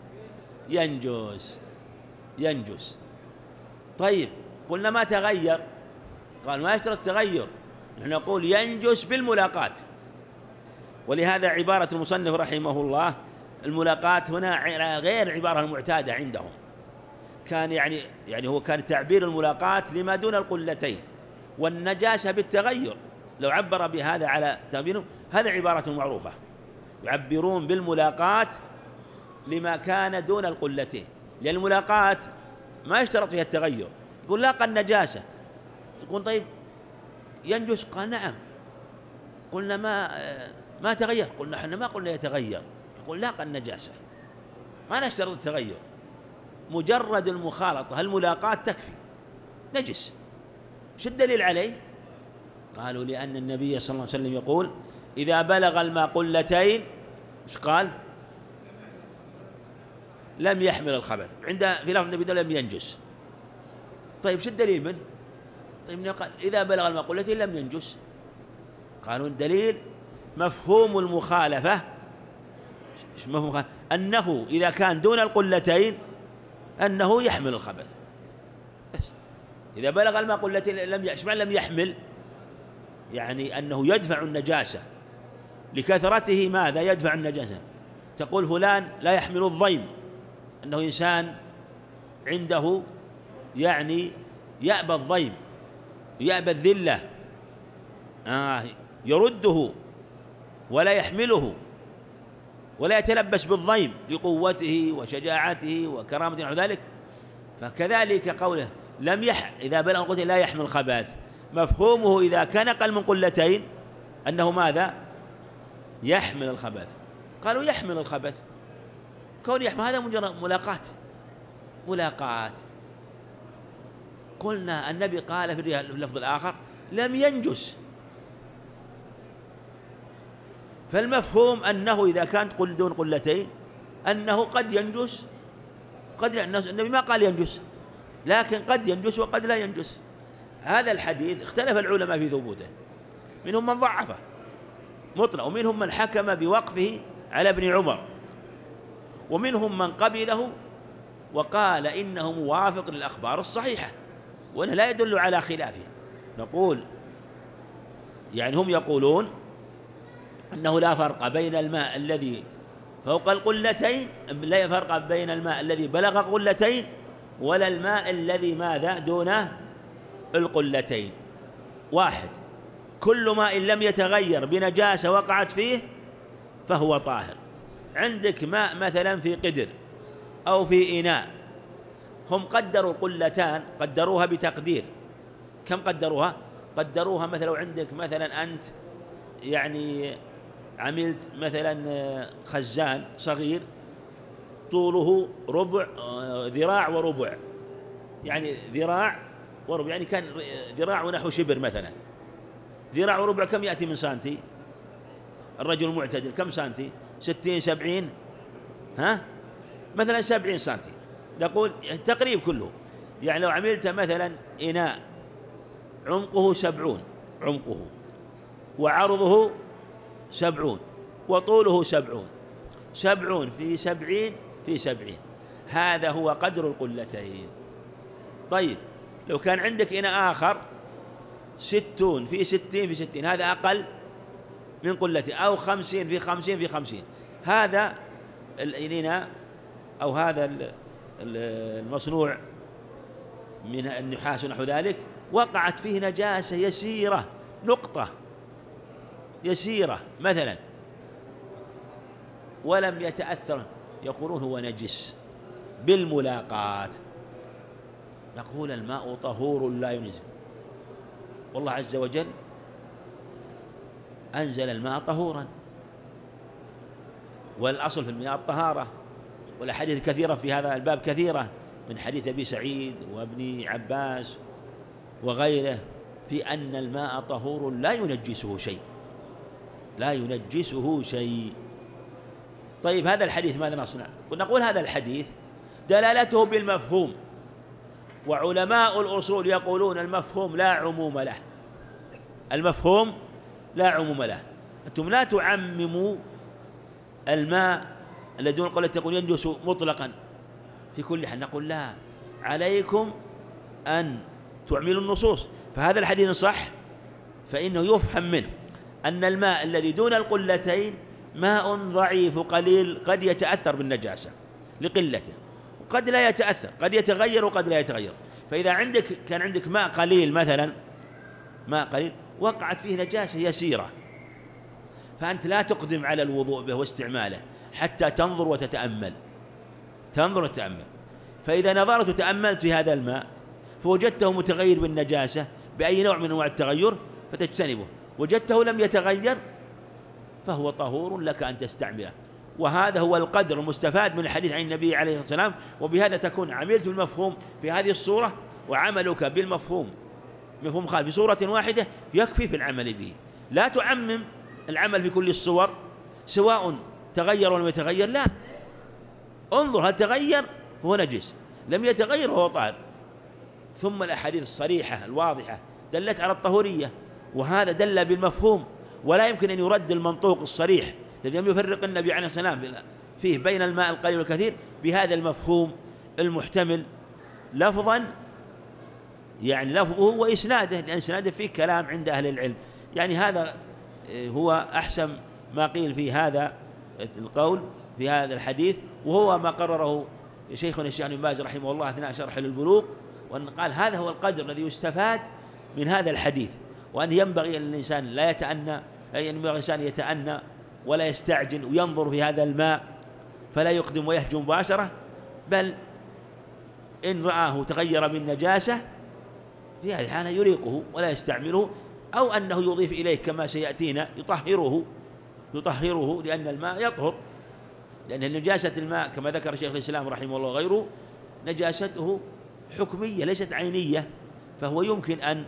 ينجس. طيب قلنا ما تغير، قال ما يشترط التغير، نحن نقول ينجس بالملاقاة. ولهذا عبارة المصنف رحمه الله الملاقاة هنا غير عبارة المعتادة عندهم، كان يعني هو كان تعبير الملاقاة لما دون القلتين، والنجاسة بالتغير. لو عبر بهذا على تعبيره، هذا عبارة معروفة، يعبرون بالملاقاة لما كان دون القلتين، لأن الملاقاة ما يشترط فيها التغير. يقول لاقى النجاسة، يقول طيب ينجس؟ قال نعم. قلنا ما تغير، قلنا احنا ما قلنا يتغير، يقول لاقى النجاسة، ما نشترط التغير، مجرد المخالطة الملاقاة تكفي، نجس. شو الدليل عليه؟ قالوا لأن النبي صلى الله عليه وسلم يقول إذا بلغ الماء قلتين، ايش قال؟ لم يحمل الخبث، عند في لفظ النبي لم ينجس. طيب شو الدليل منه؟ طيب قال إذا بلغ الماء قلتين لم ينجس. قالوا الدليل مفهوم المخالفة، مفهوم المخالفة أنه إذا كان دون القلتين أنه يحمل الخبث. بس إذا بلغ الماء قلتين لم يحمل، يعني أنه يدفع النجاسة لكثرته. ماذا يدفع النجاسة؟ تقول فلان لا يحمل الضيم، أنه إنسان عنده يعني يأبى الضيم، يأبى الذلة، يرده ولا يحمله ولا يتلبس بالضيم لقوته وشجاعته وكرامته ونحو ذلك. فكذلك قوله إذا بلغ قلتين لا يحمل الخبث، مفهومه إذا كان أقل من قلتين أنه ماذا؟ يحمل الخبث. قالوا يحمل الخبث، كون يحمل هذا مجرد ملاقات. قلنا النبي قال في اللفظ الآخر لم ينجس، فالمفهوم أنه إذا كانت دون قلتين أنه قد ينجس، قد لا. النبي ما قال ينجس، لكن قد ينجس وقد لا ينجس. هذا الحديث اختلف العلماء في ثبوته، منهم من ضعفه مطلق، ومنهم من حكم بوقفه على ابن عمر، ومنهم من قبله وقال إنه موافق للأخبار الصحيحة وأنه لا يدل على خلافه. نقول يعني هم يقولون أنه لا فرق بين الماء الذي فوق القلتين، لا فرق بين الماء الذي بلغ قلتين ولا الماء الذي ماذا دون القلتين. واحد، كل ماء لم يتغير بنجاسة وقعت فيه فهو طاهر. عندك ماء مثلا في قدر أو في إناء، هم قدروا قلتان، قدروها بتقدير. كم قدروها؟ قدروها مثلا لو عندك مثلا أنت يعني عملت مثلا خزان صغير طوله ذراع وربع، يعني ذراع وربع، يعني كان ذراع ونحو شبر مثلا. ذراع وربع كم يأتي من سنتي؟ الرجل المعتدل كم سنتي؟ 60 70 مثلا 70 سنتي، نقول تقريب كله. يعني لو عملت مثلا إناء عمقه 70 عمقه وعرضه 70 وطوله 70 في 70 في 70، هذا هو قدر القلتين. طيب لو كان عندك إناء آخر 60 في 60 في 60، هذا أقل من قلتين، أو 50 في 50 في 50، هذا الإناء أو هذا المصنوع من النحاس ونحو ذلك وقعت فيه نجاسة يسيرة، نقطة يسيرة مثلا، ولم يتأثر، يقولون هو نجس بالملاقات. نقول الماء طهور لا ينجس، والله عز وجل أنزل الماء طهورا، والأصل في المياه الطهارة، والأحاديث كثيرة في هذا الباب كثيرة، من حديث أبي سعيد وابن عباس وغيره في أن الماء طهور لا ينجسه شيء، لا ينجسه شيء. طيب هذا الحديث ماذا نصنع؟ نقول هذا الحديث دلالته بالمفهوم، وعلماء الأصول يقولون المفهوم لا عموم له، المفهوم لا عموم له. أنتم لا تعمموا الماء الذي دون قلة تقول ينجس مطلقا في كل حال، نقول لا، عليكم أن تعملوا النصوص. فهذا الحديث صح، فإنه يفهم منه أن الماء الذي دون القلتين ماء ضعيف قليل، قد يتأثر بالنجاسة لقلته وقد لا يتأثر، قد يتغير وقد لا يتغير. فإذا كان عندك ماء قليل مثلا، ماء قليل وقعت فيه نجاسة يسيرة، فأنت لا تقدم على الوضوء به واستعماله حتى تنظر وتتأمل، تنظر وتتأمل. فإذا نظرت وتأملت في هذا الماء فوجدته متغير بالنجاسة بأي نوع من أنواع التغير فتجتنبه، وجدته لم يتغير فهو طهور لك أن تستعمله. وهذا هو القدر المستفاد من الحديث عن النبي عليه الصلاة والسلام. وبهذا تكون عملت بالمفهوم في هذه الصورة، وعملك بالمفهوم مفهوم خالف في صورة واحدة يكفي في العمل به. لا تعمم العمل في كل الصور سواء تغير ولا يتغير، لا، انظر هل تغير فهو نجس، لم يتغير فهو طاهر. ثم الأحاديث الصريحة الواضحة دلت على الطهورية، وهذا دل بالمفهوم، ولا يمكن أن يرد المنطوق الصريح الذي لم يفرق النبي عليه الصلاة والسلام فيه بين الماء القليل والكثير بهذا المفهوم المحتمل لفظا، يعني لفظه وإسناده، لأن إسناده فيه كلام عند أهل العلم. يعني هذا هو أحسن ما قيل في هذا القول في هذا الحديث، وهو ما قرره شيخنا الشيخ ابن باز رحمه الله أثناء شرح للبلوغ، وأن قال هذا هو القدر الذي يستفاد من هذا الحديث، وأن ينبغي أن الإنسان لا يتأنى، ينبغي الإنسان يتأنى ولا يستعجل وينظر في هذا الماء فلا يقدم ويهجم مباشرة، بل إن رآه تغير من نجاسة في هذه الحالة يريقه ولا يستعمله، أو أنه يضيف إليه كما سيأتينا يطهره لأن الماء يطهر، لأن نجاسة الماء كما ذكر شيخ الإسلام رحمه الله وغيره نجاسته حكمية ليست عينية، فهو يمكن أن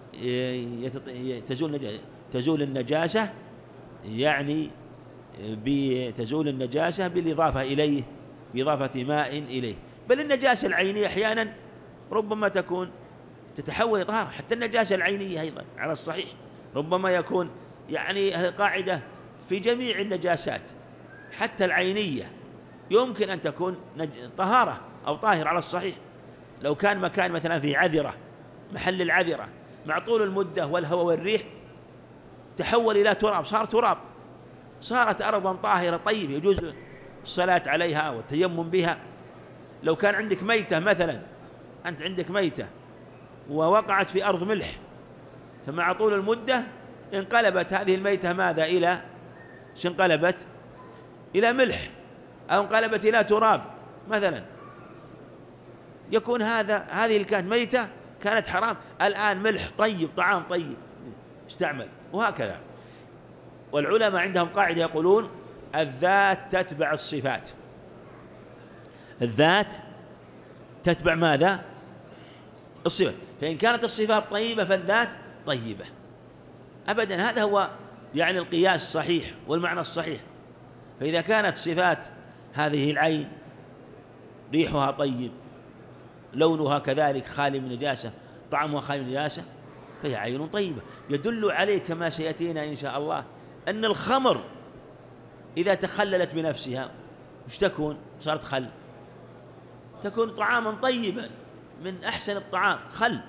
تزول النجاسة، يعني تزول النجاسة بالإضافة إليه، بإضافة ماء إليه. بل النجاسة العينية أحيانا ربما تتحول طهارة، حتى النجاسة العينية أيضا على الصحيح ربما يكون، يعني هذه قاعدة في جميع النجاسات حتى العينية يمكن أن تكون طهارة أو طاهر على الصحيح. لو كان مكان مثلا في عذرة، محل العذرة مع طول المدة والهواء والريح تحول إلى تراب، صار تراب، صارت أرضا طاهرة طيبة يجوز الصلاة عليها والتيمم بها. لو كان عندك ميتة مثلا، أنت عندك ميتة ووقعت في أرض ملح، فمع طول المدة انقلبت هذه الميتة ماذا إلى انقلبت إلى ملح، أو انقلبت إلى تراب مثلا، يكون هذه اللي كانت ميتة كانت حرام، الآن ملح طيب، طعام طيب استعمل، وهكذا. والعلماء عندهم قاعدة يقولون الذات تتبع الصفات، الذات تتبع ماذا؟ الصفات، فإن كانت الصفات طيبة فالذات طيبة أبدا. هذا هو يعني القياس الصحيح والمعنى الصحيح. فإذا كانت صفات هذه العين ريحها طيب، لونها كذلك خالي من نجاسة، طعمها خالي من نجاسة، فهي عين طيبة. يدل عليه كما سيأتينا إن شاء الله أن الخمر إذا تخللت بنفسها وش تكون؟ صارت خل، تكون طعاما طيبا من أحسن الطعام، خل.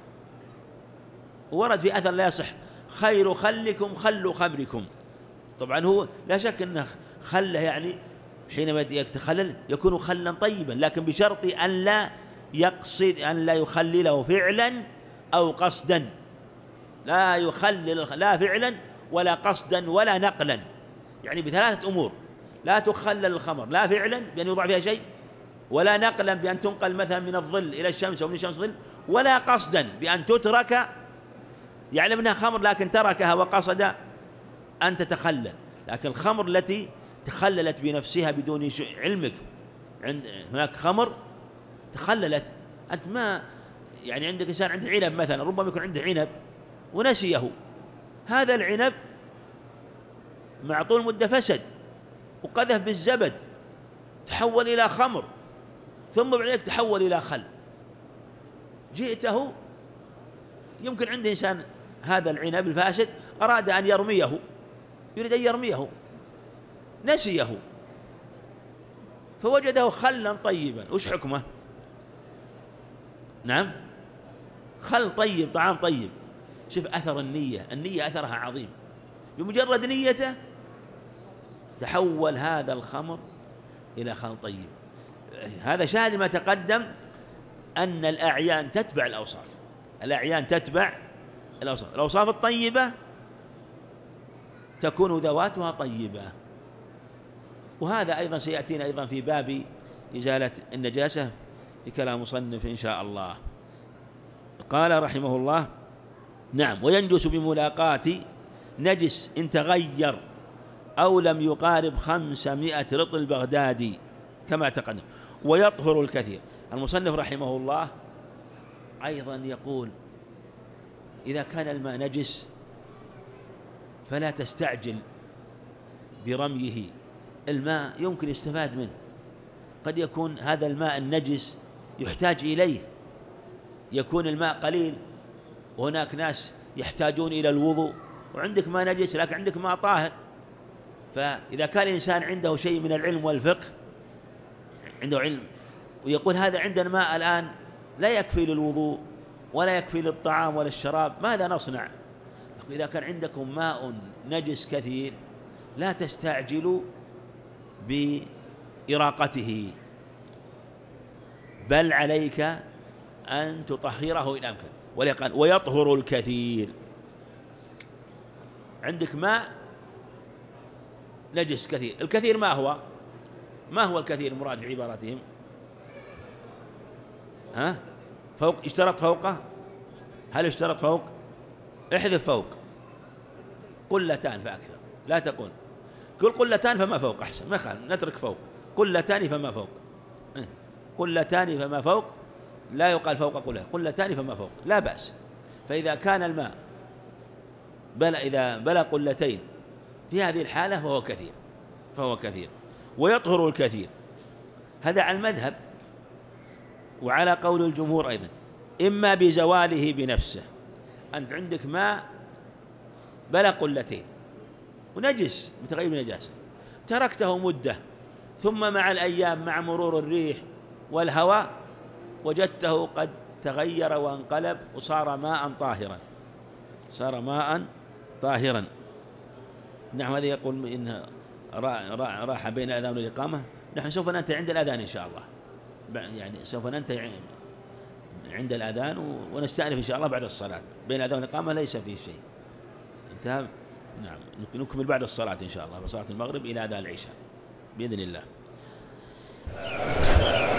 ورد في أثر لا يصح خير خلكم خل خمركم. طبعا هو لا شك أنه خله يعني حينما يتخلل يكون خلا طيبا، لكن بشرط أن لا يقصد، أن لا يخلله فعلا أو قصدا، لا يخلل لا فعلا ولا قصدا ولا نقلا، يعني بثلاثة أمور: لا تخلل الخمر لا فعلا بأن يوضع فيها شيء، ولا نقلا بأن تنقل مثلا من الظل إلى الشمس أو من الشمس ظل، ولا قصدا بأن تترك يعلم أنها خمر لكن تركها وقصد أن تتخلل. لكن الخمر التي تخللت بنفسها بدون علمك، هناك خمر تخللت، أنت ما يعني عندك إنسان عنده عنب مثلا، ربما يكون عنده عنب ونسيه، هذا العنب مع طول مدة فسد وقذف بالزبد تحول إلى خمر، ثم بعد ذلك تحول إلى خل. جئته يمكن عند إنسان هذا العنب الفاسد أراد أن يرميه، يريد أن يرميه، نسيه فوجده خلا طيبا، وش حكمه؟ نعم خل طيب، طعام طيب. شوف أثر النية، النية أثرها عظيم، بمجرد نيته تحول هذا الخمر إلى خل طيب. هذا شاهد ما تقدم أن الأعيان تتبع الأوصاف، الأعيان تتبع الأوصاف، الأوصاف الطيبة تكون ذواتها طيبة. وهذا أيضا سيأتينا أيضا في باب إزالة النجاسة في كلام مصنف إن شاء الله. قال رحمه الله: نعم، وينجس بملاقاة نجس إن تغير أو لم يقارب 500 رطل بغدادي كما تقدم، ويطهر الكثير. المصنف رحمه الله أيضا يقول: إذا كان الماء نجس فلا تستعجل برميه، الماء يمكن يستفاد منه، قد يكون هذا الماء النجس يحتاج إليه، يكون الماء قليل وهناك ناس يحتاجون إلى الوضوء، وعندك ماء نجس لكن عندك ماء طاهر. فإذا كان الإنسان عنده شيء من العلم والفقه، عنده علم ويقول هذا عندنا ماء الآن لا يكفي للوضوء ولا يكفي للطعام ولا الشراب، ماذا نصنع؟ إذا كان عندكم ماء نجس كثير لا تستعجلوا بإراقته، بل عليك أن تطهره إن أمكن. ولقال ويطهر الكثير، عندك ماء نجس كثير، الكثير ما هو؟ ما هو الكثير المراد في عباراتهم؟ فوق، اشترط فوقه؟ هل اشترط فوق؟ احذف فوق، قلتان فأكثر، لا تقول كل قلتان فما فوق، أحسن ما خال، نترك فوق، قلتان فما فوق، قلتان فما فوق، لا يقال فوق قلة، قلتان فما فوق لا بأس. فإذا كان الماء إذا بلغ قلتين في هذه الحالة فهو كثير. ويطهر الكثير، هذا على المذهب وعلى قول الجمهور أيضا، إما بزواله بنفسه، أنت عندك ماء بلغ قلتين ونجس متغير بنجاسة، تركته مدة ثم مع الأيام مع مرور الريح والهواء وجدته قد تغير وانقلب وصار ماء طاهرا، نعم. هذا يقول إنه راح بين الأذان والإقامة. نحن سوف ننتهي عند الأذان إن شاء الله، يعني سوف ننتهي عند الأذان ونستأنف إن شاء الله بعد الصلاة. بين الأذان والإقامة ليس فيه شيء، انتهى. نعم، نكمل بعد الصلاة إن شاء الله، بصلاة المغرب إلى أذان العشاء بإذن الله.